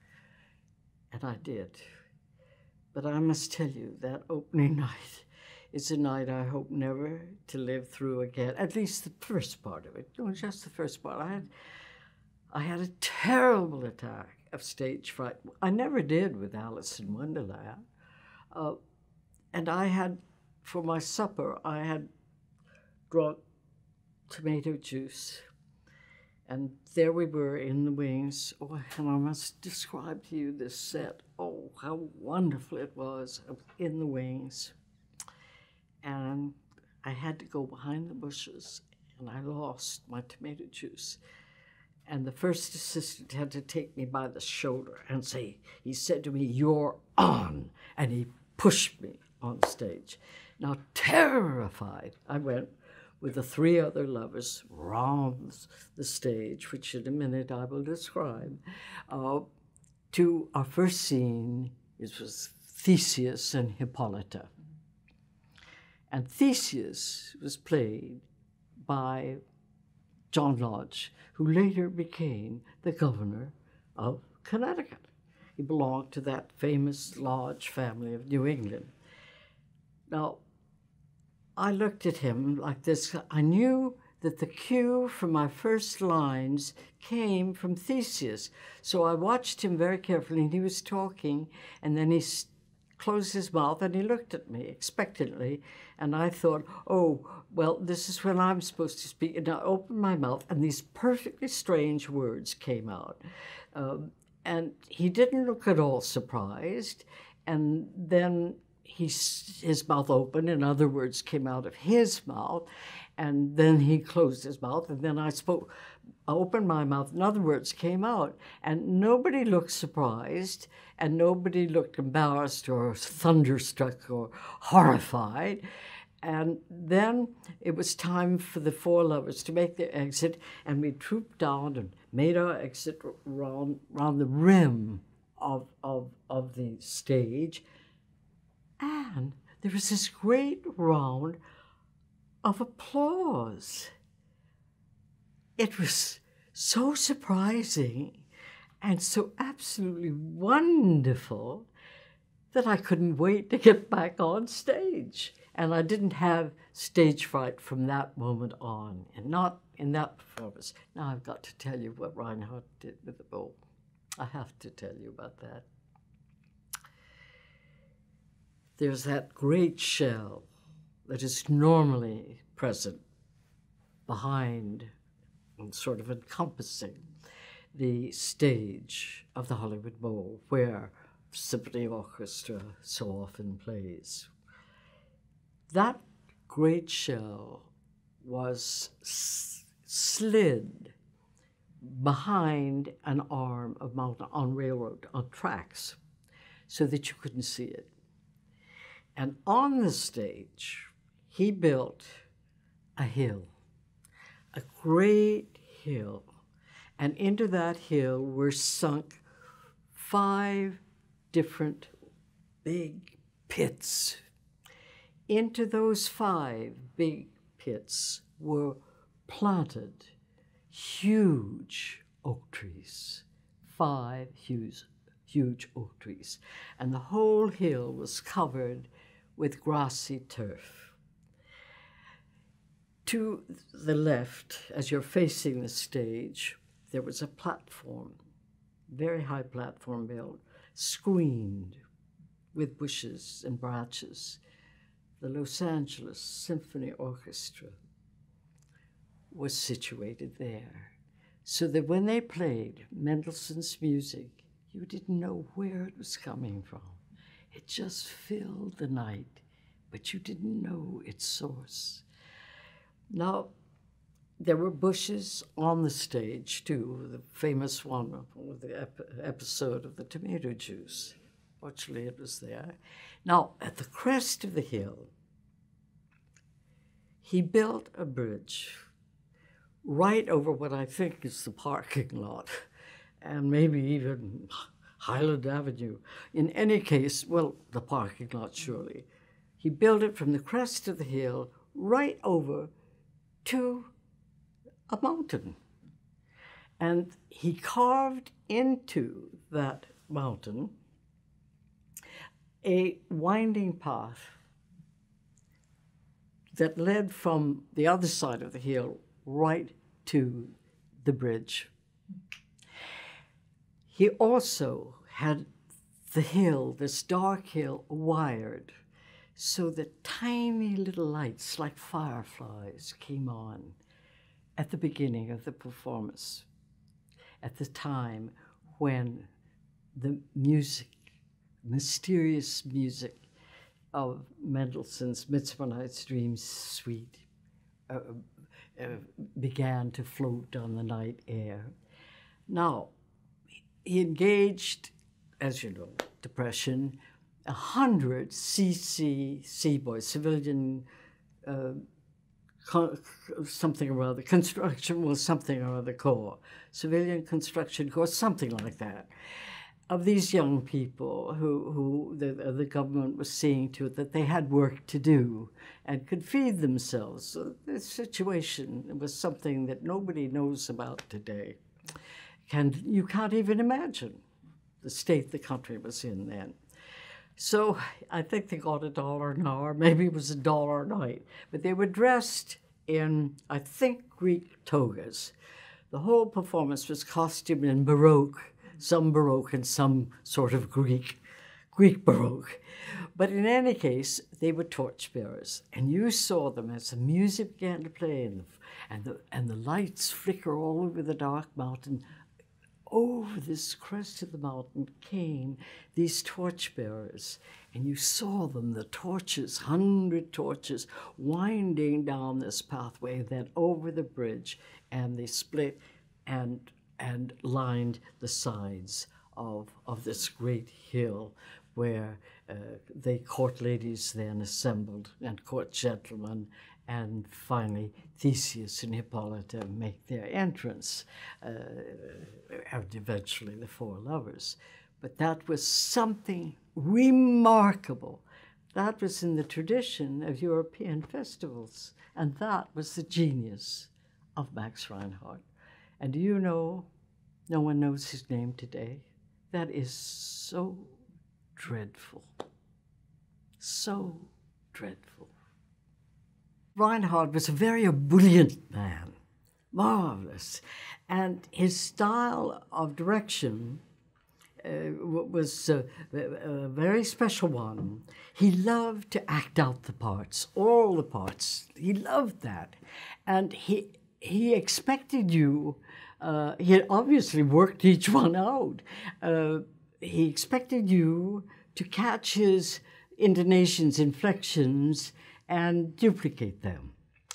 And I did. But I must tell you, that opening night, is a night I hope never to live through again. At least the first part of it. No, just the first part. I had, I had a terrible attack of stage fright. I never did with Alice in Wonderland. Uh, and I had, for my supper, I had drunk tomato juice. And there we were in the wings. Oh, and I must describe to you this set. Oh, how wonderful it was. I was in the wings. And I had to go behind the bushes, and I lost my tomato juice. And the first assistant had to take me by the shoulder and say, he said to me, "You're on." And he pushed me on stage. Now, terrified, I went with the three other lovers round the stage, which in a minute I will describe, uh, to our first scene. It was Theseus and Hippolyta. And Theseus was played by John Lodge, who later became the governor of Connecticut. He belonged to that famous Lodge family of New England. Now, I looked at him like this. I knew that the cue for my first lines came from Theseus. So I watched him very carefully, and he was talking, and then he closed his mouth, and he looked at me expectantly, and I thought, oh, well, this is when I'm supposed to speak. And I opened my mouth, and these perfectly strange words came out. Um, and he didn't look at all surprised, and then He, his mouth opened and other words came out of his mouth, and then he closed his mouth, and then I spoke, I opened my mouth and other words came out, and nobody looked surprised, and nobody looked embarrassed or thunderstruck or horrified. And then it was time for the four lovers to make their exit, and we trooped down and made our exit around, around the rim of, of, of the stage. And there was this great round of applause. It was so surprising and so absolutely wonderful that I couldn't wait to get back on stage. And I didn't have stage fright from that moment on, and not in that performance. Now I've got to tell you what Reinhardt did with the bow. I have to tell you about that. There's that great shell that is normally present behind and sort of encompassing the stage of the Hollywood Bowl, where symphony orchestra so often plays. That great shell was s- slid behind an arm of mountain on railroad, on tracks, so that you couldn't see it. And on the stage, he built a hill, a great hill. And into that hill were sunk five different big pits. Into those five big pits were planted huge oak trees, five huge, huge oak trees. And the whole hill was covered with grassy turf. To the left, as you're facing the stage, there was a platform, very high platform built, screened with bushes and branches. The Los Angeles Symphony Orchestra was situated there, so that when they played Mendelssohn's music, you didn't know where it was coming from. It just filled the night, but you didn't know its source. Now, there were bushes on the stage, too, the famous one of the ep- episode of the tomato juice. Fortunately, it was there. Now, at the crest of the hill, he built a bridge right over what I think is the parking lot, and maybe even Highland Avenue. In any case, well, the parking lot, surely. He built it from the crest of the hill right over to a mountain. And he carved into that mountain a winding path that led from the other side of the hill right to the bridge. He also had the hill, this dark hill, wired so that tiny little lights like fireflies came on at the beginning of the performance, at the time when the music, mysterious music of Mendelssohn's Midsummer Night's Dream Suite uh, uh, began to float on the night air. Now, he engaged, as you know, Depression, a hundred C C C boys, civilian uh, something or other, construction was something or other corps, civilian construction corps, something like that, of these young people who, who the, the government was seeing to it that they had work to do and could feed themselves. So this situation was something that nobody knows about today. And you can't even imagine the state the country was in then. So I think they got a dollar an hour, maybe it was a dollar a night, but they were dressed in, I think, Greek togas. The whole performance was costumed in Baroque, some Baroque and some sort of Greek, Greek Baroque. But in any case, they were torchbearers, and you saw them as the music began to play and the, and the, and the lights flicker all over the dark mountain. Over this crest of the mountain came these torchbearers, and you saw them, the torches, hundred torches, winding down this pathway, then over the bridge, and they split and and lined the sides of, of this great hill where uh, the court ladies then assembled and court gentlemen, and finally Theseus and Hippolyta make their entrance, uh, and eventually the four lovers. But that was something remarkable. That was in the tradition of European festivals, and that was the genius of Max Reinhardt. And do you know, no one knows his name today? That is so dreadful, so dreadful. Reinhardt was a very ebullient man, marvelous, and his style of direction uh, was uh, a very special one. He loved to act out the parts, all the parts. He loved that, and he he expected you. Uh, he had obviously worked each one out. Uh, he expected you to catch his intonations, inflections, and duplicate them.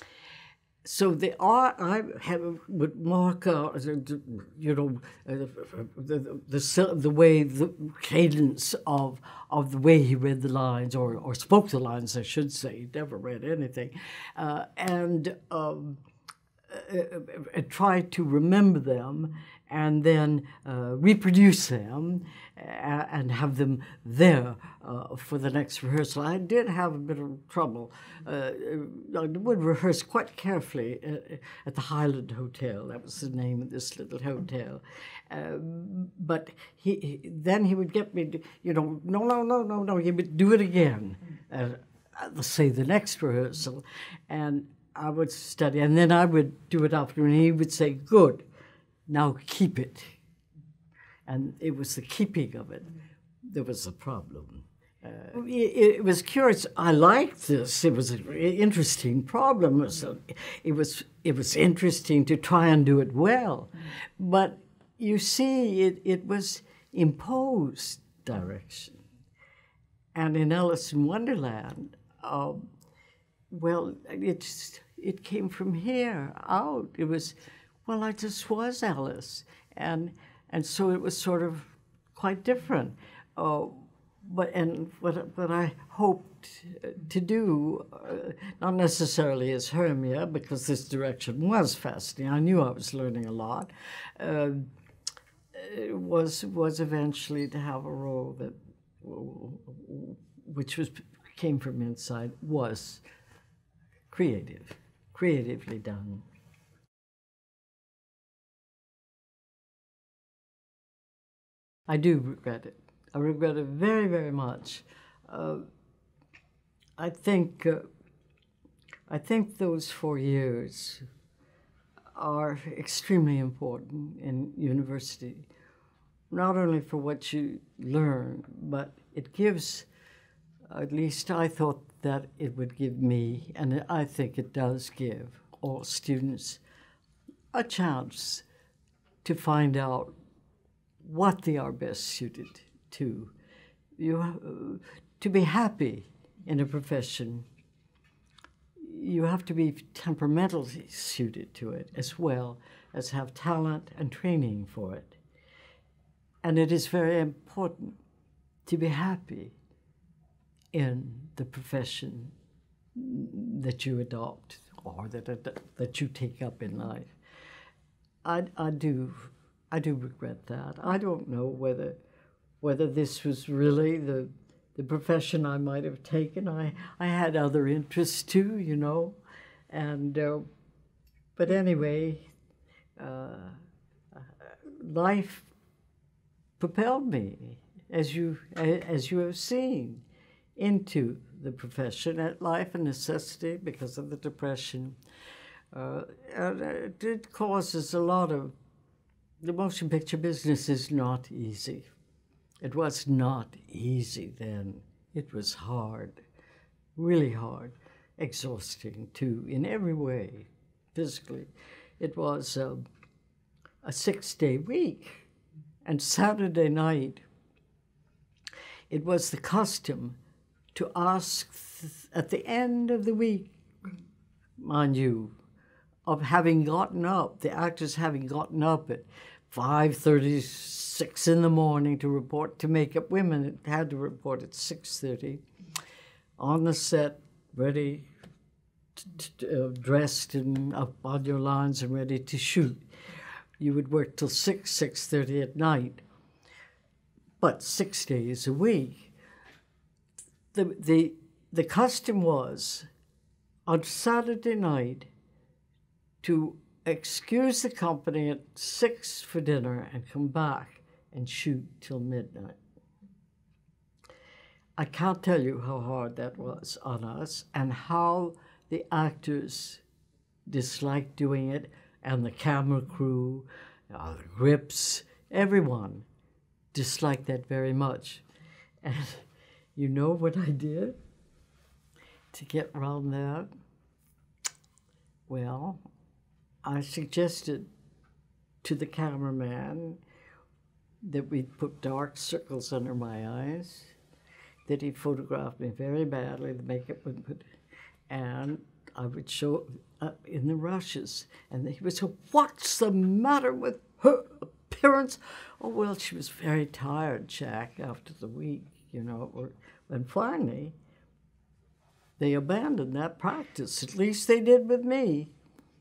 So the art I have, would mark out, you know, uh, the, the the way the cadence of of the way he read the lines or or spoke the lines, I should say. He never read anything, uh, and. Um, Uh, try to remember them and then uh, reproduce them uh, and have them there uh, for the next rehearsal. I did have a bit of trouble. Uh, I would rehearse quite carefully uh, at the Highland Hotel. That was the name of this little hotel. Uh, but he, he then he would get me to, you know, no, no, no, no, no, he would do it again. Uh, let's say the next rehearsal. And I would study, and then I would do it after, and he would say, good, now keep it. And it was the keeping of it that was the problem. Uh, it, it was curious. I liked this. It was an interesting problem. So it was, it was interesting to try and do it well. But you see, it, it was imposed direction. And in Alice in Wonderland, um, well, it's, it came from here out. It was, well, I just was Alice. And and so it was sort of quite different. Uh, but and what, what I hoped to do, uh, not necessarily as Hermia, because this direction was fascinating. I knew I was learning a lot, uh, was, was eventually to have a role that, which was came from inside, was creative, creatively done. I do regret it. I regret it very, very much. Uh, I think uh, I think those four years are extremely important in university, not only for what you learn, but it gives, at least I thought that it would give me, and I think it does give all students, a chance to find out what they are best suited to. You, uh, to be happy in a profession, you have to be temperamentally suited to it as well as have talent and training for it. And it is very important to be happy in the profession that you adopt or that, that you take up in life. I, I do, I do regret that. I don't know whether, whether this was really the, the profession I might have taken. I, I had other interests too, you know, and, uh, but anyway, uh, life propelled me, as you, as you have seen, into the profession. At life a necessity because of the Depression. Uh, and it, it causes a lot of, the motion picture business is not easy. It was not easy then. It was hard, really hard, exhausting too, in every way, physically. It was uh, a six-day week, and Saturday night, it was the custom to ask th at the end of the week, mind you, of having gotten up, the actors having gotten up at five thirty, six in the morning to report to Makeup Women. It had to report at six thirty, on the set, ready, t t uh, dressed and up on your lines and ready to shoot. You would work till six, six thirty at night, but six days a week. The, the, the custom was, on Saturday night, to excuse the company at six for dinner and come back and shoot till midnight. I can't tell you how hard that was on us and how the actors disliked doing it, and the camera crew, uh, the grips, everyone disliked that very much. And you know what I did to get around that? Well, I suggested to the cameraman that we'd put dark circles under my eyes, that he photographed me very badly, the makeup would put, and I would show up in the rushes. And he would say, "What's the matter with her appearance?" Oh, well, she was very tired, Jack, after the week, you know. And finally, they abandoned that practice. At least they did with me.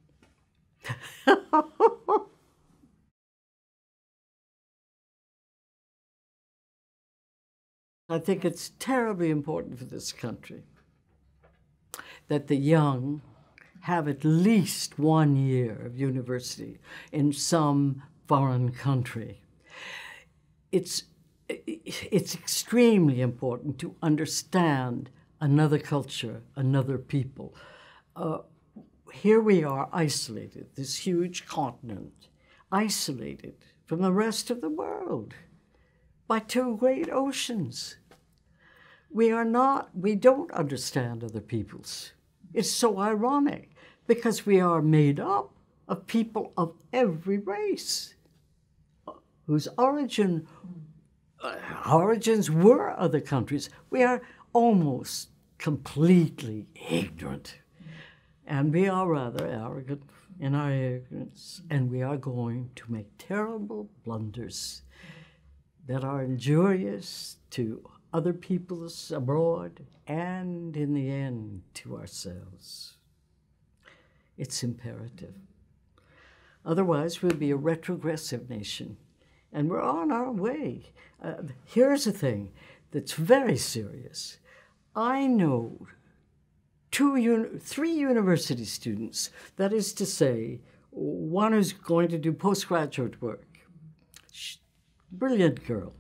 I think it's terribly important for this country that the young have at least one year of university in some foreign country. It's, it's extremely important to understand another culture, another people. Uh, here we are isolated, this huge continent, isolated from the rest of the world by two great oceans. We are not, we don't understand other peoples. It's so ironic because we are made up of people of every race whose origin, uh, origins were other countries. We are almost completely ignorant. And we are rather arrogant in our ignorance, and we are going to make terrible blunders that are injurious to other peoples abroad and, in the end, to ourselves. It's imperative. Otherwise, we'll be a retrogressive nation, and we're on our way. Uh, here's a thing that's very serious. I know two, uni three university students, that is to say, one who's going to do postgraduate work, brilliant girl,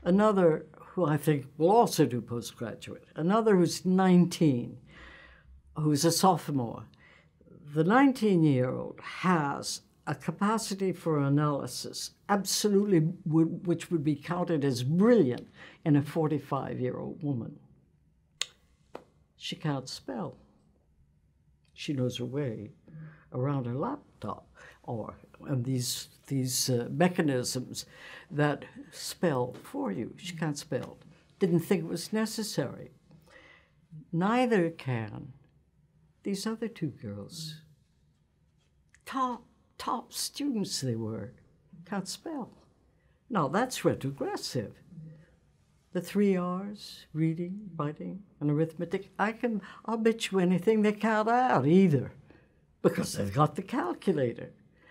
another who I think will also do postgraduate, another who's nineteen. who's a sophomore. The nineteen-year-old has a capacity for analysis absolutely would, which would be counted as brilliant in a forty-five-year-old woman. She can't spell. She knows her way around her laptop or and these these uh, mechanisms that spell for you. She can't spell. Didn't think it was necessary. Neither can these other two girls. Top, top students they were, can't spell. Now that's retrogressive. The three R's, reading, writing, and arithmetic, I can, I'll bet you anything they can't add either, because they've got the calculator.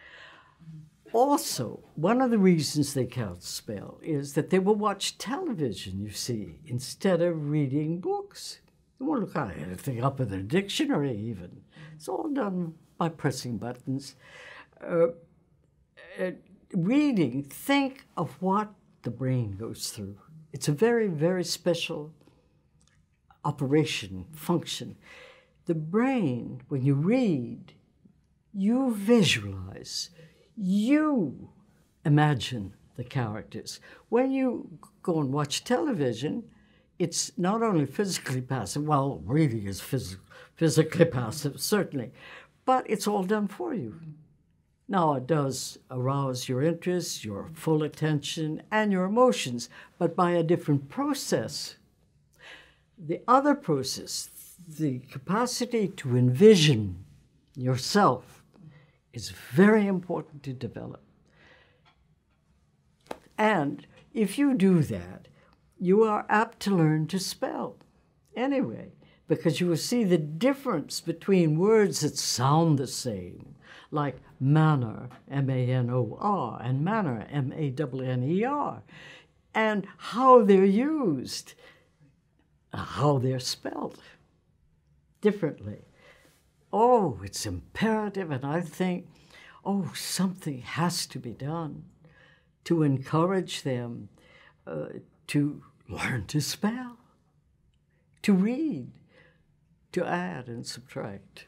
Also, one of the reasons they can't spell is that they will watch television, you see, instead of reading books. They won't look at anything up in their dictionary even. It's all done by pressing buttons. Uh, uh, reading, think of what the brain goes through. It's a very, very special operation, function. The brain, when you read, you visualize, you imagine the characters. When you go and watch television, it's not only physically passive, well, reading is phys physically passive, certainly, but it's all done for you. Now, it does arouse your interest, your full attention, and your emotions, but by a different process. The other process, the capacity to envision yourself, is very important to develop. And if you do that, you are apt to learn to spell anyway, because you will see the difference between words that sound the same, like manor, M A N O R, and manor, M A N N E R, and how they're used, how they're spelled differently. Oh, it's imperative, and I think, oh, something has to be done to encourage them uh, to learn to spell, to read, to add and subtract.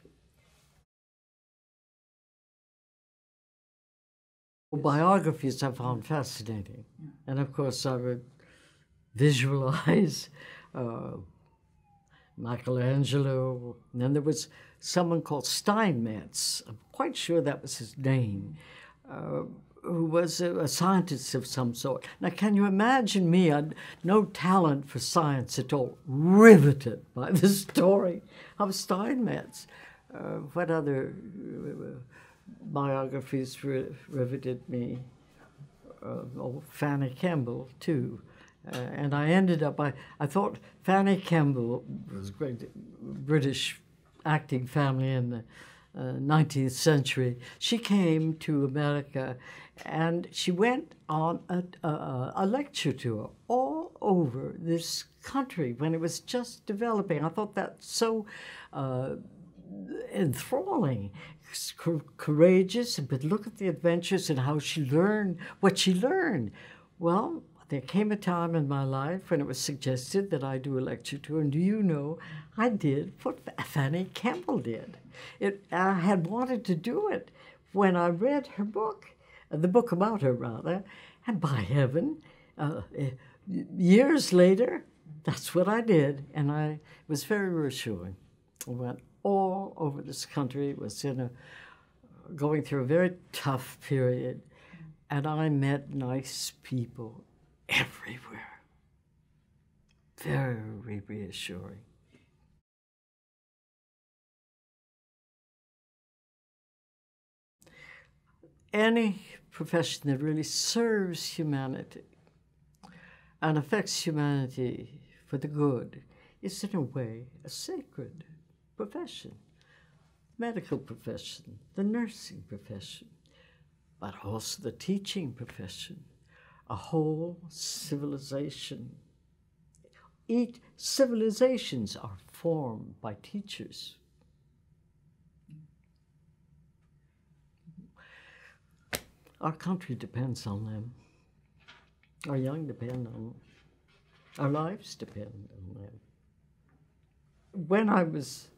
Biographies I found fascinating. And of course I would visualize uh, Michelangelo. And then there was someone called Steinmetz, I'm quite sure that was his name, uh, who was a, a scientist of some sort. Now can you imagine me, I had no talent for science at all, riveted by the story of Steinmetz. Uh, what other uh, biographies riveted me? Uh, oh, Fanny Kemble, too. Uh, and I ended up, I, I thought Fanny Kemble was a great British acting family in the uh, nineteenth century. She came to America and she went on a, a, a lecture tour all over this country when it was just developing. I thought that so uh, enthralling, courageous, but look at the adventures and how she learned what she learned. Well, there came a time in my life when it was suggested that I do a lecture tour, and do you know, I did what Fanny Kemble did. It, I had wanted to do it when I read her book, the book about her, rather, and by heaven, uh, years later, that's what I did, and I it was very reassuring. I went all over this country, was in a, going through a very tough period, and I met nice people everywhere. Very reassuring. Any profession that really serves humanity and affects humanity for the good is in a way a sacred profession. Medical profession, the nursing profession, but also the teaching profession, a whole civilization. Each civilizations are formed by teachers. Our country depends on them. Our young depend on them. Our lives depend on them. When I was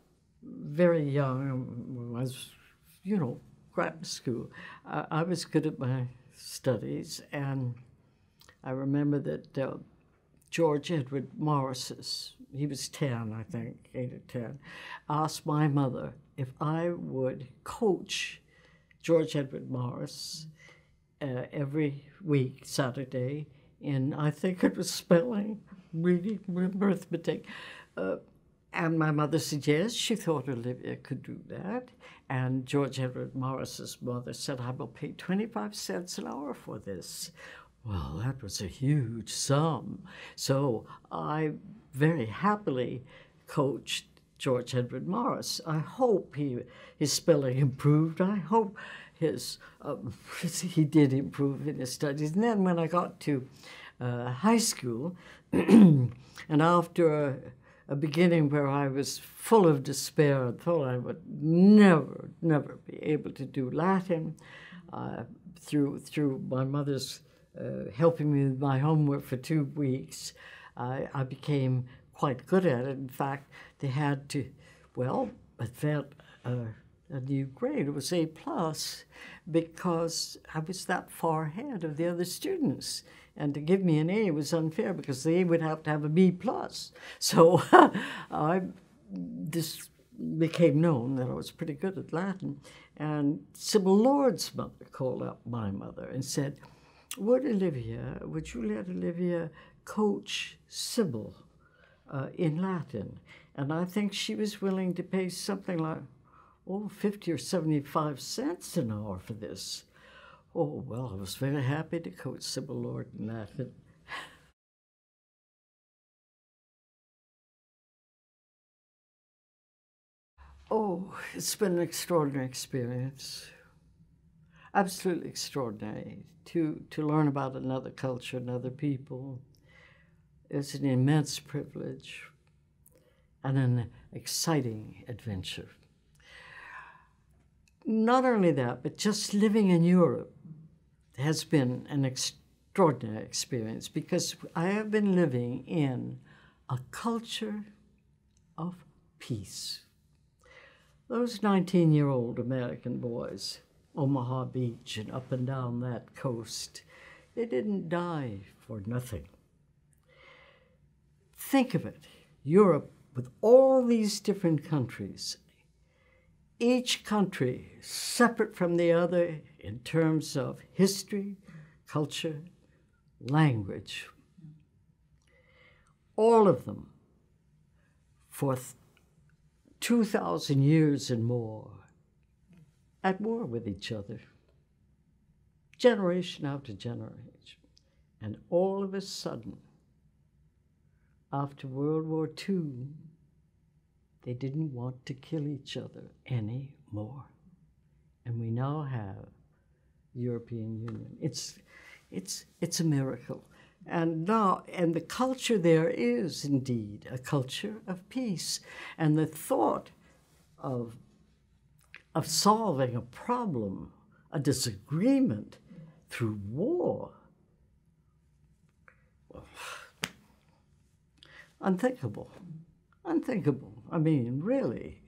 very young, was, you know, grammar school, I, I was good at my studies, and I remember that uh, George Edward Morris, he was ten, I think, eight or ten, asked my mother if I would coach George Edward Morris uh, every week, Saturday, in, I think it was spelling, reading, arithmetic. Uh, and my mother said yes, she thought Olivia could do that. And George Edward Morris's mother said, I will pay twenty-five cents an hour for this. Well, that was a huge sum. So I very happily coached George Edward Morris. I hope he, his spelling improved. I hope his um, he did improve in his studies. And then when I got to uh, high school, and after a, a beginning where I was full of despair and thought I would never, never be able to do Latin, uh, through through my mother's uh, helping me with my homework for two weeks, I, I became quite good at it. In fact, they had to, well, advance uh, a new grade. It was A plus because I was that far ahead of the other students. And to give me an A was unfair because they would have to have a B plus. So I this became known that I was pretty good at Latin. And Sybil Lord's mother called up my mother and said, would Olivia, would you let Olivia coach Sybil uh, in Latin? And I think she was willing to pay something like, oh, fifty or seventy-five cents an hour for this. Oh, well, I was very happy to coach Sybil Lord in Latin. Oh, it's been an extraordinary experience. Absolutely extraordinary. To, to learn about another culture and other people is an immense privilege and an exciting adventure. Not only that, but just living in Europe has been an extraordinary experience because I have been living in a culture of peace. Those nineteen-year-old American boys, Omaha Beach and up and down that coast, they didn't die for nothing. Think of it, Europe with all these different countries, each country separate from the other in terms of history, culture, language. All of them for two thousand years and more at war with each other, generation after generation. And all of a sudden, after World War Two, they didn't want to kill each other anymore. And we now have the European Union. It's, it's, it's a miracle. And now, and the culture there is indeed a culture of peace. And the thought of, of solving a problem, a disagreement through war, well, unthinkable. Unthinkable. I mean, really.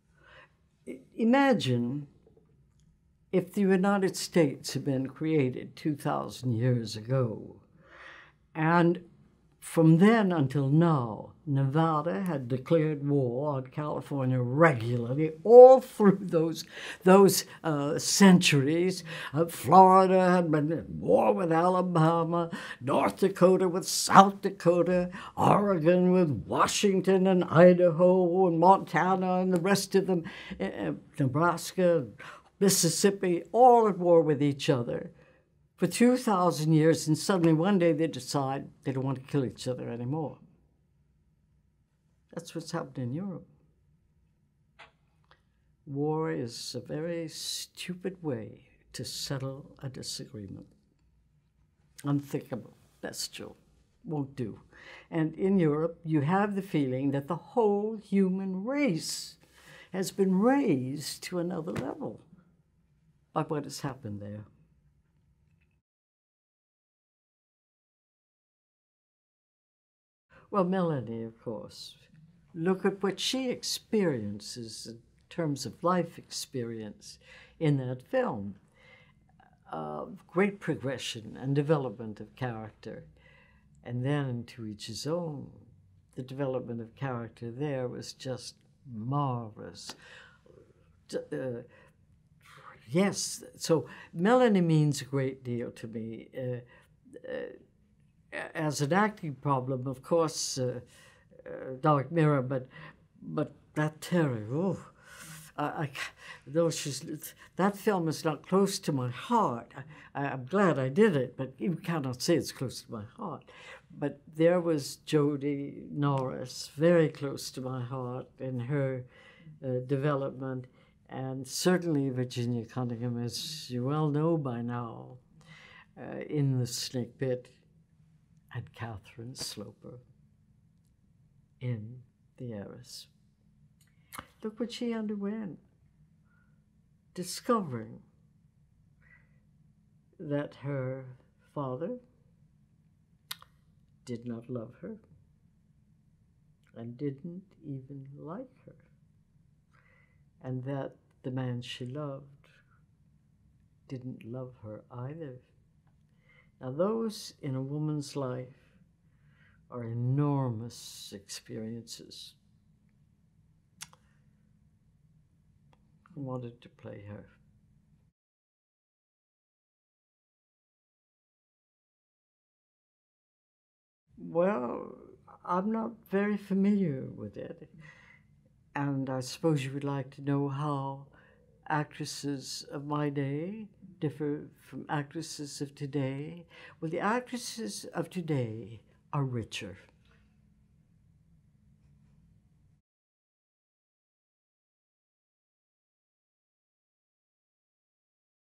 Imagine if the United States had been created two thousand years ago, and from then until now, Nevada had declared war on California regularly all through those, those uh, centuries. Uh, Florida had been at war with Alabama, North Dakota with South Dakota, Oregon with Washington and Idaho and Montana and the rest of them, uh, Nebraska, Mississippi, all at war with each other for two thousand years, and suddenly one day they decide they don't want to kill each other anymore. That's what's happened in Europe. War is a very stupid way to settle a disagreement. Unthinkable, bestial, won't do. And in Europe, you have the feeling that the whole human race has been raised to another level by what has happened there. Well, Melanie, of course, look at what she experiences in terms of life experience in that film. Uh, great progression and development of character. And then to each his own. The development of character there was just marvelous. Uh, yes, so Melanie means a great deal to me. Uh, uh, as an acting problem, of course, uh, uh, Dark Mirror, but but that Terry, oh, I, I, though she's, that film is not close to my heart. I, I'm glad I did it, but you cannot say it's close to my heart. But there was Jodie Norris, very close to my heart in her uh, development, and certainly Virginia Cunningham, as you well know by now, uh, in The Snake Pit, and Catherine Sloper in The Heiress. Look what she underwent, discovering that her father did not love her and didn't even like her, and that the man she loved didn't love her either. Now those in a woman's life are enormous experiences. I wanted to play her. Well, I'm not very familiar with it. And I suppose you would like to know how actresses of my day differ from actresses of today. Well, the actresses of today are richer.